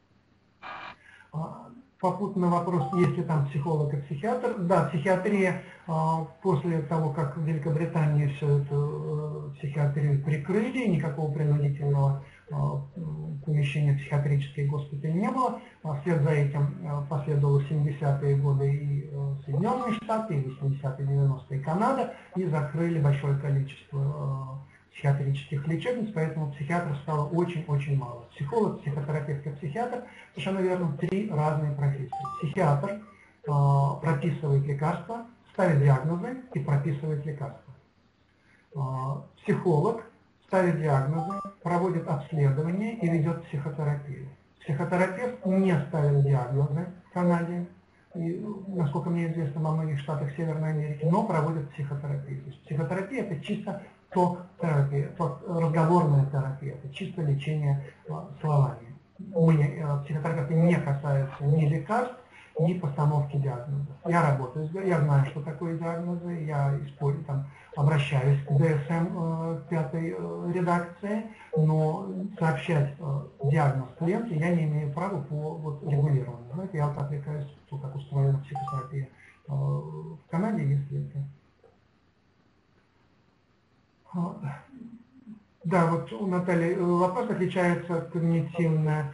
Попутный вопрос, есть ли там психолог и психиатр. Да, психиатрия, после того, как в Великобритании всю эту психиатрию прикрыли, никакого принудительного помещения в психиатрические госпитали не было. Вслед за этим последовало 70-е годы и Соединенные Штаты, и 80-е, 90-е Канада, и закрыли большое количество психиатрических лечебниц, поэтому психиатров стало очень-очень мало. Психолог, психотерапевт и психиатр – совершенно верно, 3 разные профессии. Психиатр прописывает лекарства, ставит диагнозы и прописывает лекарства. Психолог ставит диагнозы, проводит обследование и ведет психотерапию. Психотерапевт не ставит диагнозы в Канаде, и, насколько мне известно, во многих штатах Северной Америки, но проводит психотерапию. То есть психотерапия – это чисто ток-терапия, разговорная терапия, это чисто лечение словами. Психотерапевты не касаются ни лекарств, ни постановки диагнозов. Я работаю, я знаю, что такое диагнозы, я использую, обращаюсь к ДСМ 5 редакции, но сообщать диагноз клиенту я не имею права по регулированию. Знаете, я отвлекаюсь, как устроена психотерапия в Канаде, если это. Да, вот у Натальи вопрос отличается когнитивно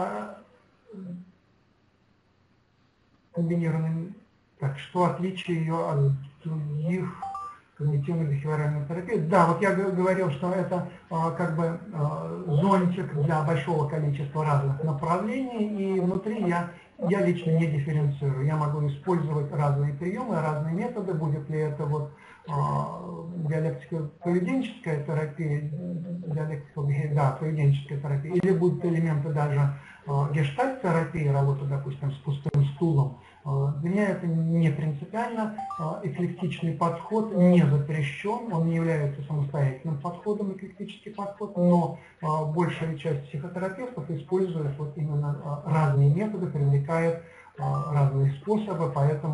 комбинированным. Так, что отличие ее от других когнитивно-бихевиоральной терапии? Да, вот я говорил, что это как бы зонтик для большого количества разных направлений, и внутри я лично не дифференцирую. Я могу использовать разные приемы, разные методы, будет ли это вот диалектико-поведенческая терапия, поведенческая терапия, или будут элементы даже гештальт-терапии, работа, допустим, с пустым стулом. Для меня это не принципиально. Эклектичный подход не запрещен, он не является самостоятельным подходом, эклектический подход, но большая часть психотерапевтов использует вот именно разные методы, привлекает разные способы, поэтому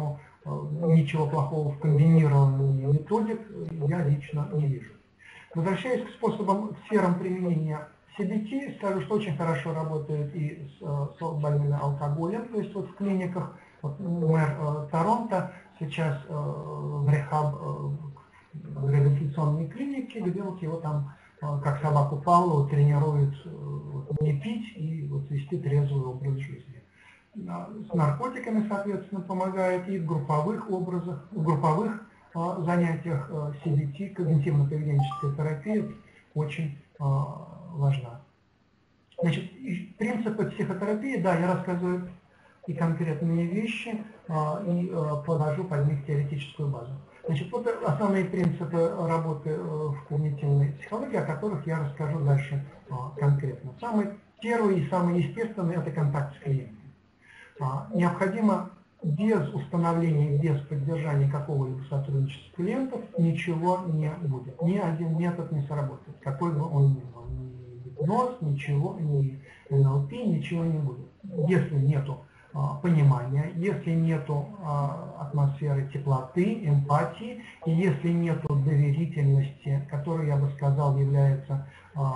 ничего плохого в комбинировании методик я лично не вижу. Возвращаясь к способам, к сферам применения CBT, скажу, что очень хорошо работает и с больными алкоголем, то есть вот в клиниках, вот мэр Торонто сейчас в в реабилитационной клинике, где вот его там, как собаку Павлову, тренируют не пить и вот вести трезвый образ жизни. С наркотиками, соответственно, помогает и в групповых образах, в групповых занятиях CBT, когнитивно-поведенческая терапия, очень важна. Значит, принципы психотерапии, да, я рассказываю и конкретные вещи, и подвожу под них теоретическую базу. Значит, вот основные принципы работы в когнитивной психологии, о которых я расскажу дальше конкретно. Самый первый и самый естественный – это контакт с клиентом. Необходимо без установления, без поддержания какого-либо сотрудничества клиентов ничего не будет. Ни один метод не сработает, какой бы он ни был. Ни гипноз, ничего, ни НЛП, ничего не будет. Если нету понимания, если нету атмосферы теплоты, эмпатии, и если нету доверительности, которая, я бы сказал, является,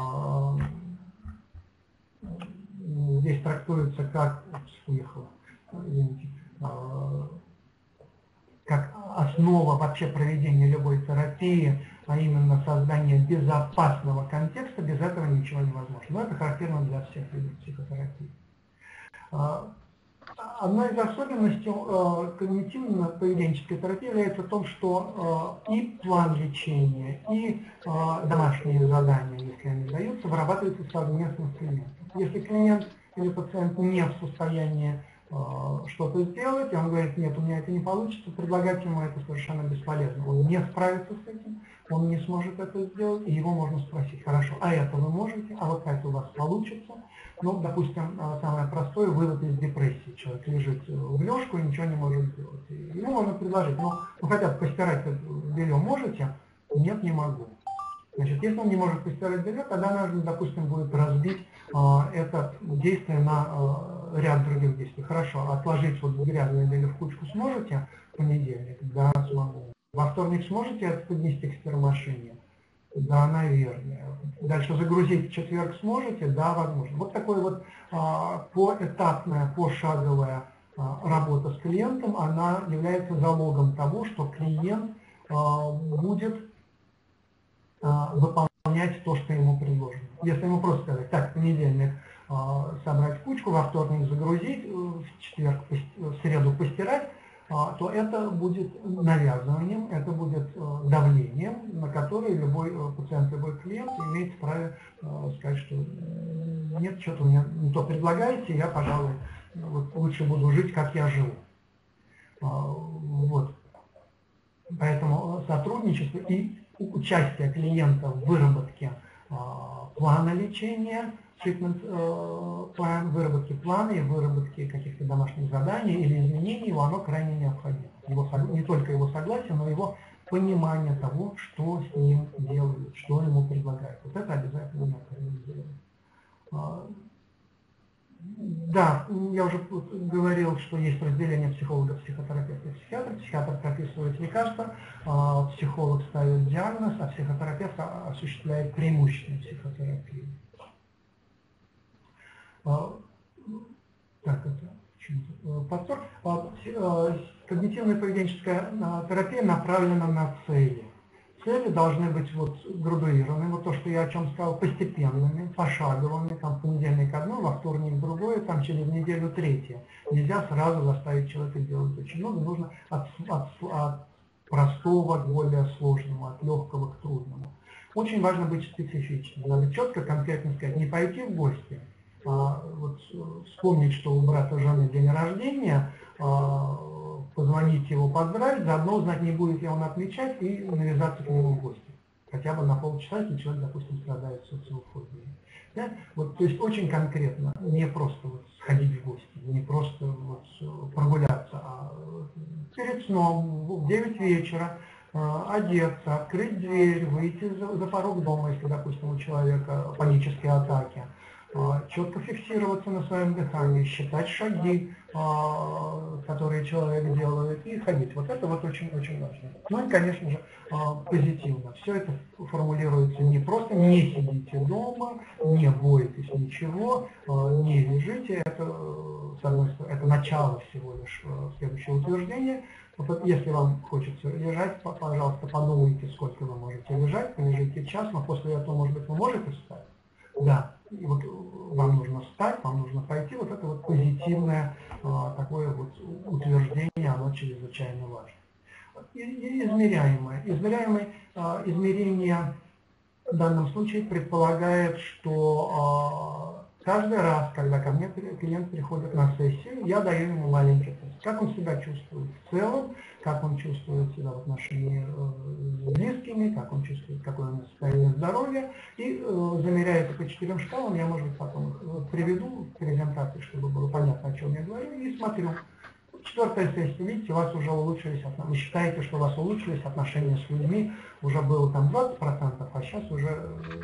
здесь трактуется как, извините, как основа вообще проведения любой терапии, а именно создание безопасного контекста, без этого ничего невозможно. Но это характерно для всех видов психотерапии. Одной из особенностей когнитивно-поведенческой терапии является в том, что и план лечения, и домашние задания, если они даются, вырабатываются совместно с клиентом. Если клиент или пациент не в состоянии что-то сделать, и он говорит, нет, у меня это не получится, предлагать ему это совершенно бесполезно. Он не справится с этим, он не сможет это сделать, и его можно спросить, хорошо, а это вы можете, а вот это у вас получится. Ну, допустим, самое простое, вывод из депрессии. Человек лежит в лёжку и ничего не может сделать. Ему можно предложить, ну хотя бы постирать белье можете? Нет, не могу. Значит, если он не может постирать белье, тогда нужно, допустим, будет разбить это действие на ряд других действий. Хорошо, отложить вот грязное белье в кучку сможете в понедельник? Да, смогу. Во вторник сможете это поднести к стирмашине? Да, наверное. Дальше загрузить в четверг сможете? Да, возможно. Вот такой вот поэтапная, пошаговая работа с клиентом, она является залогом того, что клиент будет выполнять то, что ему предложено. Если ему просто сказать, так, в понедельник собрать кучку, во вторник загрузить, в четверг, в среду постирать, то это будет навязыванием, это будет давлением, на которое любой пациент, любой клиент имеет право сказать, что нет, что-то вы мне не то предлагаете, я, пожалуй, вот лучше буду жить, как я живу. Вот. Поэтому сотрудничество и участие клиента в выработке плана лечения, план, выработки плана и выработки каких-то домашних заданий или изменений его, оно крайне необходимо. Не только его согласие, но и его понимание того, что с ним делают, что ему предлагают. Вот это обязательно необходимо сделать. Да, я уже говорил, что есть разделение психолога, психотерапевта и психиатра. Психиатр прописывает лекарства, психолог ставит диагноз, а психотерапевт осуществляет преимущественную психотерапию. Так, это повтор. Когнитивная поведенческая терапия направлена на цели. Цели должны быть вот градуированы, вот то, что я о чем сказал, постепенными, пошаговыми, там в понедельник одно, во вторник другое, там через неделю третье. Нельзя сразу заставить человека делать очень много, нужно от простого к более сложному, от легкого к трудному. Очень важно быть специфичным, надо четко, конкретно сказать, не пойти в гости, а вот вспомнить, что у брата жены день рождения, позвонить его поздравить, заодно узнать, не будет ли он отмечать, и навязаться к нему в гости. Хотя бы на полчаса, если человек, допустим, страдает социофобией. Да? Вот, то есть очень конкретно, не просто вот сходить в гости, не просто вот прогуляться, а перед сном в 9 вечера одеться, открыть дверь, выйти за порог дома, если, допустим, у человека панические атаки, четко фиксироваться на своем дыхании, считать шаги, которые человек делает, и ходить. Вот это вот очень-очень важно. Ну и, конечно же, позитивно. Все это формулируется не просто «не сидите дома», «не бойтесь ничего», «не лежите». Это, с одной стороны, это начало всего лишь следующего утверждения. Вот если вам хочется лежать, пожалуйста, подумайте, сколько вы можете лежать, полежите час, но после этого, может быть, вы можете встать. Да, и вот вам нужно встать, вам нужно пойти. Вот это вот позитивное такое вот утверждение, оно чрезвычайно важно. И измеряемое. Измерение в данном случае предполагает, что каждый раз, когда ко мне клиент приходит на сессию, я даю ему маленький тест. Как он себя чувствует в целом, как он чувствует себя в отношении с близкими, как он чувствует, какое у него состояние здоровья. И замеряя это по 4 шкалам, я, может быть, потом их приведу в презентации, чтобы было понятно, о чем я говорю, и смотрю. 4-я сессия, видите, у вас уже улучшились отношения. Вы считаете, что у вас улучшились отношения с людьми, уже было там 20%, а сейчас уже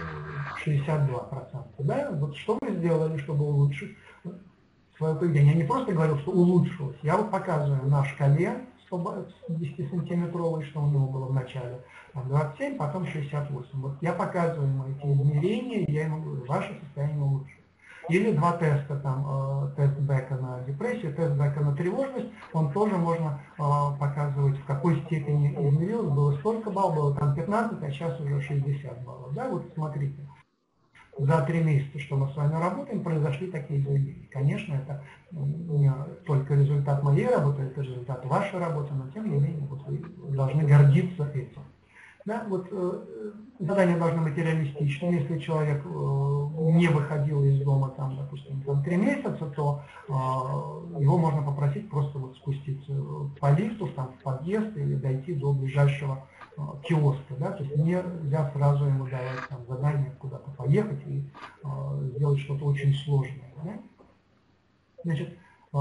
62%. Да? Вот что вы сделали, чтобы улучшить свое поведение? Я не просто говорю, что улучшилось, я вот показываю на шкале 10-сантиметровой, что у него было в начале, 27, потом 68. Вот я показываю ему эти измерения, и я ему говорю, ваше состояние улучшилось. Или 2 теста, там, тест Бека на депрессию, тест Бека на тревожность, он тоже можно показывать, в какой степени измерилось, было столько баллов, было там 15, а сейчас уже 60 баллов. Да, вот смотрите, за 3 месяца, что мы с вами работаем, произошли такие изменения. Конечно, это не только результат моей работы, это результат вашей работы, но тем не менее вот вы должны гордиться этим. Да, вот задание должно быть реалистичным. Если человек не выходил из дома, там, допустим, 3 месяца, то его можно попросить просто вот спуститься по лифту там, в подъезд или дойти до ближайшего киоска. Да? То есть нельзя сразу ему давать там, задание куда-то поехать и сделать что-то очень сложное. Да? Значит,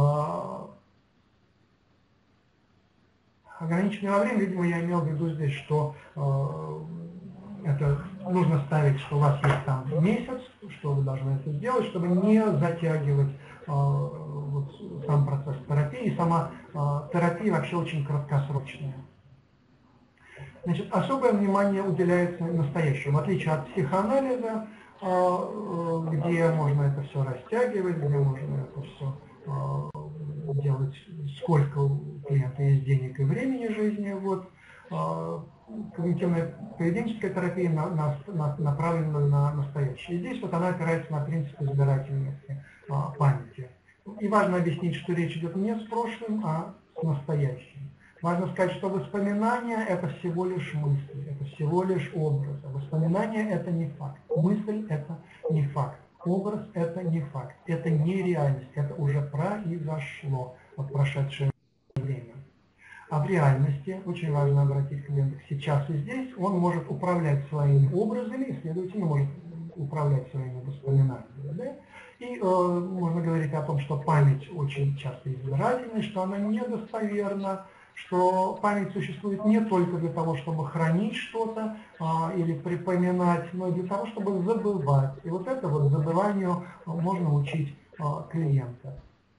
ограниченное во время, видимо, я имел в виду здесь, что это нужно ставить, что у вас есть там месяц, что вы должны это сделать, чтобы не затягивать вот, сам процесс терапии. И сама терапия вообще очень краткосрочная. Значит, особое внимание уделяется настоящему, в отличие от психоанализа, где можно это все растягивать, где можно это все делать, сколько у клиента есть денег и времени жизни. Вот. Когнитивная поведенческая терапия направлена на настоящее. И здесь вот она опирается на принцип избирательности памяти. И важно объяснить, что речь идет не с прошлым, а с настоящим. Важно сказать, что воспоминания – это всего лишь мысли, это всего лишь образ. Воспоминания – это не факт, мысль – это не факт, образ – это не факт, это не реальность, это уже произошло в прошедшее время. А в реальности, очень важно обратить клиента сейчас и здесь, он может управлять своими образами и, следовательно, может управлять своими воспоминаниями. Да? И можно говорить о том, что память очень часто избирательна, что она недостоверна, что память существует не только для того, чтобы хранить что-то или припоминать, но и для того, чтобы забывать. И вот это вот забыванию можно учить клиента.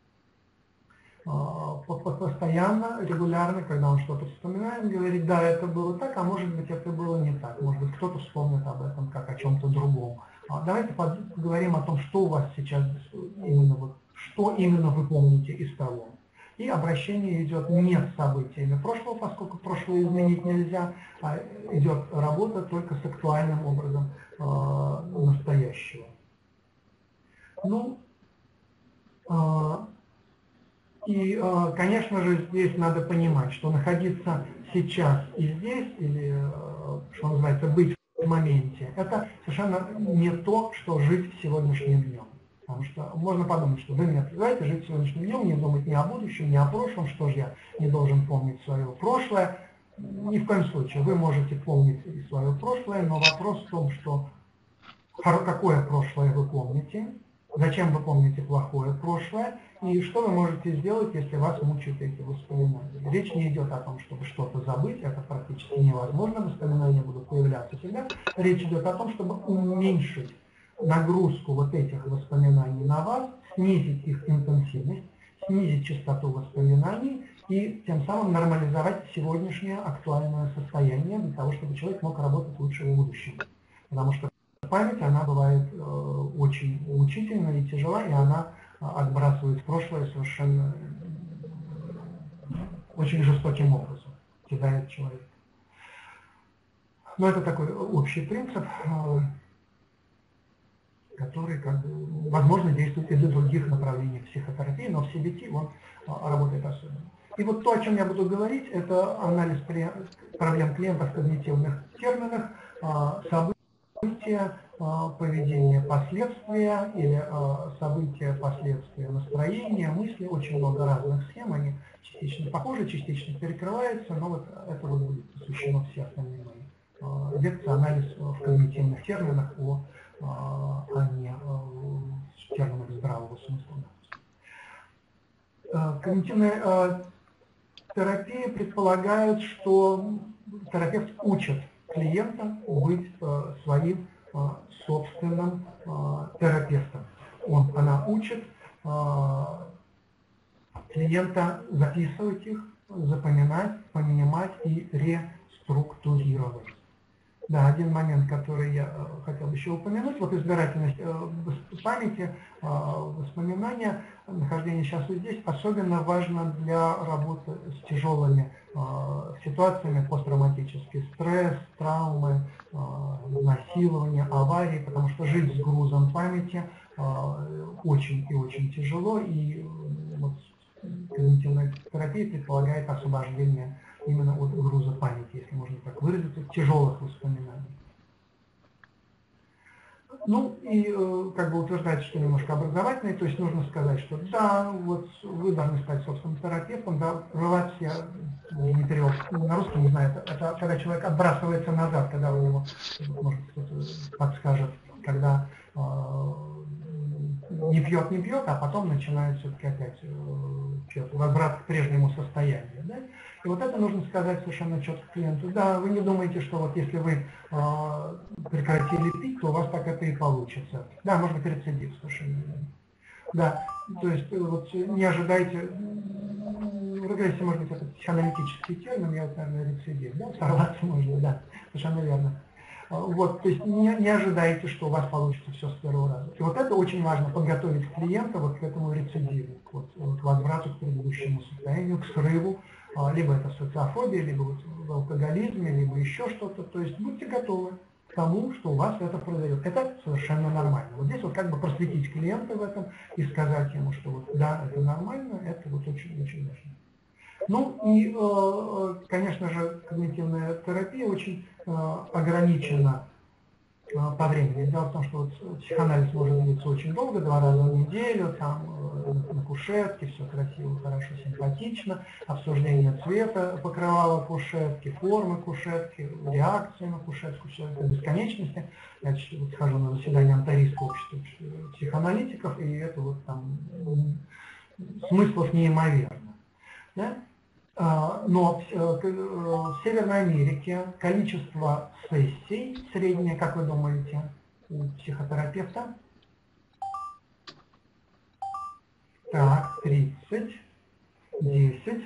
Постоянно, регулярно, когда он что-то вспоминает, говорит, да, это было так, а может быть, это было не так. Может быть, кто-то вспомнит об этом как о чем-то другом. Давайте поговорим о том, что у вас сейчас именно, вот, что именно вы помните из того. И обращение идет не с событиями прошлого, поскольку прошлое изменить нельзя, а идет работа только с актуальным образом настоящего. Ну, и, конечно же, здесь надо понимать, что находиться сейчас и здесь, или, что называется, быть в моменте, это совершенно не то, что жить сегодняшним днем. Потому что можно подумать, что вы меня призываете жить сегодняшним днем, не думать ни о будущем, ни о прошлом, что же я не должен помнить свое прошлое. Ни в коем случае. Вы можете помнить и свое прошлое, но вопрос в том, что какое прошлое вы помните, зачем вы помните плохое прошлое, и что вы можете сделать, если вас мучают эти воспоминания. Речь не идет о том, чтобы что-то забыть, это практически невозможно, воспоминания будут появляться всегда. Речь идет о том, чтобы уменьшить нагрузку вот этих воспоминаний на вас, снизить их интенсивность, снизить частоту воспоминаний и тем самым нормализовать сегодняшнее актуальное состояние для того, чтобы человек мог работать лучше в будущем. Потому что память, она бывает очень мучительна и тяжела, и она отбрасывает в прошлое совершенно очень жестоким образом, кидает человека. Но это такой общий принцип, который, возможно, действует и для других направлений психотерапии, но в CBT он работает особенно. И вот то, о чем я буду говорить, это анализ проблем клиента в когнитивных терминах, события, поведение, последствия, или события, последствия, настроения, мысли, очень много разных схем, они частично похожи, частично перекрываются, но вот это вот будет посвящено все остальные мои лекции, анализ в когнитивных терминах, а не в терминах здравого смысла. Когнитивная терапия предполагает, что терапевт учит клиента быть своим собственным терапевтом. Она учит клиента записывать их, запоминать, понимать и реструктурировать. Да, один момент, который я хотел еще упомянуть, вот избирательность памяти, воспоминания, нахождение сейчас и здесь особенно важно для работы с тяжелыми ситуациями, посттравматический стресс, травмы, насилование, аварии, потому что жить с грузом памяти очень и очень тяжело, и вот когнитивная терапия предполагает освобождение именно от груза памяти, если можно так выразиться, тяжелых воспоминаний. Ну и утверждается, что немножко образовательный, то есть нужно сказать, что да, вот вы должны стать собственным терапевтом, да, рвать все, не перевод, на русский не знаю, это когда человек отбрасывается назад, когда у него, может кто-то подскажет, когда не пьет, а потом начинает все-таки опять пьет, возврат к прежнему состоянию. Да? И вот это нужно сказать совершенно четко клиенту. Да, вы не думаете, что вот если вы прекратили пить, то у вас так это и получится. Да, может быть рецидив совершенно. Да, то есть вот не ожидайте, в регрессии может быть это психоаналитический термин, я вот, наверное, рецидив, да, сорваться можно, да, совершенно верно. Вот, то есть не ожидайте, что у вас получится все с первого раза. И вот это очень важно, подготовить клиента вот к этому рецидиву, к возврату к предыдущему состоянию, к срыву, либо это социофобия, либо вот в алкоголизме, либо еще что-то. То есть будьте готовы к тому, что у вас это произойдет. Это совершенно нормально. Вот здесь вот как бы просветить клиента в этом и сказать ему, что вот да, это нормально, это вот очень-очень важно. Ну и, конечно же, когнитивная терапия очень ограничена по времени. Дело в том, что вот психоанализ может длиться очень долго, 2 раза в неделю, там на кушетке, все красиво, хорошо, симпатично, обсуждение цвета покрывала кушетки, формы кушетки, реакции на кушетку, все это бесконечности. Я вот схожу на заседание Онтарийского общества психоаналитиков, и это вот там смыслов неимоверно. Да? Но в Северной Америке количество сессий среднее, как вы думаете, у психотерапевта? Так, 30, 10,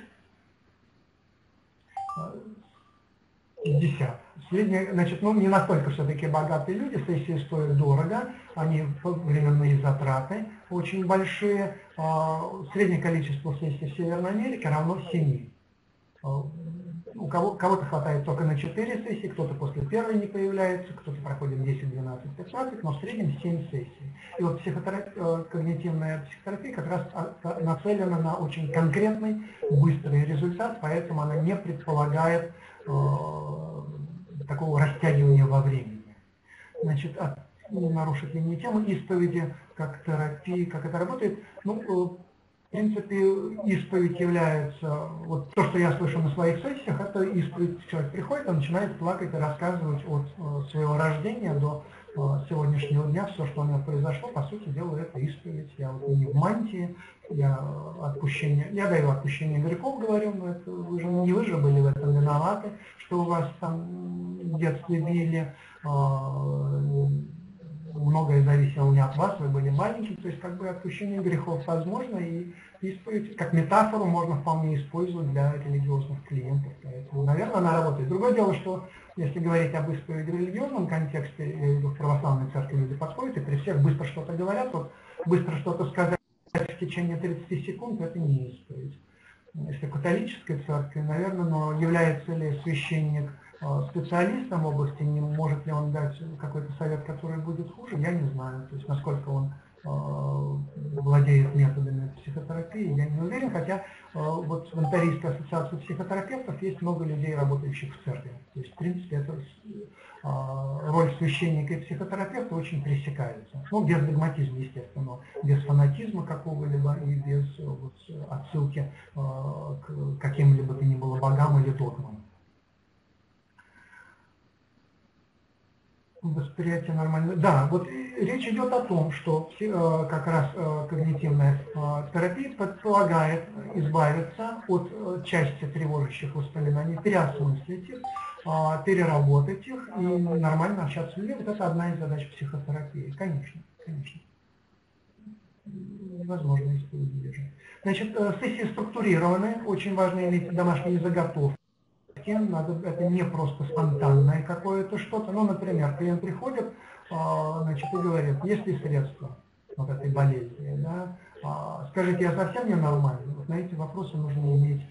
50. Среднее, значит, ну не настолько все-таки богатые люди, сессии стоят дорого, они временные затраты очень большие. Среднее количество сессий в Северной Америке равно 7. У кого-то хватает только на 4 сессии, кто-то после первой не появляется, кто-то проходит 10, 12, 15, но в среднем 7 сессий. И вот когнитивная психотерапия как раз нацелена на очень конкретный, быстрый результат, поэтому она не предполагает такого растягивания во времени. Значит, не нарушить линии темы, исповеди как терапии, как это работает. Ну, в принципе, исповедь является, вот то, что я слышу на своих сессиях, это исповедь. Человек приходит, он начинает плакать и рассказывать от своего рождения до сегодняшнего дня, все, что у него произошло, по сути дела, это исповедь. Я вот не в мантии, я даю отпущение грехов, говорю, но это не вы же были в этом виноваты, что у вас там в детстве били, многое зависело не от вас, вы были маленькие, то есть как бы отпущение грехов возможно, и как метафору можно вполне использовать для религиозных клиентов. Поэтому, наверное, она работает. Другое дело, что если говорить об исповеди в религиозном контексте, в православной церкви люди подходят и при всех быстро что-то говорят, вот быстро что-то сказать в течение 30 секунд, это не исповедь. Если в католической церкви, наверное, но является ли священник специалистом в области, не может ли он дать какой-то совет, который будет хуже, я не знаю. То есть насколько он владеет методами психотерапии, я не уверен, хотя вот в Онтарийской ассоциации психотерапевтов есть много людей, работающих в церкви. То есть, в принципе, это роль священника и психотерапевта очень пересекается. Ну, без догматизма, естественно, без фанатизма какого-либо и без вот, отсылки к каким-либо то ни было богам или догмам. Восприятие нормально. Да, вот речь идет о том, что как раз когнитивная терапия предполагает избавиться от части тревожащих воспоминаний, переосмыслить их, переработать их и нормально общаться с людьми. Вот это одна из задач психотерапии. Конечно, конечно. Невозможно исповедь держать. Значит, сессии структурированы, очень важно иметь домашние заготовки. Надо, это не просто спонтанное какое-то что-то. Ну, например, клиент приходит, значит, и говорит, есть ли средства вот этой болезни, да? Скажите, я совсем ненормальный? Вот на эти вопросы нужно иметь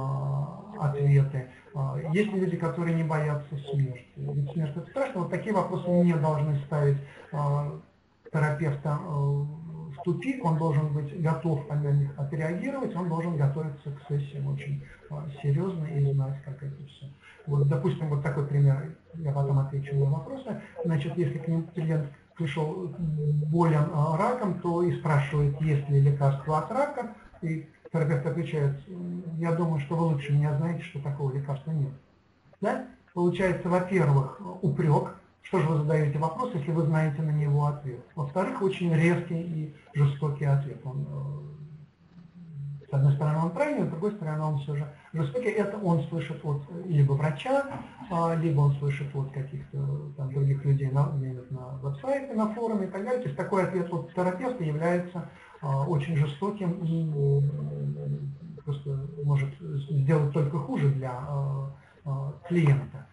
ответы. Есть ли люди, которые не боятся смерти? Ведь смерть это страшно. Вот такие вопросы не должны ставить терапевта в тупик, он должен быть готов на них отреагировать, он должен готовиться к сессиям очень серьезно и знать, как это все. Вот, допустим, вот такой пример, я потом отвечу на вопросы. Значит, если клиент пришел болен раком, то и спрашивает, есть ли лекарство от рака, и терапевт отвечает, я думаю, что вы лучше меня знаете, что такого лекарства нет. Да? Получается, во-первых, упрек. Что же вы задаете вопрос, если вы знаете на него ответ? Во-вторых, очень резкий и жестокий ответ. Он, с одной стороны, он правильный, с другой стороны, он все же жестокий. Это он слышит от либо врача, либо он слышит от каких-то там других людей на веб-сайте, на форуме и так далее. То есть такой ответ от терапевта является очень жестоким и просто может сделать только хуже для клиента.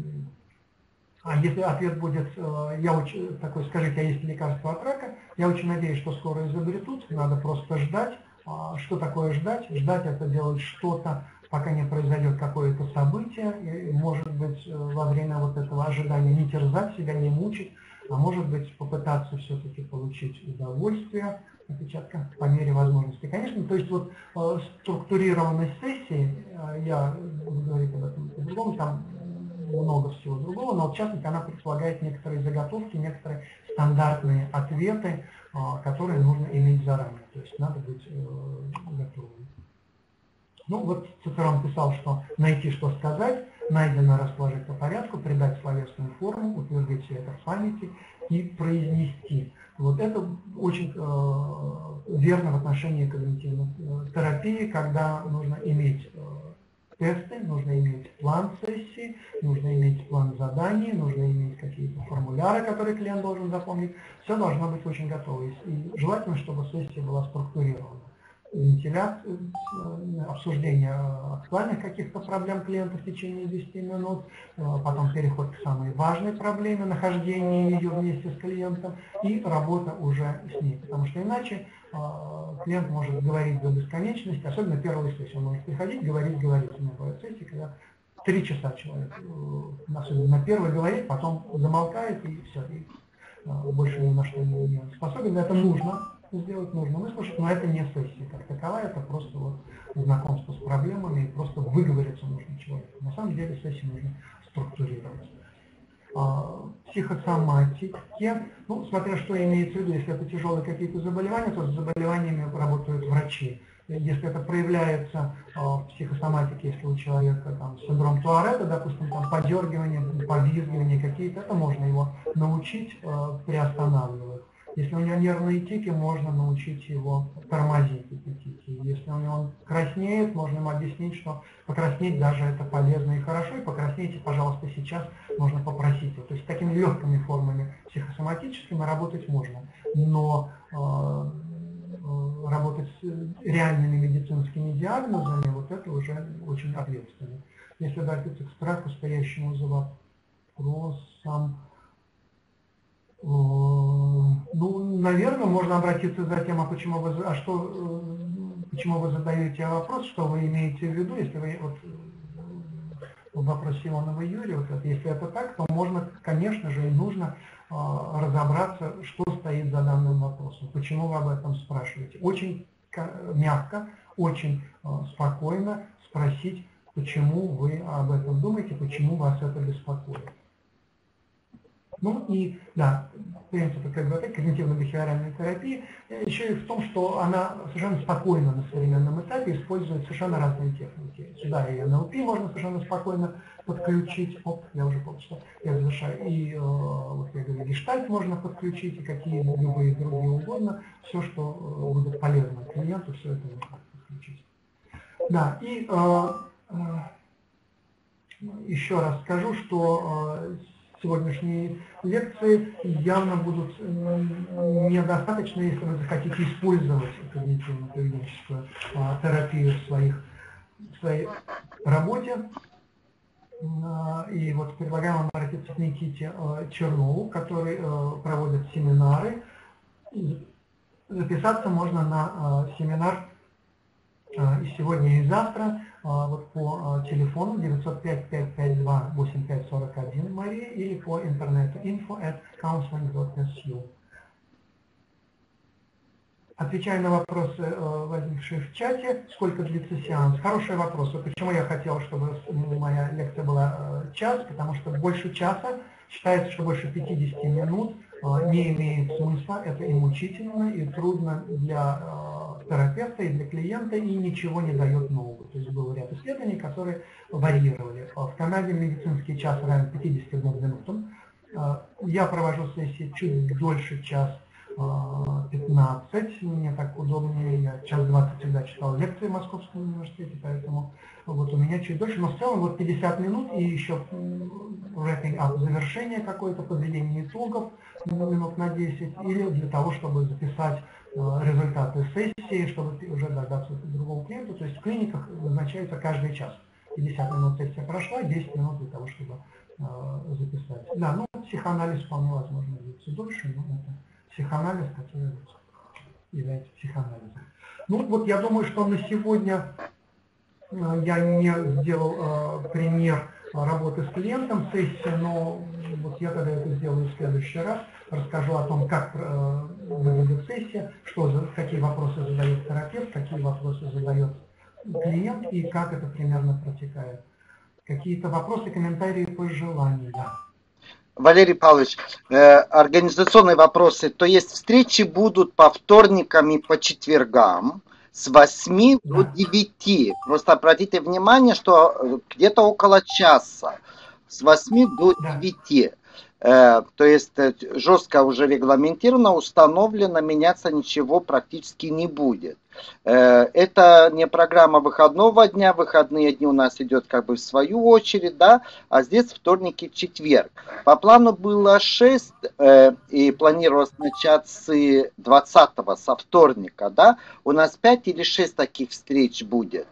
А если ответ будет, такой, скажите, а есть ли лекарство от рака, я очень надеюсь, что скоро изобретут, надо просто ждать. Что такое ждать? Ждать это делать что-то, пока не произойдет какое-то событие, и, может быть, во время вот этого ожидания не терзать себя, не мучить, а может быть, попытаться все-таки получить удовольствие, отпечатка по мере возможности. Конечно, то есть вот структурированность сессии, я буду говорить об этом по-другому, там много всего другого, но в частности она предполагает некоторые заготовки, некоторые стандартные ответы, которые нужно иметь заранее, то есть надо быть готовым. Ну вот Цицерон писал, что найти, что сказать, найдено расположить по порядку, придать словесную форму, утвердить все это в памяти и произнести. Вот это очень верно в отношении когнитивной терапии, когда нужно иметь тесты, нужно иметь план сессии, нужно иметь план заданий, нужно иметь какие-то формуляры, которые клиент должен запомнить. Все должно быть очень готово. И желательно, чтобы сессия была структурирована. Вентиляция, обсуждение актуальных каких-то проблем клиента в течение 10 минут, потом переход к самой важной проблеме, нахождение ее вместе с клиентом и работа уже с ней. Потому что иначе клиент может говорить до бесконечности, особенно первой сессии. Он может приходить, говорить. У меня бывают сессии, когда 3 часа человек, особенно на первой говорит, потом замолкает и все, и больше ни на что не способен. Это нужно сделать, нужно выслушать, но это не сессия как таковая, это просто вот знакомство с проблемами и просто выговориться нужно человеку. На самом деле сессию нужно структурировать. Психосоматики, ну, смотря что имеется в виду, если это тяжелые какие-то заболевания, то с заболеваниями работают врачи. Если это проявляется в психосоматике, если у человека там синдром Туаретта, допустим, там подергивание, повизгивание какие-то, это можно его научить приостанавливать. Если у него нервные тики, можно научить его тормозить эти тики. И если у него краснеет, можно ему объяснить, что покраснеть даже это полезно и хорошо, и покраснейте, пожалуйста, сейчас, можно попросить. То есть такими легкими формами психосоматическими работать можно, но работать с реальными медицинскими диагнозами, вот это уже очень ответственно. Если обратиться к страху, стоящему за вопросом, ну, наверное, можно обратиться за тем, почему вы задаете вопрос, что вы имеете в виду, если вы вот в вопросе Ионова Юрия, вот это, если это так, то можно, конечно же, и нужно разобраться, что стоит за данным вопросом, почему вы об этом спрашиваете. Очень мягко, очень спокойно спросить, почему вы об этом думаете, почему вас это беспокоит. Ну и, да, принципы когнитивно-бихевиоральной терапии еще и в том, что она совершенно спокойно на современном этапе использует совершенно разные техники. Сюда и НЛП можно совершенно спокойно подключить. Я уже понял, что я завершаю. И, вот я говорю, гештальт можно подключить, и какие-либо другие угодно. Все, что будет полезно клиенту, все это можно подключить. Да, и еще раз скажу, что сегодняшние лекции явно будут недостаточно, если вы захотите использовать когнитивно-поведенческую терапию в своей работе. И вот предлагаю вам обратиться к Никите Чернову, который проводит семинары. Записаться можно на семинар и сегодня, и завтра вот по телефону 905-552-8541 Мария или по интернету info@counseling.su. Отвечаю на вопросы, возникшие в чате. Сколько длится сеанс? Хороший вопрос. Почему я хотел, чтобы моя лекция была час? Потому что больше часа, считается, что больше 50 минут не имеет смысла. Это и мучительно, и трудно для терапевта, и для клиента, и ничего не дает нового. То есть был ряд исследований, которые варьировали. В Канаде медицинский час равен 52 минутам. Я провожу сессии чуть дольше, час 15, мне так удобнее, я час 20 всегда читал лекции в Московском университете, поэтому вот у меня чуть дольше, но в целом вот 50 минут и еще wrapping up, завершение какое-то, подведение итогов минут на 10, или для того, чтобы записать результаты сессии, чтобы уже дождаться другого клиента, то есть в клиниках назначается каждый час. 50 минут сессия прошла, 10 минут для того, чтобы записать. Да, ну психоанализ вполне возможно длится дольше, но это психоанализ, который является психоанализом. Ну вот я думаю, что на сегодня я не сделал пример работы с клиентом сессии, но вот я тогда это сделаю в следующий раз. Расскажу о том, как выглядит сессия, какие вопросы задает терапевт, какие вопросы задает клиент и как это примерно протекает. Какие-то вопросы, комментарии, пожелания. Валерий Павлович, организационные вопросы. То есть встречи будут по вторникам и по четвергам с 8 до 9. Просто обратите внимание, что где-то около часа. С 8 до 9. То есть жестко уже регламентировано, установлено, меняться ничего практически не будет. Это не программа выходного дня, выходные дни у нас идет как бы в свою очередь, да, а здесь вторник и четверг. По плану было 6 и планировалось начать с 20-го, со вторника, да, у нас 5 или 6 таких встреч будет.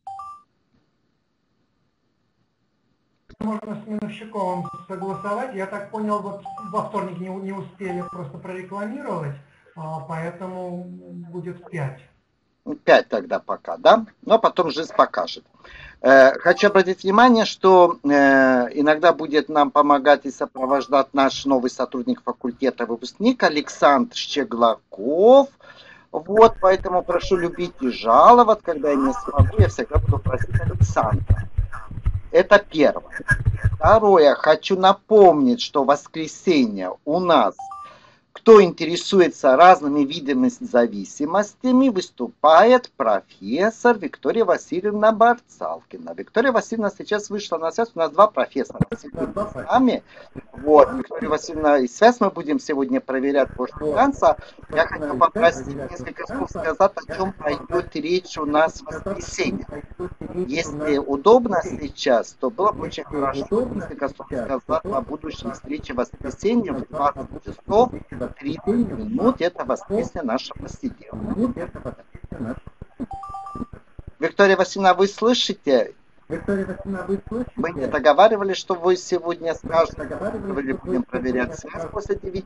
Можно с Миновщиковым согласовать. Я так понял, вот во вторник не успели просто прорекламировать, поэтому будет 5. 5 тогда пока, да? Но потом жизнь покажет. Хочу обратить внимание, что иногда будет нам помогать и сопровождать наш новый сотрудник факультета, выпускник Александр Щеглаков. Вот, поэтому прошу любить и жаловать, когда я не смогу, я всегда буду просить Александра. Это первое. Второе, хочу напомнить, что в воскресенье у нас Кто интересуется разными видами зависимостями, выступает профессор Виктория Васильевна Барцалкина. Виктория Васильевна сейчас вышла на связь. У нас два профессора сегодня с нами. Вот, Виктория Васильевна, и связь мы будем сегодня проверять по финанса. Я хочу попросить несколько слов сказать, о чем пойдет речь у нас в воскресенье. Если удобно сейчас, то было бы очень хорошо несколько слов сказать о будущей встрече в воскресенье в 20 часов 30 минут. Это воскресенье нашего сидела. Виктория Васильевна, вы слышите? Мы не договаривались, что вы сегодня скажете, или будем проверять связь после 9.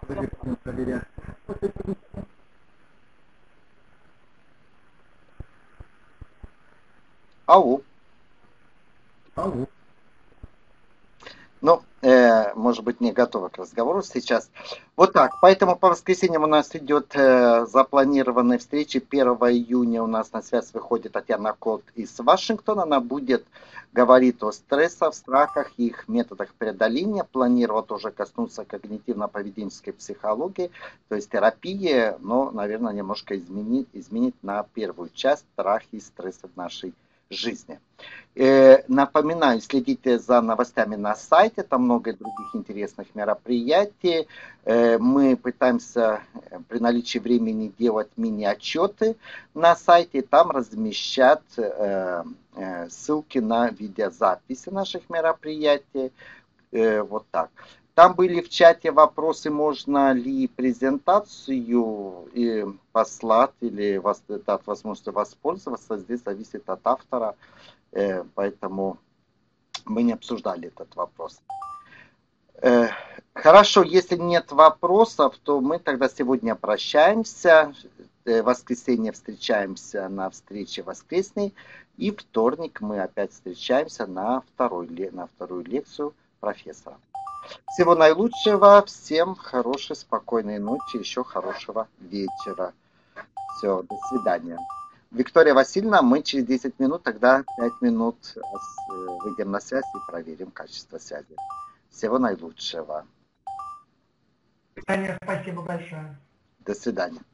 Ау. Ну, может быть, не готова к разговору сейчас. Вот так. Поэтому по воскресеньям у нас идет запланированная встреча. 1 июня у нас на связь выходит Татьяна Кот из Вашингтона. Она будет говорить о стрессах, страхах и их методах преодоления. Планировала тоже коснуться когнитивно-поведенческой психологии, то есть терапии, но, наверное, немножко изменить на первую часть страхи и стрессы в нашей жизни. Напоминаю, следите за новостями на сайте, там много других интересных мероприятий. Мы пытаемся при наличии времени делать мини-отчеты на сайте, там размещать ссылки на видеозаписи наших мероприятий. Вот так. Там были в чате вопросы, можно ли презентацию послать или дать возможность воспользоваться. Здесь зависит от автора, поэтому мы не обсуждали этот вопрос. Хорошо, если нет вопросов, то мы тогда сегодня прощаемся. В воскресенье встречаемся на встрече воскресной. И вторник мы опять встречаемся на вторую лекцию профессора. Всего наилучшего, всем хорошей, спокойной ночи, еще хорошего вечера. Все, до свидания. Виктория Васильевна, мы через 10 минут, тогда 5 минут выйдем на связь и проверим качество связи. Всего наилучшего. Таня, спасибо большое. До свидания.